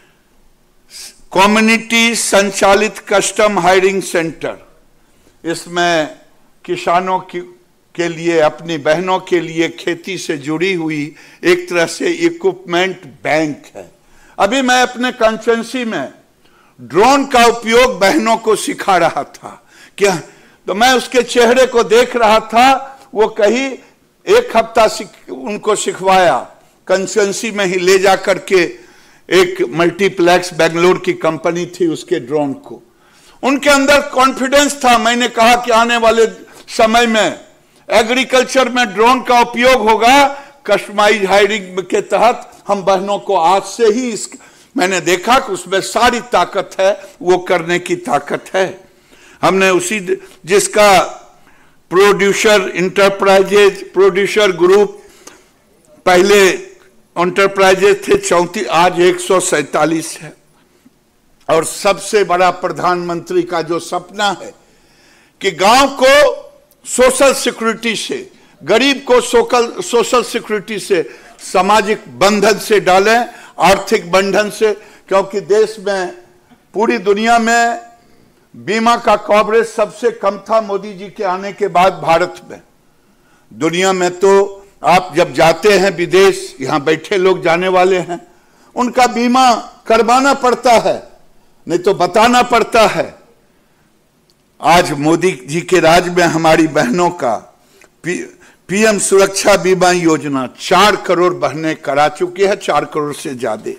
कम्युनिटी संचालित कस्टम हायरिंग सेंटर, इसमें किसानों के लिए, अपनी बहनों के लिए खेती से जुड़ी हुई एक तरह से इक्विपमेंट बैंक है। अभी मैं अपने कॉन्स्टिट्यूएंसी में ड्रोन का उपयोग बहनों को सिखा रहा था, क्या तो मैं उसके चेहरे को देख रहा था, वो कहीं 1 हफ्ता उनको सिखवाया, कंस्टिट्यूएंसी में ही ले जा करके एक मल्टीप्लेक्स बेंगलोर की कंपनी थी, उसके ड्रोन को उनके अंदर कॉन्फिडेंस था। मैंने कहा कि आने वाले समय में एग्रीकल्चर में ड्रोन का उपयोग होगा, कस्टमाइज हायरिंग के तहत हम बहनों को आज से ही मैंने देखा कि उसमें सारी ताकत है, वो करने की ताकत है। हमने उसी जिसका प्रोड्यूसर इंटरप्राइजेज, प्रोड्यूसर ग्रुप, पहले एंटरप्राइजेज थे 34, आज 147 है। और सबसे बड़ा प्रधानमंत्री का जो सपना है कि गांव को सोशल सिक्योरिटी से, गरीब को सोशल सिक्योरिटी से, सामाजिक बंधन से डालें, आर्थिक बंधन से, क्योंकि देश में, पूरी दुनिया में बीमा का कवरेज सबसे कम था मोदी जी के आने के बाद भारत में। दुनिया में तो आप जब जाते हैं विदेश, यहां बैठे लोग जाने वाले हैं, उनका बीमा करवाना पड़ता है, नहीं तो बताना पड़ता है। आज मोदी जी के राज में हमारी बहनों का PM सुरक्षा बीमा योजना 4 करोड़ बहनें करा चुकी है, 4 करोड़ से ज्यादा।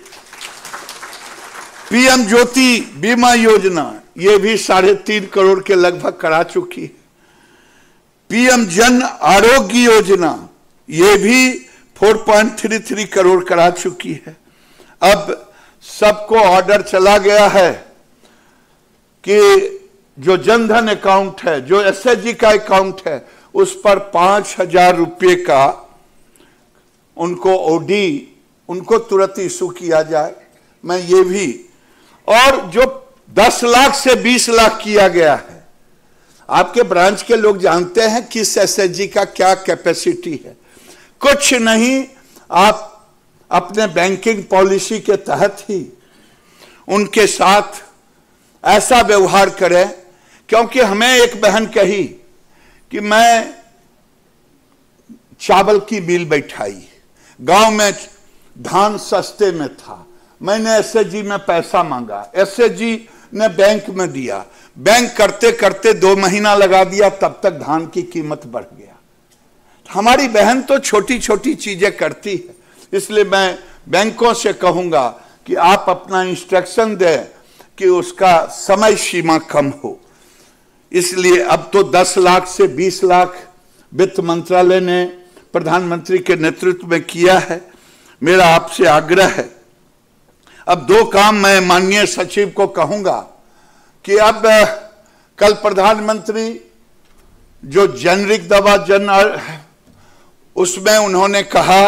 PM ज्योति बीमा योजना ये भी 3.5 करोड़ के लगभग करा चुकी है। PM जन आरोग्य योजना ये भी 4.33 करोड़ करा चुकी है। अब सबको ऑर्डर चला गया है कि जो जनधन अकाउंट है, जो SHG का अकाउंट है, उस पर 5,000 रुपये का उनको OD, उनको तुरंत इशू किया जाए। मैं ये भी, और जो 10 लाख से 20 लाख किया गया है, आपके ब्रांच के लोग जानते हैं किस SHG का क्या कैपेसिटी है। कुछ नहीं, आप अपने बैंकिंग पॉलिसी के तहत ही उनके साथ ऐसा व्यवहार करें। क्योंकि हमें एक बहन कही कि मैं चावल की मिल बैठाई, गांव में धान सस्ते में था, मैंने SHG में पैसा मांगा, SHG ने बैंक में दिया, बैंक करते करते 2 महीना लगा दिया, तब तक धान की कीमत बढ़ गया। हमारी बहन तो छोटी छोटी चीजें करती है, इसलिए मैं बैंकों से कहूंगा कि आप अपना इंस्ट्रक्शन दें कि उसका समय सीमा कम हो। इसलिए अब तो 10 लाख से 20 लाख वित्त मंत्रालय ने प्रधानमंत्री के नेतृत्व में किया है। मेरा आपसे आग्रह है, अब 2 काम मैं माननीय सचिव को कहूंगा कि अब कल प्रधानमंत्री जो जेनरिक दवा उसमें उन्होंने कहा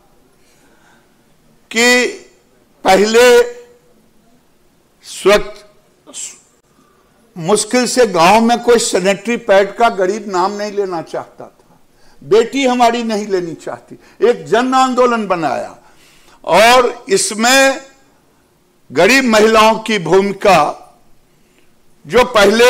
कि पहले मुश्किल से गांव में कोई सैनिटरी पैड का गरीब नाम नहीं लेना चाहता था, बेटी हमारी नहीं लेनी चाहती, एक जन आंदोलन बनाया और इसमें गरीब महिलाओं की भूमिका जो पहले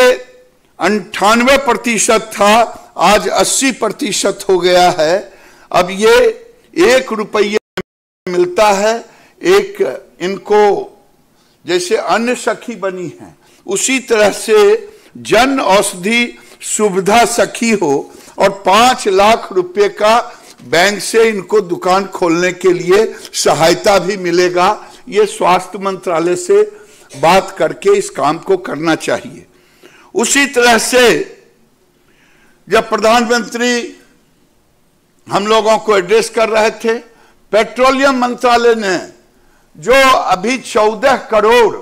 98% था आज 80% हो गया है। अब ये 1 रुपये मिलता है, एक इनको जैसे अन्य सखी बनी है उसी तरह से जन औषधि सुविधा सखी हो और 5 लाख रुपए का बैंक से इनको दुकान खोलने के लिए सहायता भी मिलेगा। ये स्वास्थ्य मंत्रालय से बात करके इस काम को करना चाहिए। उसी तरह से जब प्रधानमंत्री हम लोगों को एड्रेस कर रहे थे, पेट्रोलियम मंत्रालय ने जो अभी 14 करोड़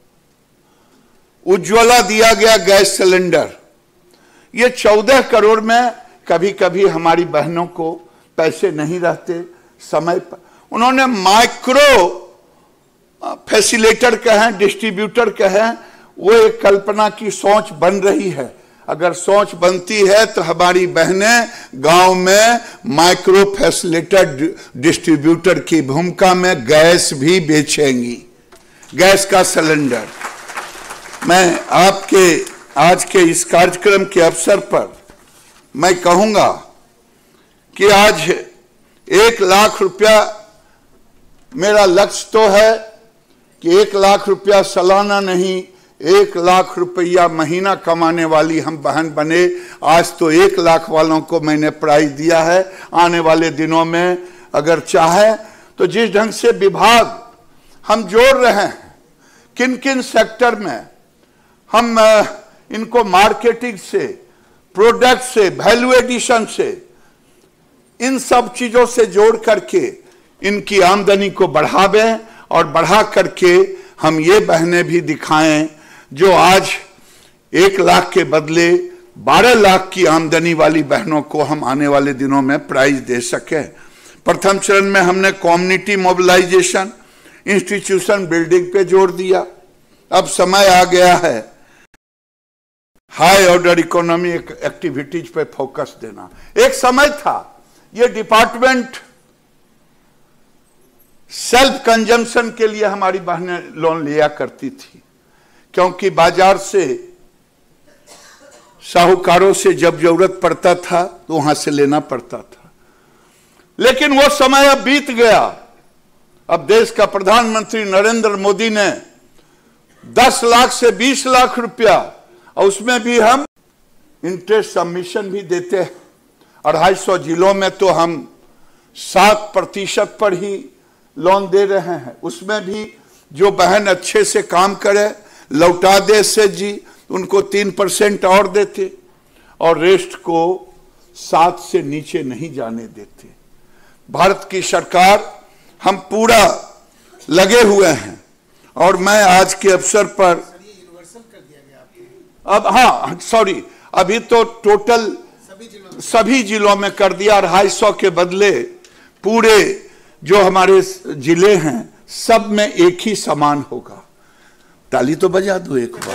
उज्ज्वला दिया गया गैस सिलेंडर, ये 14 करोड़ में कभी कभी हमारी बहनों को पैसे नहीं रहते समय पर, उन्होंने माइक्रो फैसिलिटेटर कहें, डिस्ट्रीब्यूटर कहें, वो एक कल्पना की सोच बन रही है। अगर सोच बनती है तो हमारी बहनें गांव में माइक्रो फैसिलिटेटर डिस्ट्रीब्यूटर की भूमिका में गैस भी बेचेंगी, गैस का सिलेंडर। मैं आपके आज के इस कार्यक्रम के अवसर पर मैं कहूंगा कि आज 1 लाख रुपया मेरा लक्ष्य तो है कि 1 लाख रुपया सालाना नहीं, 1 लाख रुपया महीना कमाने वाली हम बहन बने। आज तो 1 लाख वालों को मैंने प्राइज दिया है। आने वाले दिनों में अगर चाहे तो जिस ढंग से विभाग हम जोड़ रहे हैं, किन किन सेक्टर में हम इनको मार्केटिंग से, प्रोडक्ट से, वैल्यू एडिशन से, इन सब चीजों से जोड़ करके इनकी आमदनी को बढ़ावें और बढ़ा करके हम ये बहनें भी दिखाएं जो आज 1 लाख के बदले 12 लाख की आमदनी वाली बहनों को हम आने वाले दिनों में प्राइज दे सकें। प्रथम चरण में हमने कम्युनिटी मोबिलाइजेशन, इंस्टीट्यूशन बिल्डिंग पे जोर दिया। अब समय आ गया है हाई ऑर्डर इकोनॉमिक एक्टिविटीज पे फोकस देना। एक समय था ये डिपार्टमेंट सेल्फ कंजम्पशन के लिए हमारी बहनें लोन लिया करती थी, क्योंकि बाजार से, साहूकारों से जब जरूरत पड़ता था तो वहां से लेना पड़ता था। लेकिन वो समय अब बीत गया। अब देश का प्रधानमंत्री नरेंद्र मोदी ने 10 लाख से 20 लाख रुपया, और उसमें भी हम इंटरेस्ट सबमिशन भी देते हैं। 250 जिलों में तो हम 7% पर ही लोन दे रहे हैं। उसमें भी जो बहन अच्छे से काम करे, लौटा दे से जी, उनको 3% और देते और रेस्ट को 7 से नीचे नहीं जाने देते। भारत की सरकार हम पूरा लगे हुए हैं और मैं आज के अवसर पर अब अभी तो टोटल सभी जिलों में कर दिया। 250 के बदले पूरे जो हमारे जिले हैं सब में एक ही समान होगा। ताली तो बजा दो एक बार।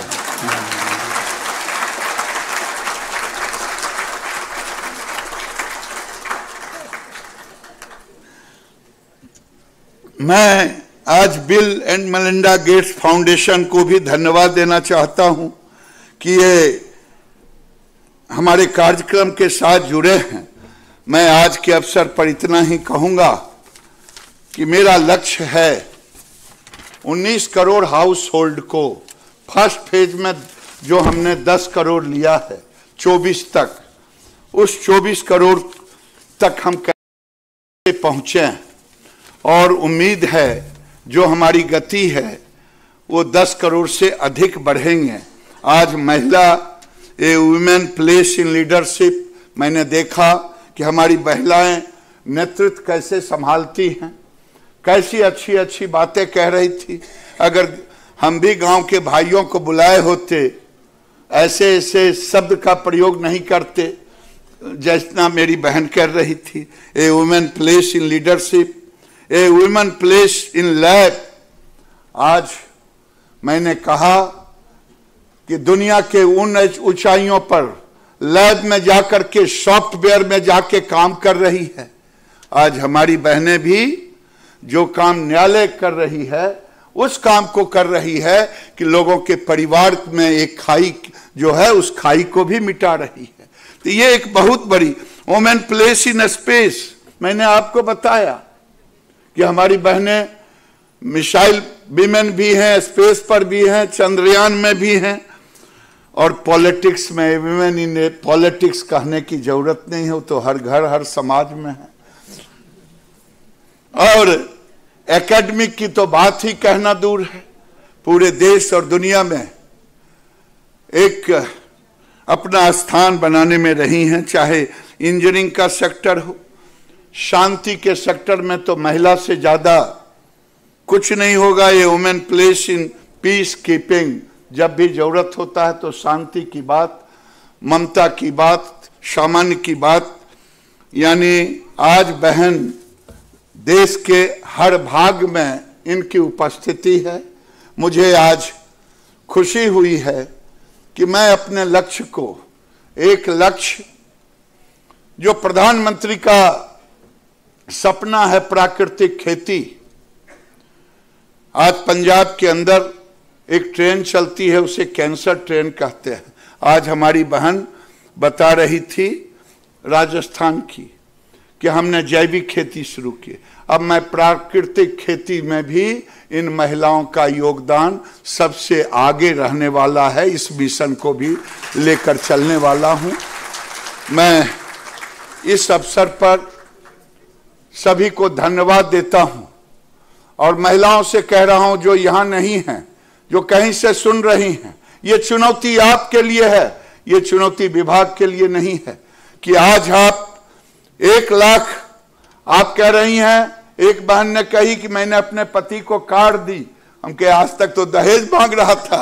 मैं आज Bill and Melinda Gates Foundation को भी धन्यवाद देना चाहता हूं कि ये हमारे कार्यक्रम के साथ जुड़े हैं। मैं आज के अवसर पर इतना ही कहूंगा कि मेरा लक्ष्य है 19 करोड़ हाउस होल्ड को फर्स्ट फेज में जो हमने 10 करोड़ लिया है 24 तक, उस 24 करोड़ तक हम कैसे पहुंचे और उम्मीद है जो हमारी गति है वो 10 करोड़ से अधिक बढ़ेंगे। आज महिला a women place in leadership, मैंने देखा कि हमारी महिलाएं नेतृत्व कैसे संभालती हैं, कैसी अच्छी अच्छी बातें कह रही थी। अगर हम भी गांव के भाइयों को बुलाए होते ऐसे ऐसे शब्द का प्रयोग नहीं करते जैसा मेरी बहन कर रही थी। A women place in leadership, a women place in lab. आज मैंने कहा कि दुनिया के उन ऊंचाइयों पर लैब में जाकर के सॉफ्टवेयर में जाके काम कर रही है। आज हमारी बहनें भी जो काम न्यायालय कर रही है उस काम को कर रही है कि लोगों के परिवार में एक खाई जो है उस खाई को भी मिटा रही है। तो ये एक बहुत बड़ी वुमेन प्लेस इन स्पेस। मैंने आपको बताया कि हमारी बहनें मिसाइल विमेन भी हैं, स्पेस पर भी हैं, चंद्रयान में भी हैं, और पॉलिटिक्स में विमेन इन पॉलिटिक्स कहने की जरूरत नहीं है, तो हर घर हर समाज में है। और एकेडमिक की तो बात ही कहना दूर है, पूरे देश और दुनिया में एक अपना स्थान बनाने में रही हैं। चाहे इंजीनियरिंग का सेक्टर हो, शांति के सेक्टर में तो महिला से ज्यादा कुछ नहीं होगा। ये women place in peacekeeping, जब भी जरूरत होता है तो शांति की बात, ममता की बात, सामान्य की बात। यानी आज बहन देश के हर भाग में इनकी उपस्थिति है। मुझे आज खुशी हुई है कि मैं अपने लक्ष्य को, एक लक्ष्य जो प्रधानमंत्री का सपना है प्राकृतिक खेती, आज पंजाब के अंदर एक ट्रेन चलती है, उसे कैंसर ट्रेन कहते हैं। आज हमारी बहन बता रही थी राजस्थान की कि हमने जैविक खेती शुरू की। अब मैं प्राकृतिक खेती में भी इन महिलाओं का योगदान सबसे आगे रहने वाला है, इस मिशन को भी लेकर चलने वाला हूं। मैं इस अवसर पर सभी को धन्यवाद देता हूं और महिलाओं से कह रहा हूं जो यहां नहीं हैं, जो कहीं से सुन रही हैं, ये चुनौती आपके लिए है, ये चुनौती विभाग के लिए नहीं है कि आज आप 1 लाख आप कह रही हैं। एक बहन ने कही कि मैंने अपने पति को कार दी। हम कहे आज तक तो दहेज मांग रहा था,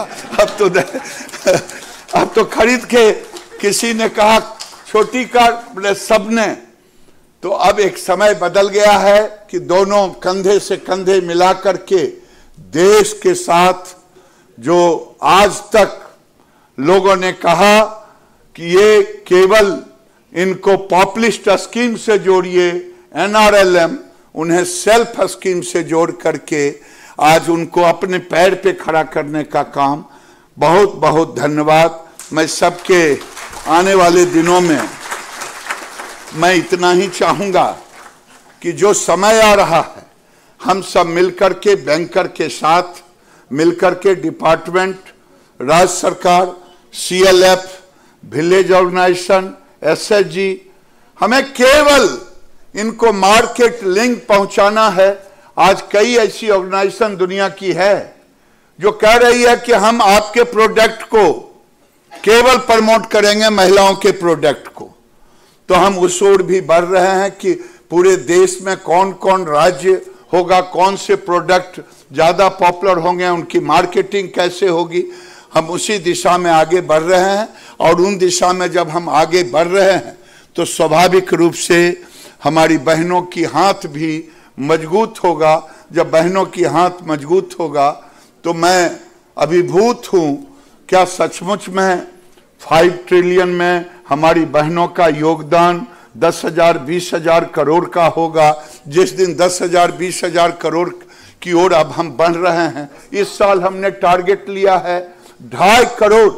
अब तो खरीद के किसी ने कहा छोटी कार, बोले सबने। तो अब एक समय बदल गया है कि दोनों कंधे से कंधे मिला करके देश के साथ, जो आज तक लोगों ने कहा कि ये केवल इनको पॉपुलिस्ट स्कीम से जोड़िए, NRLM, उन्हें सेल्फ स्कीम से जोड़ करके आज उनको अपने पैर पे खड़ा करने का काम। बहुत बहुत धन्यवाद। मैं सबके आने वाले दिनों में मैं इतना ही चाहूंगा कि जो समय आ रहा है हम सब मिलकर के, बैंकर के साथ मिलकर के, डिपार्टमेंट, राज्य सरकार, CLF, विलेज ऑर्गेनाइजेशन, SHG, हमें केवल इनको मार्केट लिंक पहुंचाना है। आज कई ऐसी ऑर्गेनाइजेशन दुनिया की है जो कह रही है कि हम आपके प्रोडक्ट को केवल प्रमोट करेंगे, महिलाओं के प्रोडक्ट को। तो हम उस ओर भी बढ़ रहे हैं कि पूरे देश में कौन कौन राज्य होगा, कौन से प्रोडक्ट ज्यादा पॉपुलर होंगे, उनकी मार्केटिंग कैसे होगी। हम उसी दिशा में आगे बढ़ रहे हैं और उन दिशा में जब हम आगे बढ़ रहे हैं तो स्वाभाविक रूप से हमारी बहनों की हाथ भी मजबूत होगा। जब बहनों की हाथ मजबूत होगा तो मैं अभिभूत हूं, क्या सचमुच में 5 ट्रिलियन में हमारी बहनों का योगदान 10,000 20,000 करोड़ का होगा। जिस दिन 10,000 20,000 करोड़ की ओर अब हम बढ़ रहे हैं। इस साल हमने टारगेट लिया है 2.5 करोड़,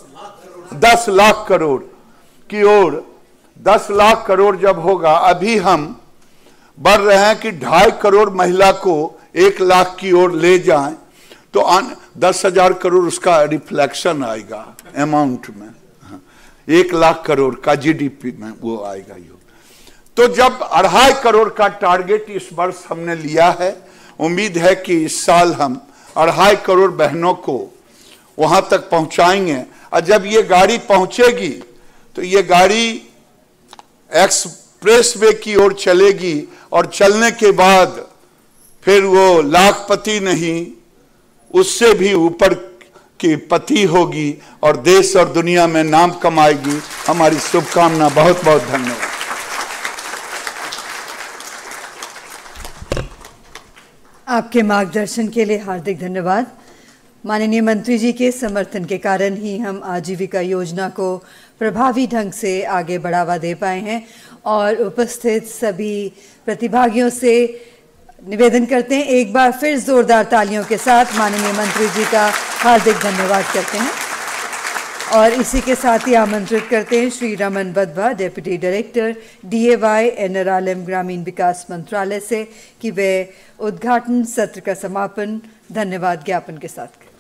10 लाख करोड़ की ओर। 10 लाख करोड़ जब होगा, अभी हम बढ़ रहे हैं कि 2.5 करोड़ महिला को 1 लाख की ओर ले जाएं तो 10,000 करोड़ उसका रिफ्लेक्शन आएगा अमाउंट में। 1 लाख करोड़ का GDP में वो आएगा योग। तो जब 2.5 करोड़ का टारगेट इस वर्ष हमने लिया है, उम्मीद है कि इस साल हम 2.5 करोड़ बहनों को वहां तक पहुंचाएंगे। और जब ये गाड़ी पहुंचेगी तो ये गाड़ी एक्सप्रेस वे की ओर चलेगी और चलने के बाद फिर वो लाखपति नहीं, उससे भी ऊपर की पति होगी और देश और दुनिया में नाम कमाएगी। हमारी शुभकामना। बहुत बहुत धन्यवाद। आपके मार्गदर्शन के लिए हार्दिक धन्यवाद। माननीय मंत्री जी के समर्थन के कारण ही हम आजीविका योजना को प्रभावी ढंग से आगे बढ़ावा दे पाए हैं और उपस्थित सभी प्रतिभागियों से निवेदन करते हैं, एक बार फिर जोरदार तालियों के साथ माननीय मंत्री जी का हार्दिक धन्यवाद करते हैं। और इसी के साथ ही आमंत्रित करते हैं Shri Raman Badwa, deputy director DAY NRLM ग्रामीण विकास मंत्रालय से, कि वे उद्घाटन सत्र का समापन धन्यवाद ज्ञापन के साथ करें।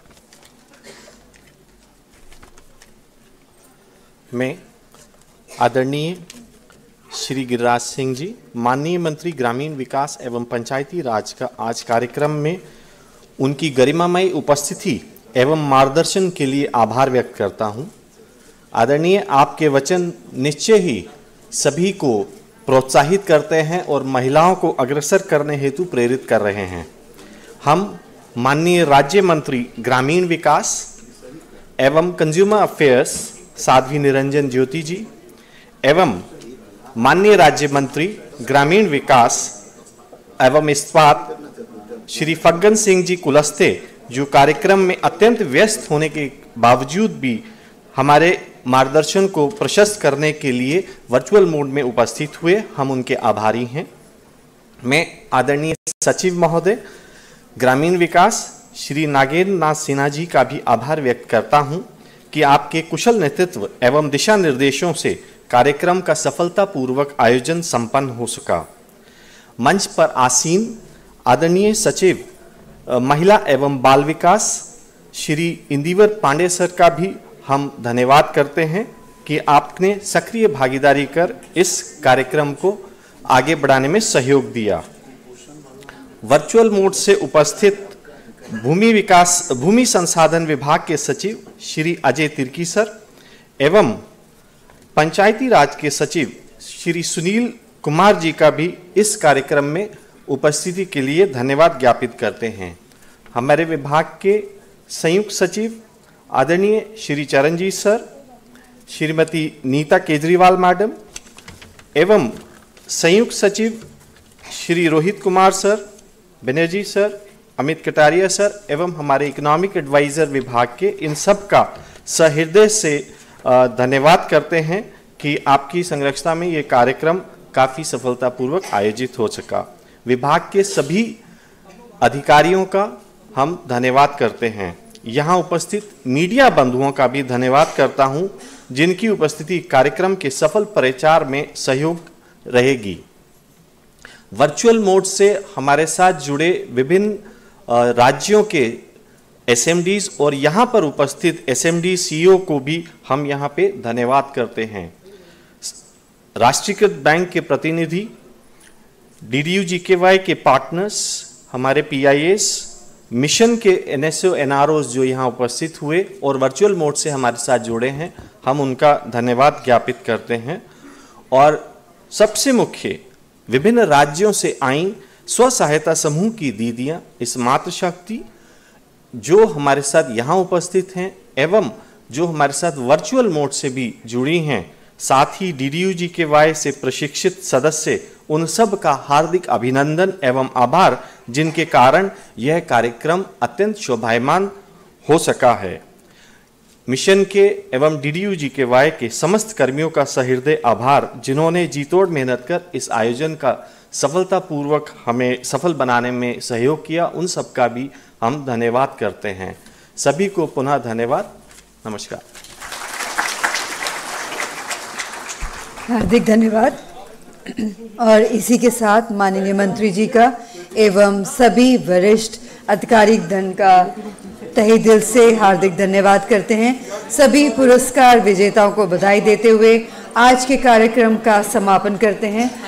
मैं आदरणीय श्री गिरिराज सिंह जी, माननीय मंत्री ग्रामीण विकास एवं पंचायती राज का आज कार्यक्रम में उनकी गरिमामय उपस्थिति एवं मार्गदर्शन के लिए आभार व्यक्त करता हूं। आदरणीय, आपके वचन निश्चय ही सभी को प्रोत्साहित करते हैं और महिलाओं को अग्रसर करने हेतु प्रेरित कर रहे हैं। हम माननीय राज्य मंत्री ग्रामीण विकास एवं कंज्यूमर अफेयर्स साध्वी निरंजन ज्योति जी एवं माननीय राज्य मंत्री ग्रामीण विकास एवं इस्पात श्री फग्गन सिंह जी कुलस्ते, जो कार्यक्रम में अत्यंत व्यस्त होने के बावजूद भी हमारे मार्गदर्शन को प्रशस्त करने के लिए वर्चुअल मोड में उपस्थित हुए, हम उनके आभारी हैं। मैं आदरणीय सचिव महोदय ग्रामीण विकास श्री नागेंद्र नाथ सिन्हा जी का भी आभार व्यक्त करता हूं कि आपके कुशल नेतृत्व एवं दिशा निर्देशों से कार्यक्रम का सफलतापूर्वक आयोजन संपन्न हो सका। मंच पर आसीन आदरणीय सचिव महिला एवं बाल विकास श्री इंदिवर पांडे सर का भी हम धन्यवाद करते हैं कि आपने सक्रिय भागीदारी कर इस कार्यक्रम को आगे बढ़ाने में सहयोग दिया। वर्चुअल मोड से उपस्थित भूमि संसाधन विभाग के सचिव श्री अजय तिर्की सर एवं पंचायती राज के सचिव श्री सुनील कुमार जी का भी इस कार्यक्रम में उपस्थिति के लिए धन्यवाद ज्ञापित करते हैं। हमारे विभाग के संयुक्त सचिव आदरणीय श्री चरणजीत सर, श्रीमती नीता केजरीवाल मैडम एवं संयुक्त सचिव Shri Rohit Kumar sir, Banerjee sir, Amit Kataria sir एवं हमारे इकोनॉमिक एडवाइजर विभाग के, इन सब का सहृदय से धन्यवाद करते हैं कि आपकी संरचना में ये कार्यक्रम काफ़ी सफलतापूर्वक आयोजित हो सका। विभाग के सभी अधिकारियों का हम धन्यवाद करते हैं। यहाँ उपस्थित मीडिया बंधुओं का भी धन्यवाद करता हूँ, जिनकी उपस्थिति कार्यक्रम के सफल प्रचार में सहयोग रहेगी। वर्चुअल मोड से हमारे साथ जुड़े विभिन्न राज्यों के SMDs और यहाँ पर उपस्थित SMD CEO को भी हम यहाँ पे धन्यवाद करते हैं। राष्ट्रीयकृत बैंक के प्रतिनिधि, DDU-GKY के पार्टनर्स, हमारे PIS, मिशन के NSO NROs जो यहाँ उपस्थित हुए और वर्चुअल मोड से हमारे साथ जुड़े हैं, हम उनका धन्यवाद ज्ञापित करते हैं। और सबसे मुख्य, विभिन्न राज्यों से आई स्व सहायता समूह की दीदियाँ, इस मातृशक्ति जो हमारे साथ यहाँ उपस्थित हैं एवं जो हमारे साथ वर्चुअल मोड से भी जुड़ी हैं, साथ ही DDU-GKY से प्रशिक्षित सदस्य, उन सब का हार्दिक अभिनंदन एवं आभार, जिनके कारण यह कार्यक्रम अत्यंत शोभायमान हो सका है। मिशन के एवं DDU-GKY के समस्त कर्मियों का सहृदय आभार, जिन्होंने जीतोड़ मेहनत कर इस आयोजन का सफलतापूर्वक हमें सफल बनाने में सहयोग किया, उन सब का भी हम धन्यवाद करते हैं। सभी को पुनः धन्यवाद। नमस्कार। हार्दिक धन्यवाद। और इसी के साथ माननीय मंत्री जी का एवं सभी वरिष्ठ अधिकारी दल का तहे दिल से हार्दिक धन्यवाद करते हैं। सभी पुरस्कार विजेताओं को बधाई देते हुए आज के कार्यक्रम का समापन करते हैं।